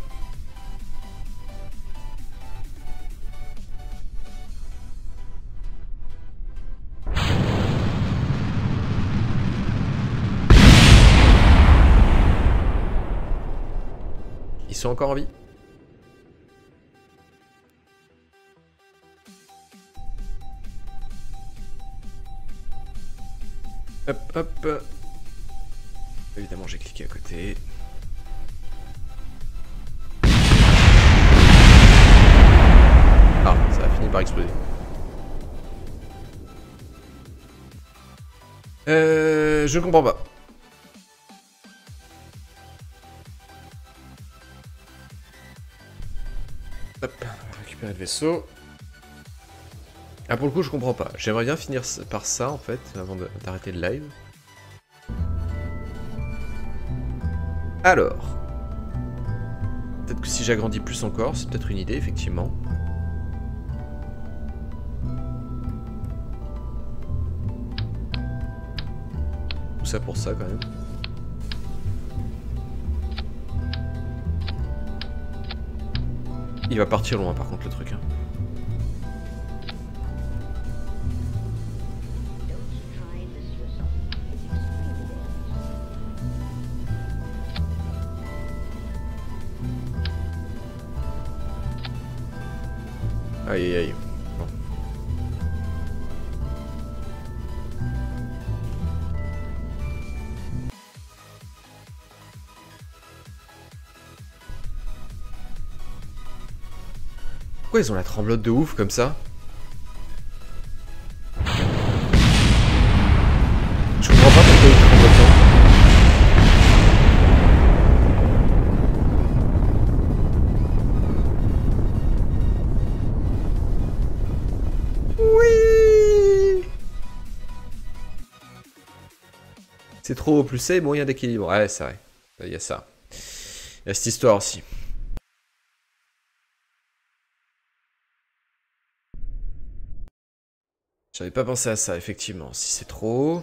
Ils sont encore en vie? Hop, hop. Évidemment, j'ai cliqué à côté. Ah, ça a fini par exploser. Euh, je comprends pas. récupérer le vaisseau. Ah, pour le coup, je comprends pas. J'aimerais bien finir par ça, en fait, avant d'arrêter le live. Alors. Peut-être que si j'agrandis plus encore, c'est peut-être une idée, effectivement. Tout ça pour ça, quand même. Il va partir loin, par contre, le truc. Hein. Aïe aïe aïe. Bon. Pourquoi ils ont la tremblote de ouf comme ça? Je comprends pas pourquoi ils tremblent autant. C'est trop haut, plus c'est, moyen d'équilibre. Ouais, c'est vrai. Il y a ça. Il y a cette histoire aussi. J'avais pas pensé à ça, effectivement. Si c'est trop haut...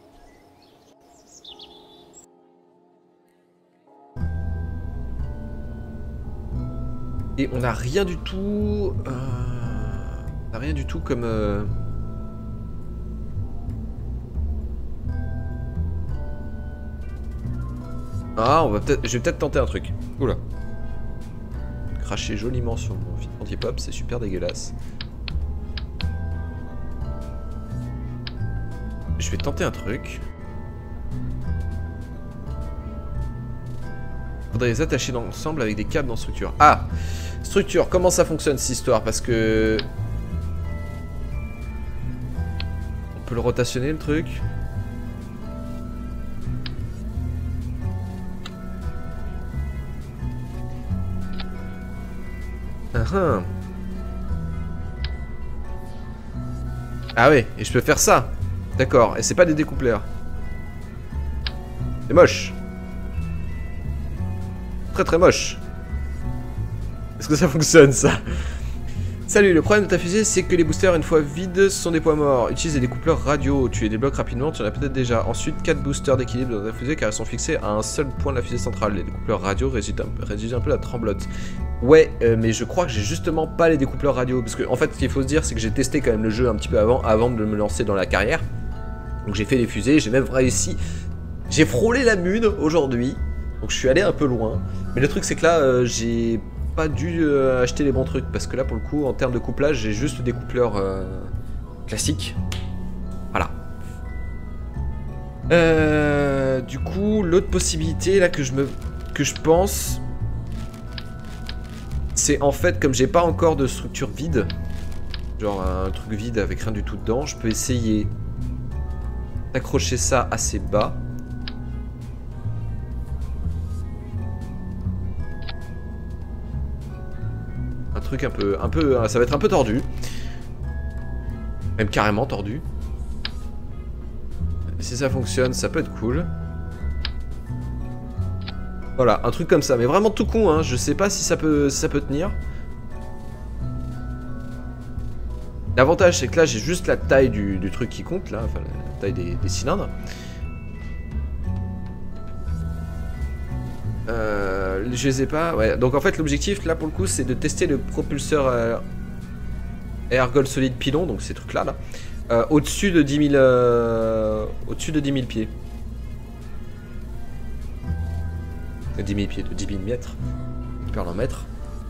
Et on n'a rien du tout... Euh... On n'a rien du tout comme... Euh... Ah, on va peut-être, je vais peut-être tenter un truc. Oula. Cracher joliment sur mon filtre anti-pop, c'est super dégueulasse. Je vais tenter un truc. Faudrait les attacher ensemble avec des câbles dans structure. Ah, structure, comment ça fonctionne cette histoire? Parce que... On peut le rotationner le truc. Uh-huh. Ah ouais, et je peux faire ça. D'accord, et c'est pas des découpleurs. C'est moche. Très très moche. Est-ce que ça fonctionne ça? Salut, le problème de ta fusée, c'est que les boosters, une fois vides, sont des points morts. Utilise des découpleurs radio. Tu les débloques rapidement, tu en as peut-être déjà. Ensuite, quatre boosters d'équilibre dans ta fusée car elles sont fixées à un seul point de la fusée centrale. Les découpleurs radio réduisent un, réduisent un peu la tremblote. Ouais, euh, mais je crois que j'ai justement pas les découpleurs radio. Parce que, en fait, ce qu'il faut se dire, c'est que j'ai testé quand même le jeu un petit peu avant, avant de me lancer dans la carrière. Donc j'ai fait les fusées, j'ai même réussi. J'ai frôlé la mune aujourd'hui. Donc je suis allé un peu loin. Mais le truc, c'est que là, euh, j'ai pas dû euh, acheter les bons trucs. Parce que là, pour le coup, en termes de couplage, j'ai juste des coupleurs euh, classiques. Voilà. Euh, du coup, l'autre possibilité, là, que je me... que je pense... C'est en fait, comme j'ai pas encore de structure vide, genre un truc vide avec rien du tout dedans, je peux essayer d'accrocher ça assez bas. Un truc un peu, un peu, ça va être un peu tordu. Même carrément tordu. Si ça fonctionne, ça peut être cool. Voilà, un truc comme ça, mais vraiment tout con, hein. Je sais pas si ça peut, si ça peut tenir. L'avantage, c'est que là, j'ai juste la taille du, du truc qui compte, là, enfin la taille des, des cylindres. Euh, je les ai pas, ouais. Donc en fait, l'objectif, là, pour le coup, c'est de tester le propulseur euh, Ergol Solid Pylon, donc ces trucs-là, là, euh, au-dessus de dix mille, euh, au-dessus de dix mille pieds. dix mille pieds, de dix mille mètres. Per mètre.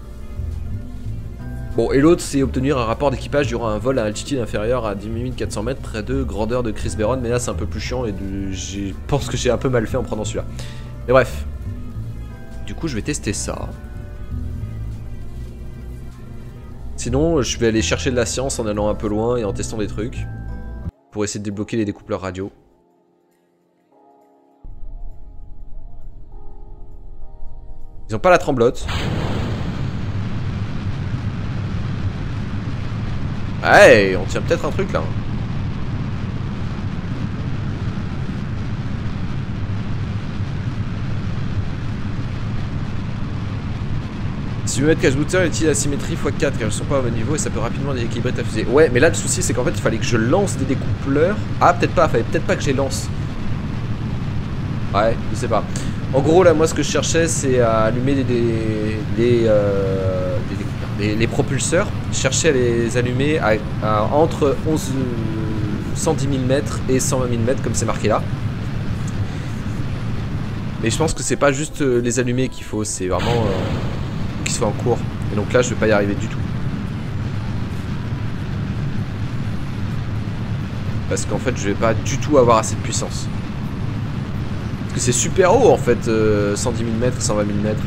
Bon, et l'autre, c'est obtenir un rapport d'équipage durant un vol à altitude inférieure à dix mille quatre cents mètres près de grandeur de Chris Beron. Mais là, c'est un peu plus chiant et de... je pense que j'ai un peu mal fait en prenant celui-là. Mais bref. Du coup, je vais tester ça. Sinon, je vais aller chercher de la science en allant un peu loin et en testant des trucs. Pour essayer de débloquer les découpleurs radio. Ils ont pas la tremblote. Ouais, on tient peut-être un truc là. Si vous mettez cache booster, utilise la symétrie fois quatre car elles sont pas au même niveau et ça peut rapidement déséquilibrer ta fusée. Ouais, mais là le souci c'est qu'en fait il fallait que je lance des découpleurs. Ah, peut-être pas, fallait peut-être pas que je les lance. Ouais, je sais pas. En gros, là, moi ce que je cherchais c'est à allumer des, des, des, euh, des, des, les propulseurs. Je cherchais à les allumer à, à, entre onze, cent dix mille mètres et cent vingt mille mètres comme c'est marqué là. Mais je pense que c'est pas juste les allumer qu'il faut, c'est vraiment. Euh, qui soit en cours. Et donc là, je vais pas y arriver du tout. Parce qu'en fait, je vais pas du tout avoir assez de puissance. Parce que c'est super haut en fait, euh, cent dix mille mètres, cent vingt mille mètres.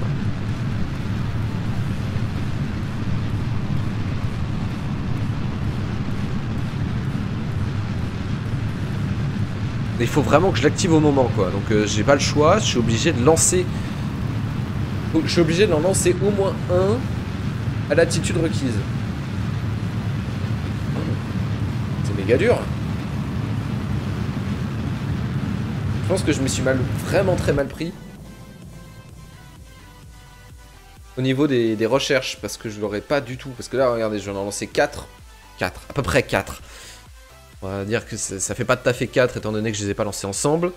Il faut vraiment que je l'active au moment quoi. Donc euh, j'ai pas le choix, je suis obligé de lancer. Je suis obligé d'en lancer au moins un à l'attitude requise. C'est méga dur. Je pense que je me suis mal, vraiment très mal pris. Au niveau des, des recherches, parce que je l'aurais pas du tout. Parce que là, regardez, je vais en lancer quatre. quatre, à peu près quatre. On va dire que ça, ça fait pas tout à fait quatre, étant donné que je les ai pas lancés ensemble.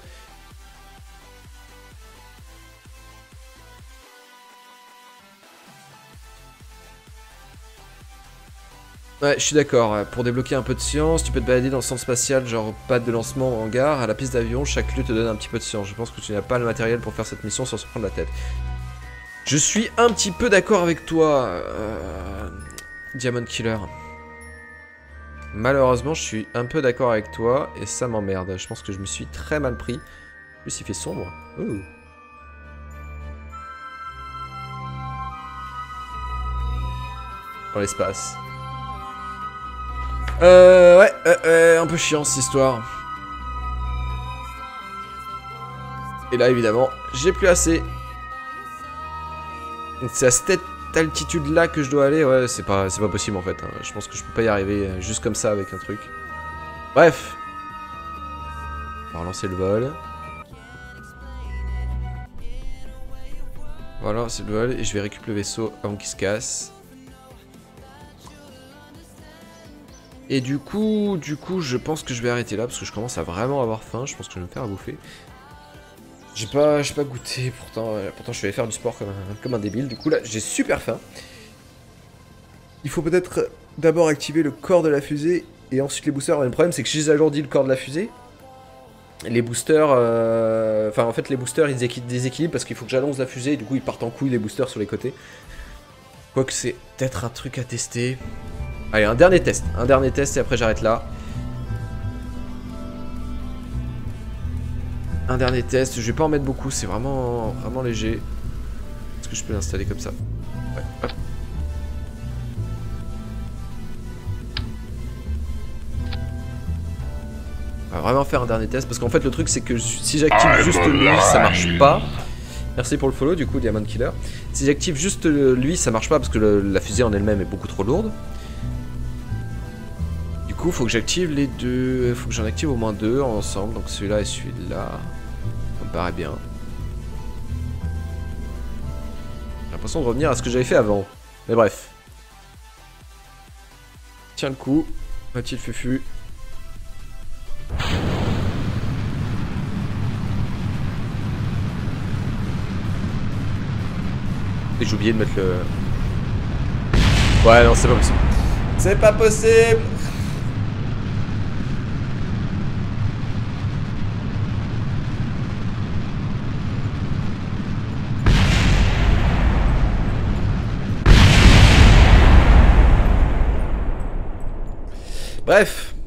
Ouais, je suis d'accord. Pour débloquer un peu de science, tu peux te balader dans le centre spatial, genre pad de lancement en hangar, à la piste d'avion, chaque lieu te donne un petit peu de science. Je pense que tu n'as pas le matériel pour faire cette mission sans se prendre la tête. Je suis un petit peu d'accord avec toi, euh... Diamond Killer. Malheureusement, je suis un peu d'accord avec toi, et ça m'emmerde. Je pense que je me suis très mal pris. En plus, il fait sombre. Ouh. Dans l'espace. Euh, ouais, euh, euh, un peu chiant cette histoire. Et là, évidemment, j'ai plus assez. Donc c'est à cette altitude-là que je dois aller. Ouais, c'est pas, c'est pas possible en fait. Hein. Je pense que je peux pas y arriver juste comme ça avec un truc. Bref. On va relancer le vol. Voilà, c'est le vol. Et je vais récupérer le vaisseau avant qu'il se casse. Et du coup, du coup, je pense que je vais arrêter là parce que je commence à vraiment avoir faim. Je pense que je vais me faire à bouffer. J'ai pas, j'ai pas goûté, pourtant, euh, pourtant je vais aller faire du sport comme un, comme un débile. Du coup là, j'ai super faim. Il faut peut-être d'abord activer le corps de la fusée et ensuite les boosters. Le problème c'est que si j'alourdis le corps de la fusée, les boosters, euh... enfin en fait les boosters ils déséquilibrent parce qu'il faut que j'allonge la fusée et du coup ils partent en couille les boosters sur les côtés. Quoique c'est peut-être un truc à tester. Allez, un dernier test, un dernier test et après j'arrête là. Un dernier test, je vais pas en mettre beaucoup, c'est vraiment, vraiment léger. Est-ce que je peux l'installer comme ça? Ouais, hop. On va vraiment faire un dernier test parce qu'en fait le truc c'est que si j'active juste lui ça marche pas. Merci pour le follow du coup Diamond Killer. Si j'active juste lui ça marche pas parce que le, la fusée en elle-même est beaucoup trop lourde. Du coup faut que j'active les deux, faut que j'en active au moins deux ensemble, donc celui-là et celui-là. Ça me paraît bien. J'ai l'impression de revenir à ce que j'avais fait avant. Mais bref. Tiens le coup. Mathilde Fufu. Et j'ai oublié de mettre le... Ouais non c'est pas possible. C'est pas possible. Bref.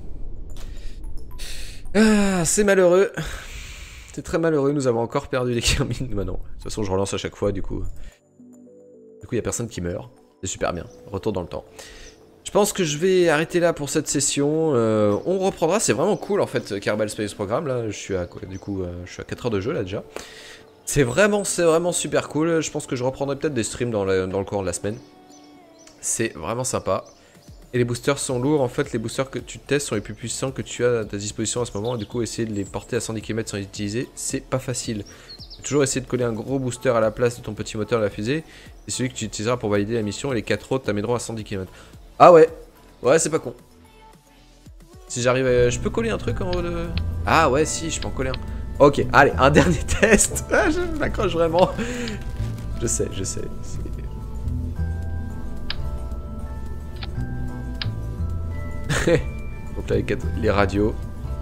Ah, c'est malheureux. C'est très malheureux, nous avons encore perdu les Kermines. Bah non, de toute façon je relance à chaque fois du coup. Du coup il n'y a personne qui meurt. C'est super bien, retour dans le temps. Je pense que je vais arrêter là pour cette session. Euh, on reprendra, c'est vraiment cool en fait, Kerbal Space Program. Là, je suis à quoi du coup, euh, je suis à quatre heures de jeu là déjà. C'est vraiment, c'est vraiment super cool. Je pense que je reprendrai peut-être des streams dans le, dans le cours de la semaine. C'est vraiment sympa. Et les boosters sont lourds. En fait, les boosters que tu testes sont les plus puissants que tu as à ta disposition à ce moment. Et du coup, essayer de les porter à cent dix kilomètres sans les utiliser, c'est pas facile. Toujours essayer de coller un gros booster à la place de ton petit moteur de la fusée. C'est celui que tu utiliseras pour valider la mission. Et les quatre autres t'amèneront à cent dix kilomètres. Ah ouais. Ouais, c'est pas con. Si j'arrive à... Je peux coller un truc en haut de... Ah ouais, si, je peux en coller un. Ok, allez, un dernier test. Ah, je m'accroche vraiment. Je sais, je sais. Donc là, les, quatre... les radios.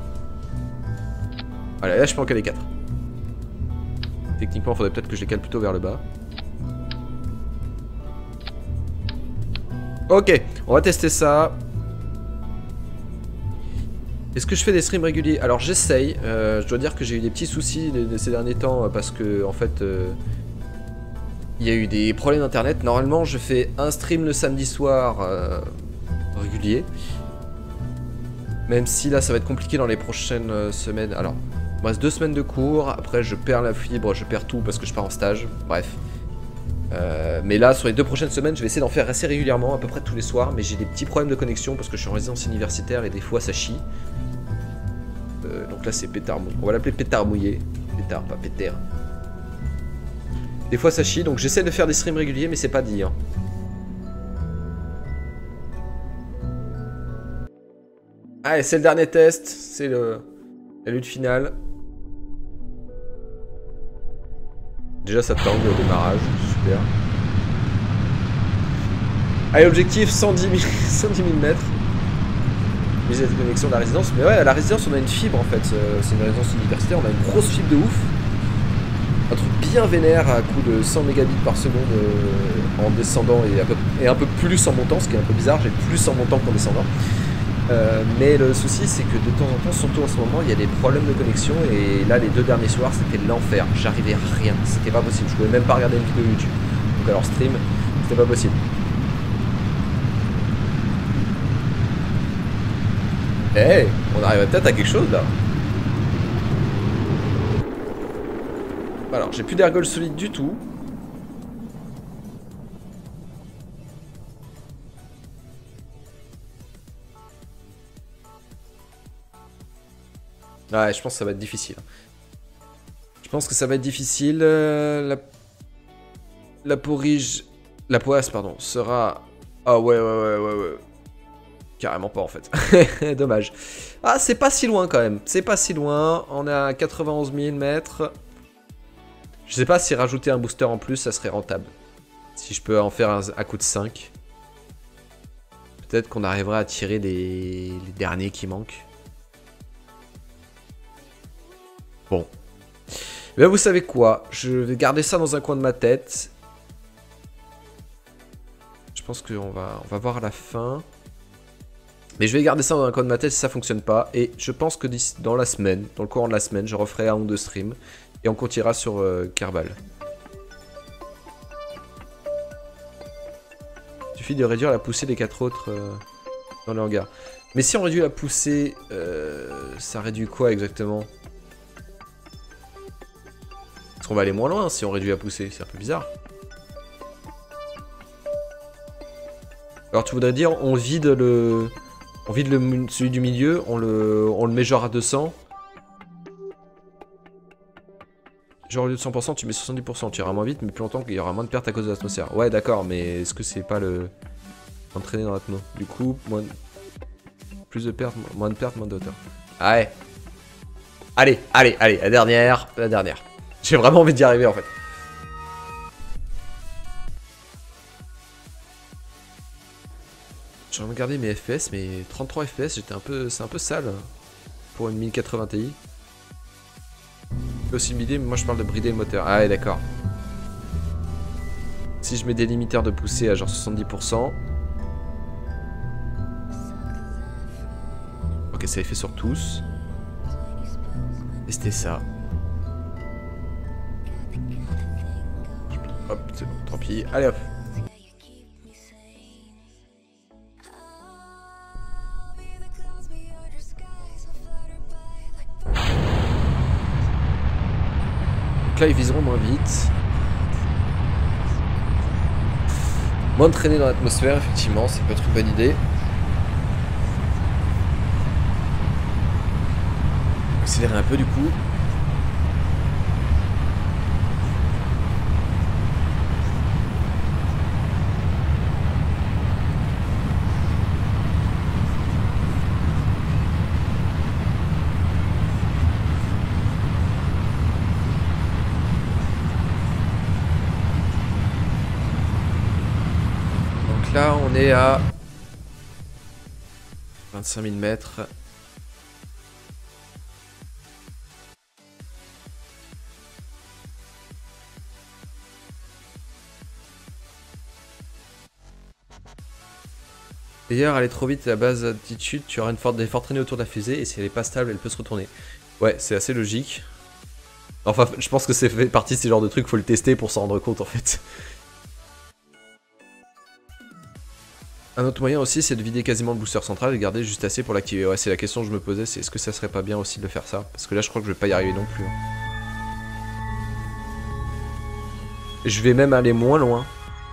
Voilà, là, je peux en caler quatre. Techniquement, il faudrait peut-être que je les cale plutôt vers le bas. Ok, on va tester ça. Est-ce que je fais des streams réguliers? Alors j'essaye, euh, je dois dire que j'ai eu des petits soucis de, de ces derniers temps parce que en fait euh, il y a eu des problèmes d'internet. Normalement je fais un stream le samedi soir euh, régulier. Même si là ça va être compliqué dans les prochaines euh, semaines. Alors, il me reste deux semaines de cours, après je perds la fibre, je perds tout parce que je pars en stage, bref. Euh, mais là sur les deux prochaines semaines je vais essayer d'en faire assez régulièrement, à peu près tous les soirs. Mais j'ai des petits problèmes de connexion parce que je suis en résidence universitaire et des fois ça chie. Euh, donc là c'est pétard mouillé. On va l'appeler pétard mouillé. Pétard, pas pétard. Des fois ça chie, donc j'essaie de faire des streams réguliers, mais c'est pas dit. Hein. Allez, c'est le dernier test. C'est le... la lutte finale. Déjà ça tangue au démarrage. Super. Allez, objectif cent dix mille mètres. Viser la connexion de la résidence. Mais ouais, à la résidence, on a une fibre en fait. C'est une résidence universitaire. On a une grosse fibre de ouf. Un truc bien vénère à coup de cent mégabits par seconde euh, en descendant et un, peu, et un peu plus en montant. Ce qui est un peu bizarre. J'ai plus en montant qu'en descendant. Euh, mais le souci, c'est que de temps en temps, surtout en ce moment, il y a des problèmes de connexion. Et là, les deux derniers soirs, c'était l'enfer. J'arrivais à rien. C'était pas possible. Je pouvais même pas regarder une vidéo YouTube. Donc, alors, stream, c'était pas possible. Eh, hey, on arrive peut-être à quelque chose là. Alors, j'ai plus d'ergol solide du tout. Ouais, je pense que ça va être difficile. Je pense que ça va être difficile. Euh, la... la porrige... La poisse, pardon, sera... Ah ouais, ouais, ouais, ouais, ouais. Carrément pas en fait. Dommage. Ah, c'est pas si loin quand même. C'est pas si loin. On est à quatre-vingt-onze mille mètres. Je sais pas si rajouter un booster en plus, ça serait rentable. Si je peux en faire un à coup de cinq. Peut-être qu'on arrivera à tirer les... les derniers qui manquent. Bon. Mais vous savez quoi? Je vais garder ça dans un coin de ma tête. Je pense qu'on va, on va voir à la fin. Mais je vais garder ça dans un coin de ma tête si ça fonctionne pas. Et je pense que dans la semaine, dans le courant de la semaine, je referai un ou deux streams. Et on continuera sur euh, Kerbal. Il suffit de réduire la poussée des quatre autres euh, dans le hangar. Mais si on réduit la poussée, euh, ça réduit quoi exactement? Parce qu'on va aller moins loin si on réduit la poussée. C'est un peu bizarre. Alors tu voudrais dire on vide le... On vide le, celui du milieu, on le, on le met genre à deux cents. Genre au lieu de cent pour cent, tu mets soixante-dix pour cent. Tu iras moins vite, mais plus longtemps qu'il y aura moins de pertes à cause de l'atmosphère. Ouais, d'accord, mais est-ce que c'est pas le... entraîner dans l'atmos? Du coup, moins... plus de pertes, moins de pertes, moins de hauteur. Ah ouais. Allez, allez, allez, la dernière, la dernière. J'ai vraiment envie d'y arriver en fait. J'ai regardé mes F P S, mais trente-trois F P S, j'étais un peu, c'est un peu sale pour une mille quatre-vingts Ti. C'est aussi une idée, mais moi je parle de brider le moteur. Ah ouais, d'accord. Si je mets des limiteurs de poussée à genre soixante-dix pour cent. Ok, ça est fait sur tous. Tester ça. Hop, c'est bon, tant pis. Allez hop. Donc là, ils viseront moins vite. Moins de traîner dans l'atmosphère, effectivement, ça peut être une bonne idée. accélérer un peu du coup. Donc là on est à vingt-cinq mille mètres. D'ailleurs, aller trop vite à basse altitude, tu auras une forte, des fortes traînées autour de la fusée et si elle est pas stable, elle peut se retourner. Ouais, c'est assez logique. Enfin, je pense que c'est fait partie de ces genres de trucs, faut le tester pour s'en rendre compte en fait. Un autre moyen aussi, c'est de vider quasiment le booster central et garder juste assez pour l'activer. Ouais, c'est la question que je me posais, c'est est-ce que ça serait pas bien aussi de faire ça? Parce que là, je crois que je vais pas y arriver non plus. Je vais même aller moins loin.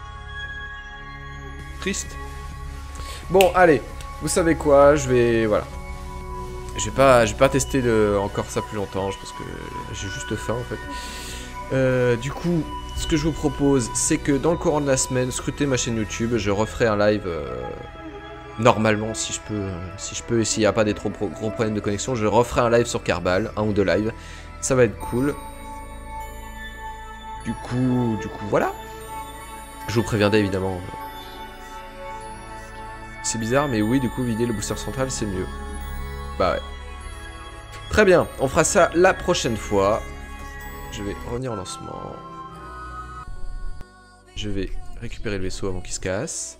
Triste. Bon, allez, vous savez quoi, je vais... Voilà. Je vais pas, je vais pas tester le, encore ça plus longtemps, parce que j'ai juste faim en fait. Euh, du coup, ce que je vous propose, c'est que dans le courant de la semaine, scrutez ma chaîne YouTube, je referai un live... Euh, normalement, si je peux, euh, si je peux, et s'il n'y a pas des trop gros problèmes de connexion, je referai un live sur Kerbal, un ou deux lives. Ça va être cool. Du coup, du coup, voilà. Je vous préviendrai évidemment... C'est bizarre, mais oui, du coup, vider le booster central, c'est mieux. Bah ouais. Très bien, on fera ça la prochaine fois. Je vais revenir en lancement. Je vais récupérer le vaisseau avant qu'il se casse.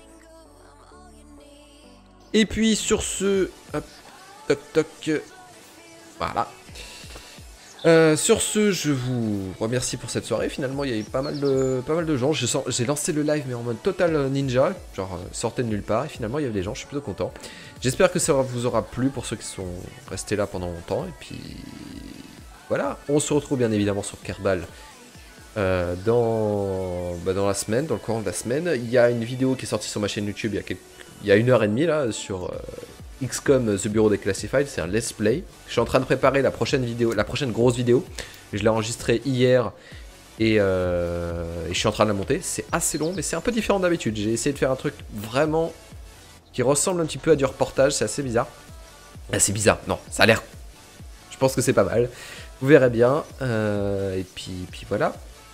Et puis, sur ce... Hop, toc, toc. Voilà. Euh, sur ce, je vous remercie pour cette soirée. Finalement, il y a eu pas mal de, pas mal de gens. J'ai lancé le live, mais en mode total ninja. Genre, euh, sortait de nulle part. Et finalement, il y avait des gens. Je suis plutôt content. J'espère que ça vous aura plu pour ceux qui sont restés là pendant longtemps. Et puis, voilà. On se retrouve bien évidemment sur Kerbal euh, dans, bah, dans la semaine, dans le courant de la semaine. Il y a une vidéo qui est sortie sur ma chaîne YouTube il y a, quelques, il y a une heure et demie, là, sur... Euh, X COM The Bureau des Classified, c'est un let's play. Je suis en train de préparer la prochaine vidéo, la prochaine grosse vidéo. Je l'ai enregistrée hier et, euh, et je suis en train de la monter. C'est assez long, mais c'est un peu différent d'habitude. J'ai essayé de faire un truc vraiment qui ressemble un petit peu à du reportage. C'est assez bizarre. Ah, c'est bizarre, non, ça a l'air. Je pense que c'est pas mal. Vous verrez bien. Euh, et puis, puis voilà.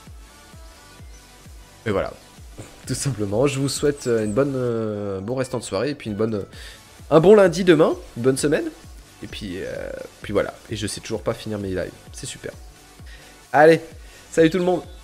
Et voilà. Tout simplement. Je vous souhaite une bonne, euh, un bon restant de soirée et puis une bonne. Un bon lundi demain, une bonne semaine, et puis, euh, puis voilà, et je sais toujours pas finir mes lives, c'est super. Allez, salut tout le monde.